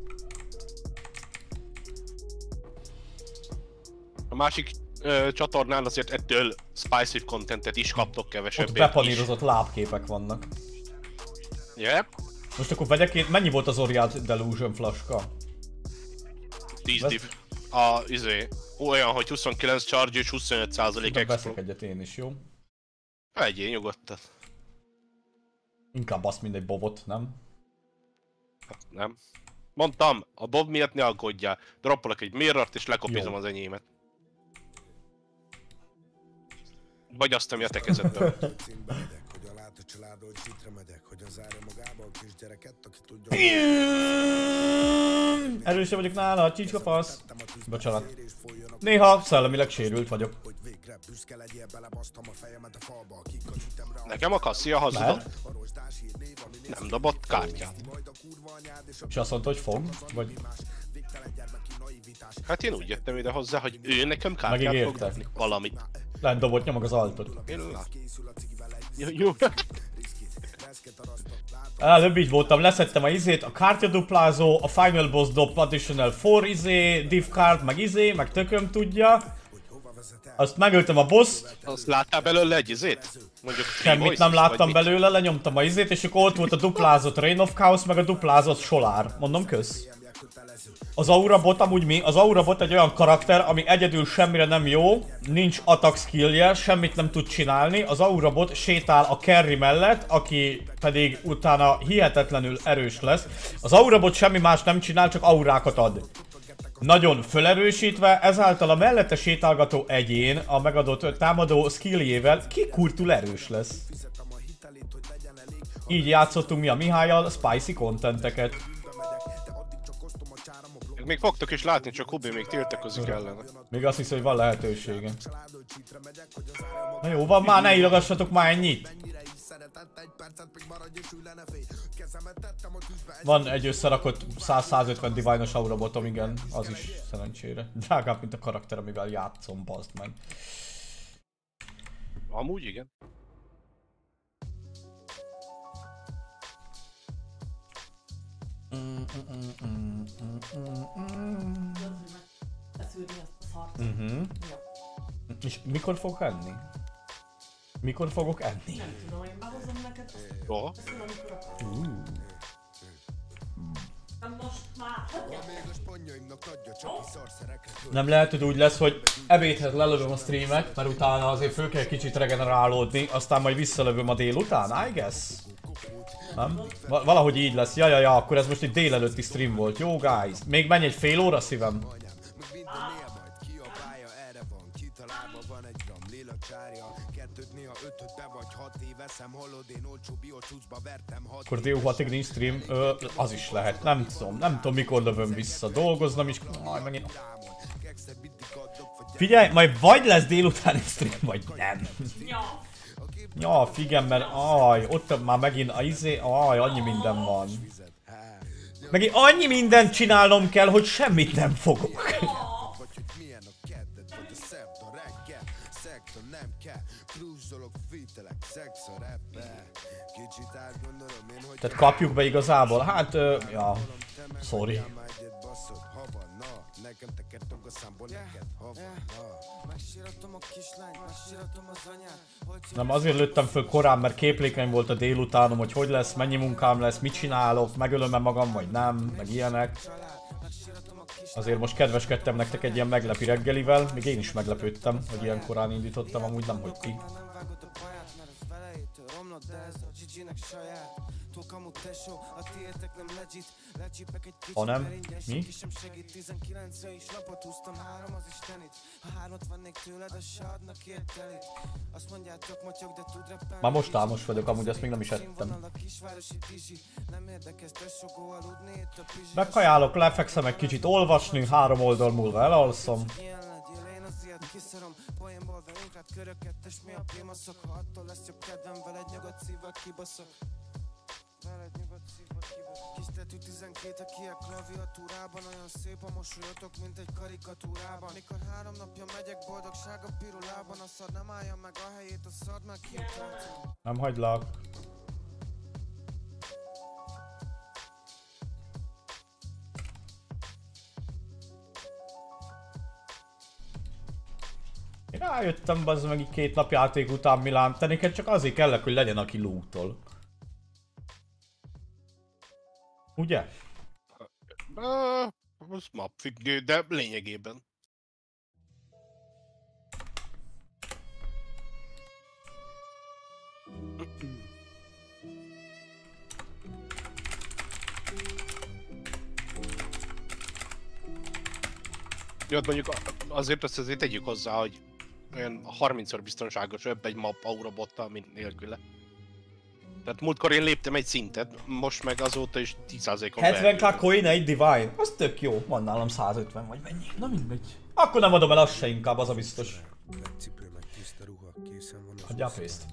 A másik ö, csatornán azért ettől spicy contentet is kaptok kevesebb. Ott bepanírozott lábképek vannak. Yep. Most akkor vegyek én, mennyi volt az Oriat Delusion flaska? tíz div. A, izé, olyan, hogy huszonkilenc charge és huszonöt százalék extra. Veszek egyet én is, jó? Vegyél nyugodtan. Inkább azt mindegy bobot, nem? Hát nem. Mondtam, a Bob miatt ne aggódjál. Droppolok egy mirrort és lekopizom Jó. az enyémet. Vagy azt, ami a te kezedben. Erősebb vagyok nála, a csicska fasz. Bocsánat. Néha szellemileg sérült vagyok. Nekem a Cassia hazudott. Nem dobott kártyát. És azt mondta, hogy fog? Vagy... Hát én úgy jöttem ide hozzá, hogy ő nekem kártyát fog Megígérte. dobni. Valamit. Lehet dobott nyomog az altot. Én lát. Jó, jó. Előbb így voltam, leszettem a izét, a kártyaduplázó, a Final Boss dob Additional négy izé, div card, meg izé, meg tököm tudja. Azt megöltem a boss. Azt láttál belőle egy izét? Mondjuk Semmit nem láttam belőle, lenyomtam a izét, és akkor ott volt a duplázott Reign of Chaos, meg a duplázott Solár. Mondom, kösz. Az Aura Bot amúgy mi? Az Aura Bot egy olyan karakter, ami egyedül semmire nem jó, nincs attack skillje, semmit nem tud csinálni. Az Aura Bot sétál a carry mellett, aki pedig utána hihetetlenül erős lesz. Az Aura Bot semmi más nem csinál, csak aurákat ad. Nagyon fölerősítve, ezáltal a mellette sétálgató egyén a megadott támadó skilljével kikurtul erős lesz. Így játszottunk mi a Mihályal spicy contenteket. Még fogtok is látni, csak Hubi még tiltakozik ellene. Még azt hiszem, hogy van lehetősége. Na jó, van már, ne írogassatok már ennyit! Van egy összerakott száz-százötven Divine-os Aura Botom, igen, az is szerencsére. Drágább, mint a karakter, amivel játszom, bazd meg. Amúgy igen. Mhm. És mikor fogok enni? Mikor fogok enni? Nem tudom, én behozom neked. Jó. Uh. Most már. Nem lehet, hogy úgy lesz, hogy ebédhez lelövöm a streamet, mert utána azért föl kell kicsit regenerálódni, aztán majd visszalövöm a délután, I guess? Nem? Val valahogy így lesz. Ja, ja, ja, akkor ez most egy délelőtti stream volt. Jó, guys. Még menj egy fél óra, szívem? Akkor dél hatig nincs stream, Ö, az is lehet, nem tudom, nem tudom mikor lövöm vissza, dolgoznom is, majd megint... Figyelj, majd vagy lesz délutáni stream, vagy nem. Ja, figyelj, mert aj, ott már megint a izé, aj, annyi minden van. Megint annyi mindent csinálnom kell, hogy semmit nem fogok. Tehát kapjuk be igazából? Hát, ö, ja, sorry. Nem, azért lőttem föl korán, mert képlékeny volt a délutánom, hogy hogy lesz, mennyi munkám lesz, mit csinálok, megölöm-e magam, vagy nem, meg ilyenek. Azért most kedveskedtem nektek egy ilyen meglepi reggelivel, még én is meglepődtem, hogy ilyen korán indítottam, amúgy nem, hogy ti. Ha nem, mi? Már most álmos vagyok, amúgy azt még nem is ettem. Megkajálok, lefekszem egy kicsit olvasni, három oldal múlva elalszom. Kis tetű tizenkét a kiek klaviatúrában, olyan szép a mosolyotok, mint egy karikatúrában. Mikor három napja megyek boldogság a pirulában, a szar nem állja meg a helyét, a szar meg kiutált. Nem hagylak. Én rájöttem bazd meg így két nap játék után Milán, te neked csak azért kellek, hogy legyen aki lootol. Ugye? Uh, az mapfüggő, de lényegében. Jó, mondjuk azért azt azért tegyük hozzá, hogy olyan harmincszor biztonságosabb egy map aurabottal, mint nélküle. Tehát múltkor én léptem egy szintet, most meg azóta is tíz százalékon hetven k coin egy Divine, az tök jó, van nálam százötven vagy mennyi, na mindegy. Akkor nem adom el azt se inkább, az a biztos. Adjál pénzt.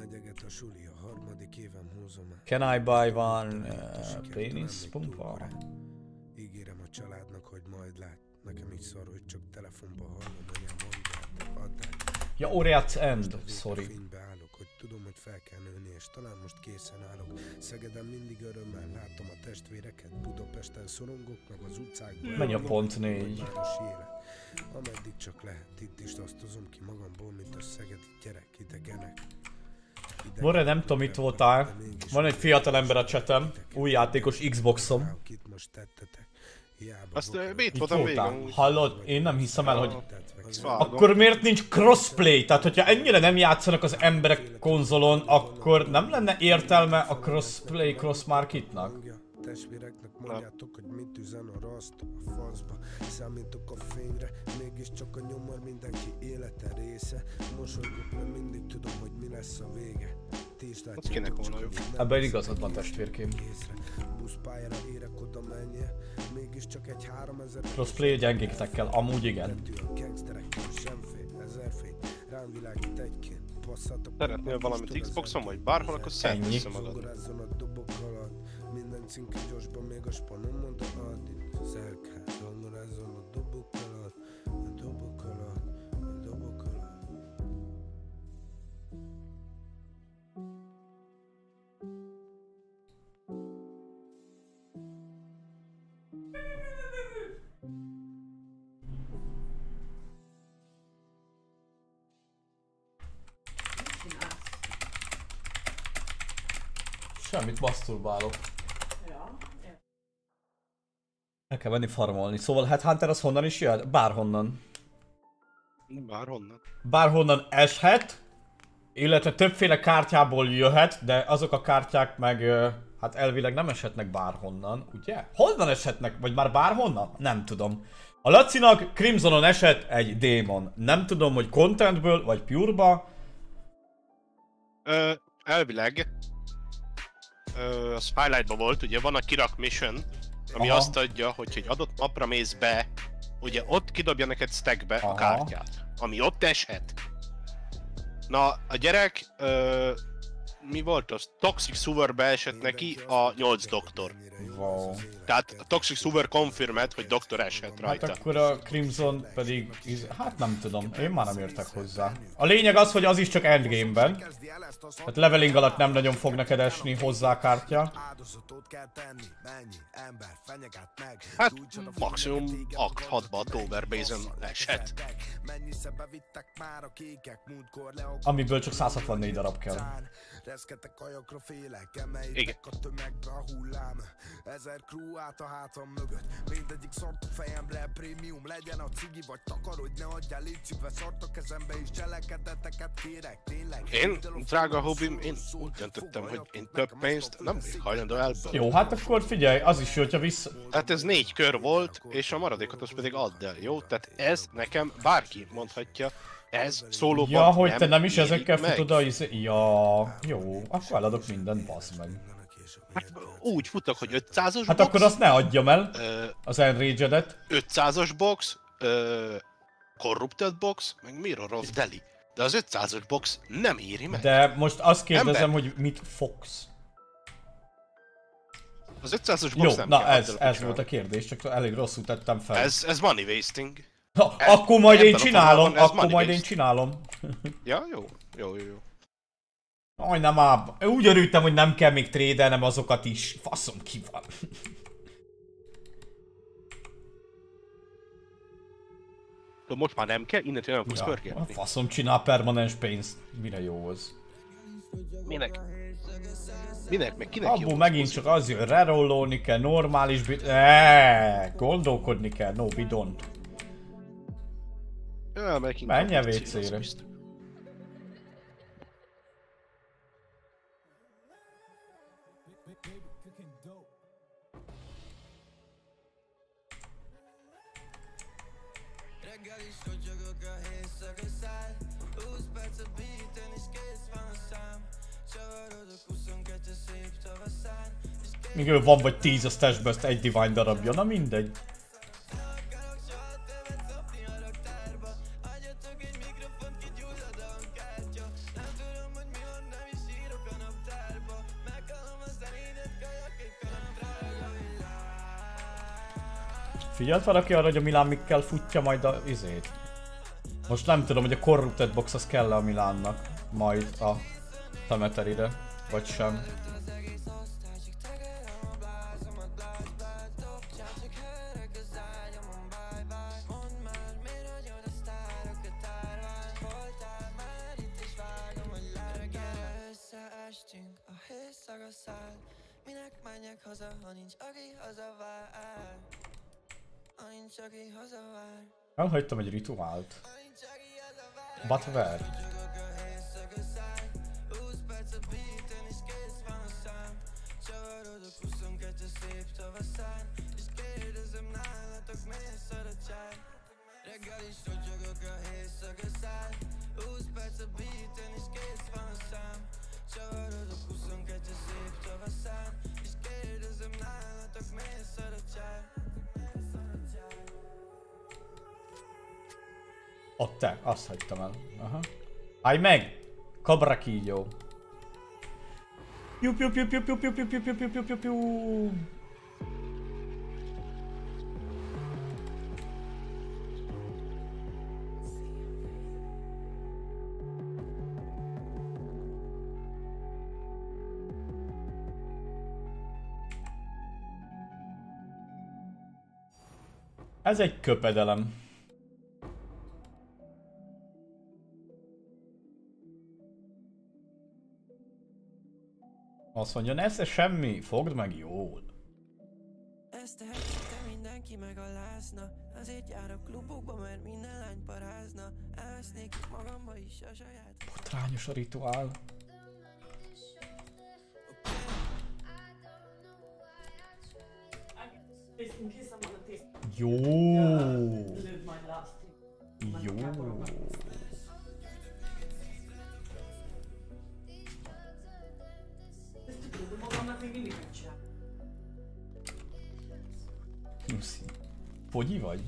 Can I buy one uh, penis pumpa? Ígérem a családnak, hogy majd lát. Nekem így szar, hogy csak telefonba hallom, anyám mondják, add át. Ja, Oriat's End, sorry. Hogy tudom, hogy fel kell nőni, és talán most készen állok. Szegeden mindig örömmel látom a testvéreket, Budapesten szorongok, meg az utcákban. Menj a pont négy. Ameddig csak lehet, itt is osztozom ki magamból, mint a szegedi gyerek, idegenek. Borre, nem tudom, mit voltál. Van egy fiatal ember a chatem, új játékos Xboxom. Azt mit voltam végül? Hallod? Én nem hiszem el, hogy... Akkor miért nincs crossplay? Tehát, hogyha ennyire nem játszanak az emberek konzolon, akkor nem lenne értelme a crossplay crossmarketnak? Testvéreknek mondjátok, hogy mit üzen a raszt a faszba. Számítok a fényre, mégiscsak a nyomor mindenki élete része. Mosolygok, mert mindig tudom, hogy mi lesz a vége. Ti is látjátok, csak ebben igazad van, testvérkém. Buszpályára érek oda menje, mégiscsak egy háromezer... Crossplay gyengéktekkel, amúgy igen. Szeretnél valamit Xboxon, vagy bárhol, akkor szedd össze magad. Minden cinke gyorsban, még a spanom mondta addig. Szerkál, zongorázzon a dobok alatt, a dobok alatt, a dobok alatt. Semmit, maszturbálok. El kell menni farmolni. Szóval Headhunter az honnan is jöhet? Bárhonnan. Bárhonnan. Bárhonnan eshet, illetve többféle kártyából jöhet, de azok a kártyák meg hát elvileg nem eshetnek bárhonnan, ugye? Honnan eshetnek? Vagy már bárhonnan? Nem tudom. A Lacinak Crimsonon esett egy démon. Nem tudom, hogy contentből vagy pure-ba. Ö, elvileg ö, a Spylightba volt, ugye van a kirak mission, ami aha. azt adja, hogy egy adott mapra mész be, ugye ott kidobja neked stackbe aha. a kártyát, ami ott eshet. Na, a gyerek, ö, mi volt az? Toxic Sewerbe esett neki a nyolc doktor. Wow. Tehát a Toxic Sewer confirmed, hogy doktor eshet rajta. Hát akkor a Crimson pedig, hát nem tudom, én már nem értek hozzá. A lényeg az, hogy az is csak endgame-ben. Tehát leveling alatt nem nagyon fog neked esni hozzá kártya. Hát maximum akt hatba a Tower Base-en eshet. Amiből csak száz hatvannégy darab kell. Igen. Ezer crew át a hátam mögött. Mindegyik szart a fejemre, prémium legyen a cigi vagy takarodj, ne adjál, légy szívve, szart a kezembe és cselekedeteket kérek, tényleg. Én, drága hobbim, én úgy döntöttem, hogy én több pénzt nem vagyok hajlandó elből. Jó, hát akkor figyelj, az is jó, hogyha vissza... Hát ez négy kör volt, és a maradékot az pedig add el, jó? Tehát ez nekem bárki mondhatja, ez szólóban ja, hogy nem te nem is ezekkel meg. futod a izé... Ja, jó, akkor eladok mindent, bassz meg. Hát úgy futok, hogy ötszázas hát box. akkor azt ne adjam el, ö, az Enraged-et. ötszázas box, ö, Corrupted box, meg Mirror of Delhi. De az ötszázas box nem éri meg. De most azt kérdezem, Ember. hogy mit fogsz? Az ötszázas box jó, nem na kell, ez, addal ez volt a kérdés, csak elég rosszul tettem fel. Ez, ez money wasting. Ha, ez, akkor majd én a csinálom, formában akkor majd waste. én csinálom. Ja, jó, jó, jó, jó. Aj, nem ább. Úgy örültem, hogy nem kell még trédelnem azokat is. Faszom ki van. De most már nem kell, innentől nem fogsz Ja, pörgetni. faszom csinál permanens pénzt. Mire jó az? Minek? Minek, meg kinek jó? Abból megint csak az jön, rerollolni kell, normális bit... Eeeeh, gondolkodni kell, no we don't. Ja, menj a vé cére. Még ő van vagy tíz a stashbe, ezt egy divine darabja, na mindegy. Figyelt valaki arra, hogy a Milán mikkel futja majd a izét? Most nem tudom, hogy a Corrupted Box az kell-e a Milánnak majd a Cemeteryre, vagy sem. Elhagytam egy rituált. But where? Ott te, azt hagytam el. Aha. Állj meg! Cobra kígyó. Piu piu piu piu piu piu piu piu piu piu piu piu piu. Ez egy köpedelem. Azt mondja, nesze semmi, fogd meg jól. Ezt tehetette mindenki megalázna. Azért járok klubokba, mert minden lány parázna. Elvesznék itt magamba is a saját. Botrányos a rituál. Jó. Jó. Nyuszi. Fogyi vagy?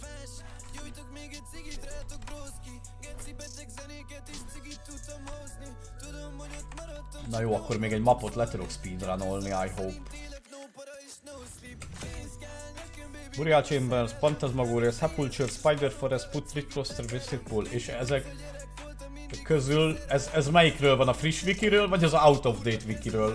Na jó, akkor még egy mapot le tudok speedrunolni, I hope. Burial Chambers, Phantasmagoria, Sepulture, Spider Forest, Put Retroster, Visit Pool, és ezek közül, ez, ez melyikről van? A friss wikiről, vagy az out of date wikiről?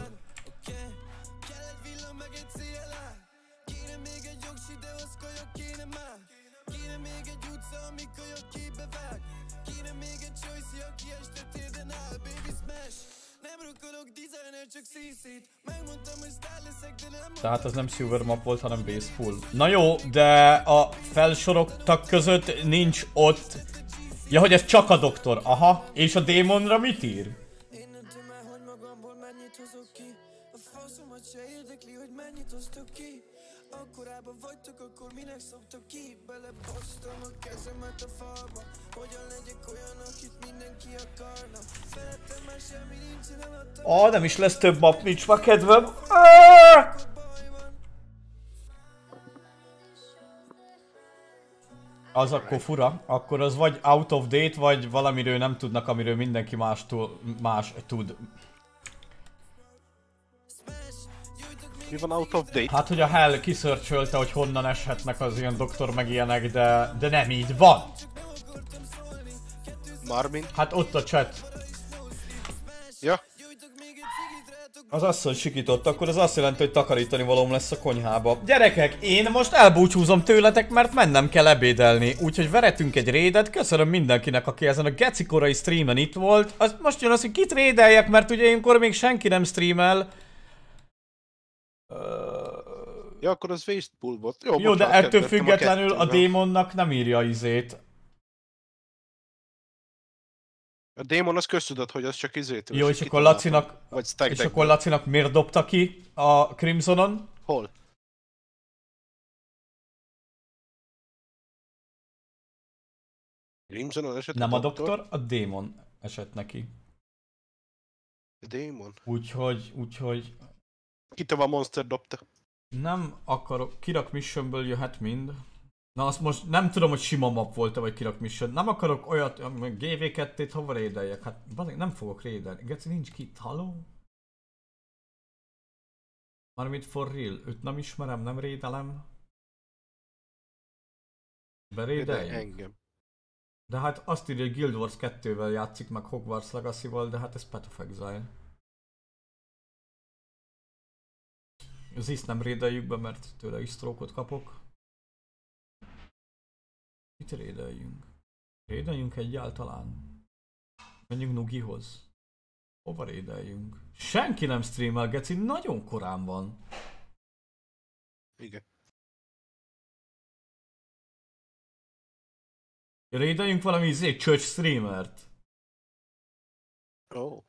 Tehát az nem Silver Map volt, hanem Baseful. Na jó, de a felsoroltak között nincs ott... Ja, hogy ez csak a doktor, aha. És a démonra mit ír? Ah, nem is lesz több map, nincs már kedvem. Ah! Az akkor fura, akkor az vagy out of date, vagy valamiről nem tudnak, amiről mindenki más, más tud. Mi van out of date? Hát, hogy a Hell kiszörcsölte, hogy honnan eshetnek az ilyen doktor meg ilyenek, de, de nem így van. Marmin? Hát ott a chat. Ja. Az asszony sikított, akkor az azt jelenti, hogy takarítani valóm lesz a konyhába. Gyerekek, én most elbúcsúzom tőletek, mert mennem kell ebédelni. Úgyhogy veretünk egy raidet, köszönöm mindenkinek, aki ezen a geci korai streamen itt volt. Az most jön az, hogy kit raideljek, mert ugye ilyenkor még senki nem streamel. Ja, akkor az Wastepool volt. Jó, Jó, bocsánat, de ettől kedvettem függetlenül a, a démonnak nem írja izét. A démon az köztudott, hogy az csak izét. Jó, és akkor Lacinak, vagy stack és deckből. akkor Lacinak miért dobta ki a Crimsonon? Hol? Crimsonon esett Nem a a doktor? doktor, a démon esett neki. A démon? Úgyhogy, úgyhogy... Kitova a monster dobta. Nem akarok, kirak missionből jöhet mind. Na azt most nem tudom, hogy sima map volt-e, vagy kirak mission. Nem akarok olyat, gé vé kettőt hova raideljek? Hát bazeg, nem fogok raidelni. Geci nincs kit, haló? Mármint for real, őt nem ismerem, nem raidelem. Beraideljük? Engem. De hát azt írja, hogy Guild Wars kettővel játszik, meg Hogwarts Legacy-val, de hát ez Path of Exile. Az is nem raideljük be, mert tőle is stroke-ot kapok. Mit raideljünk? Raideljünk egyáltalán? Menjünk Nugihoz. Hova raideljünk? Senki nem streamel, geci, nagyon korán van. Igen. Raideljünk valami izé, church streamert. Ó. Oh.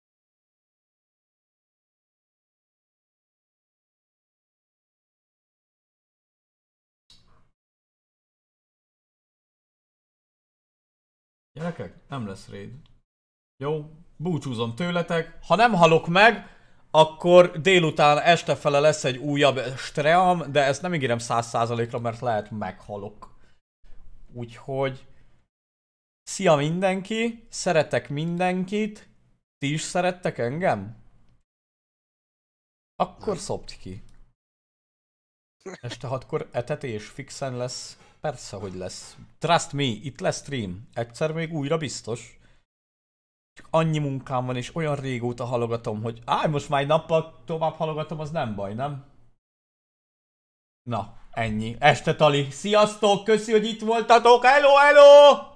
Gyerekek, nem lesz raid. Jó, búcsúzom tőletek. Ha nem halok meg, akkor délután este fele lesz egy újabb stream, de ezt nem ígérem száz százalékra, mert lehet meghalok. Úgyhogy... Szia mindenki, szeretek mindenkit. Ti is szerettek engem? Akkor szopd ki. Este hatkor etetés fixen lesz. Persze, hogy lesz. Trust me, itt lesz stream. Egyszer még újra biztos. Csak annyi munkám van, és olyan régóta halogatom, hogy áj, most már egy nappal tovább halogatom, az nem baj, nem? Na, ennyi. Este tali. Sziasztok, köszi, hogy itt voltatok. Hello, hello!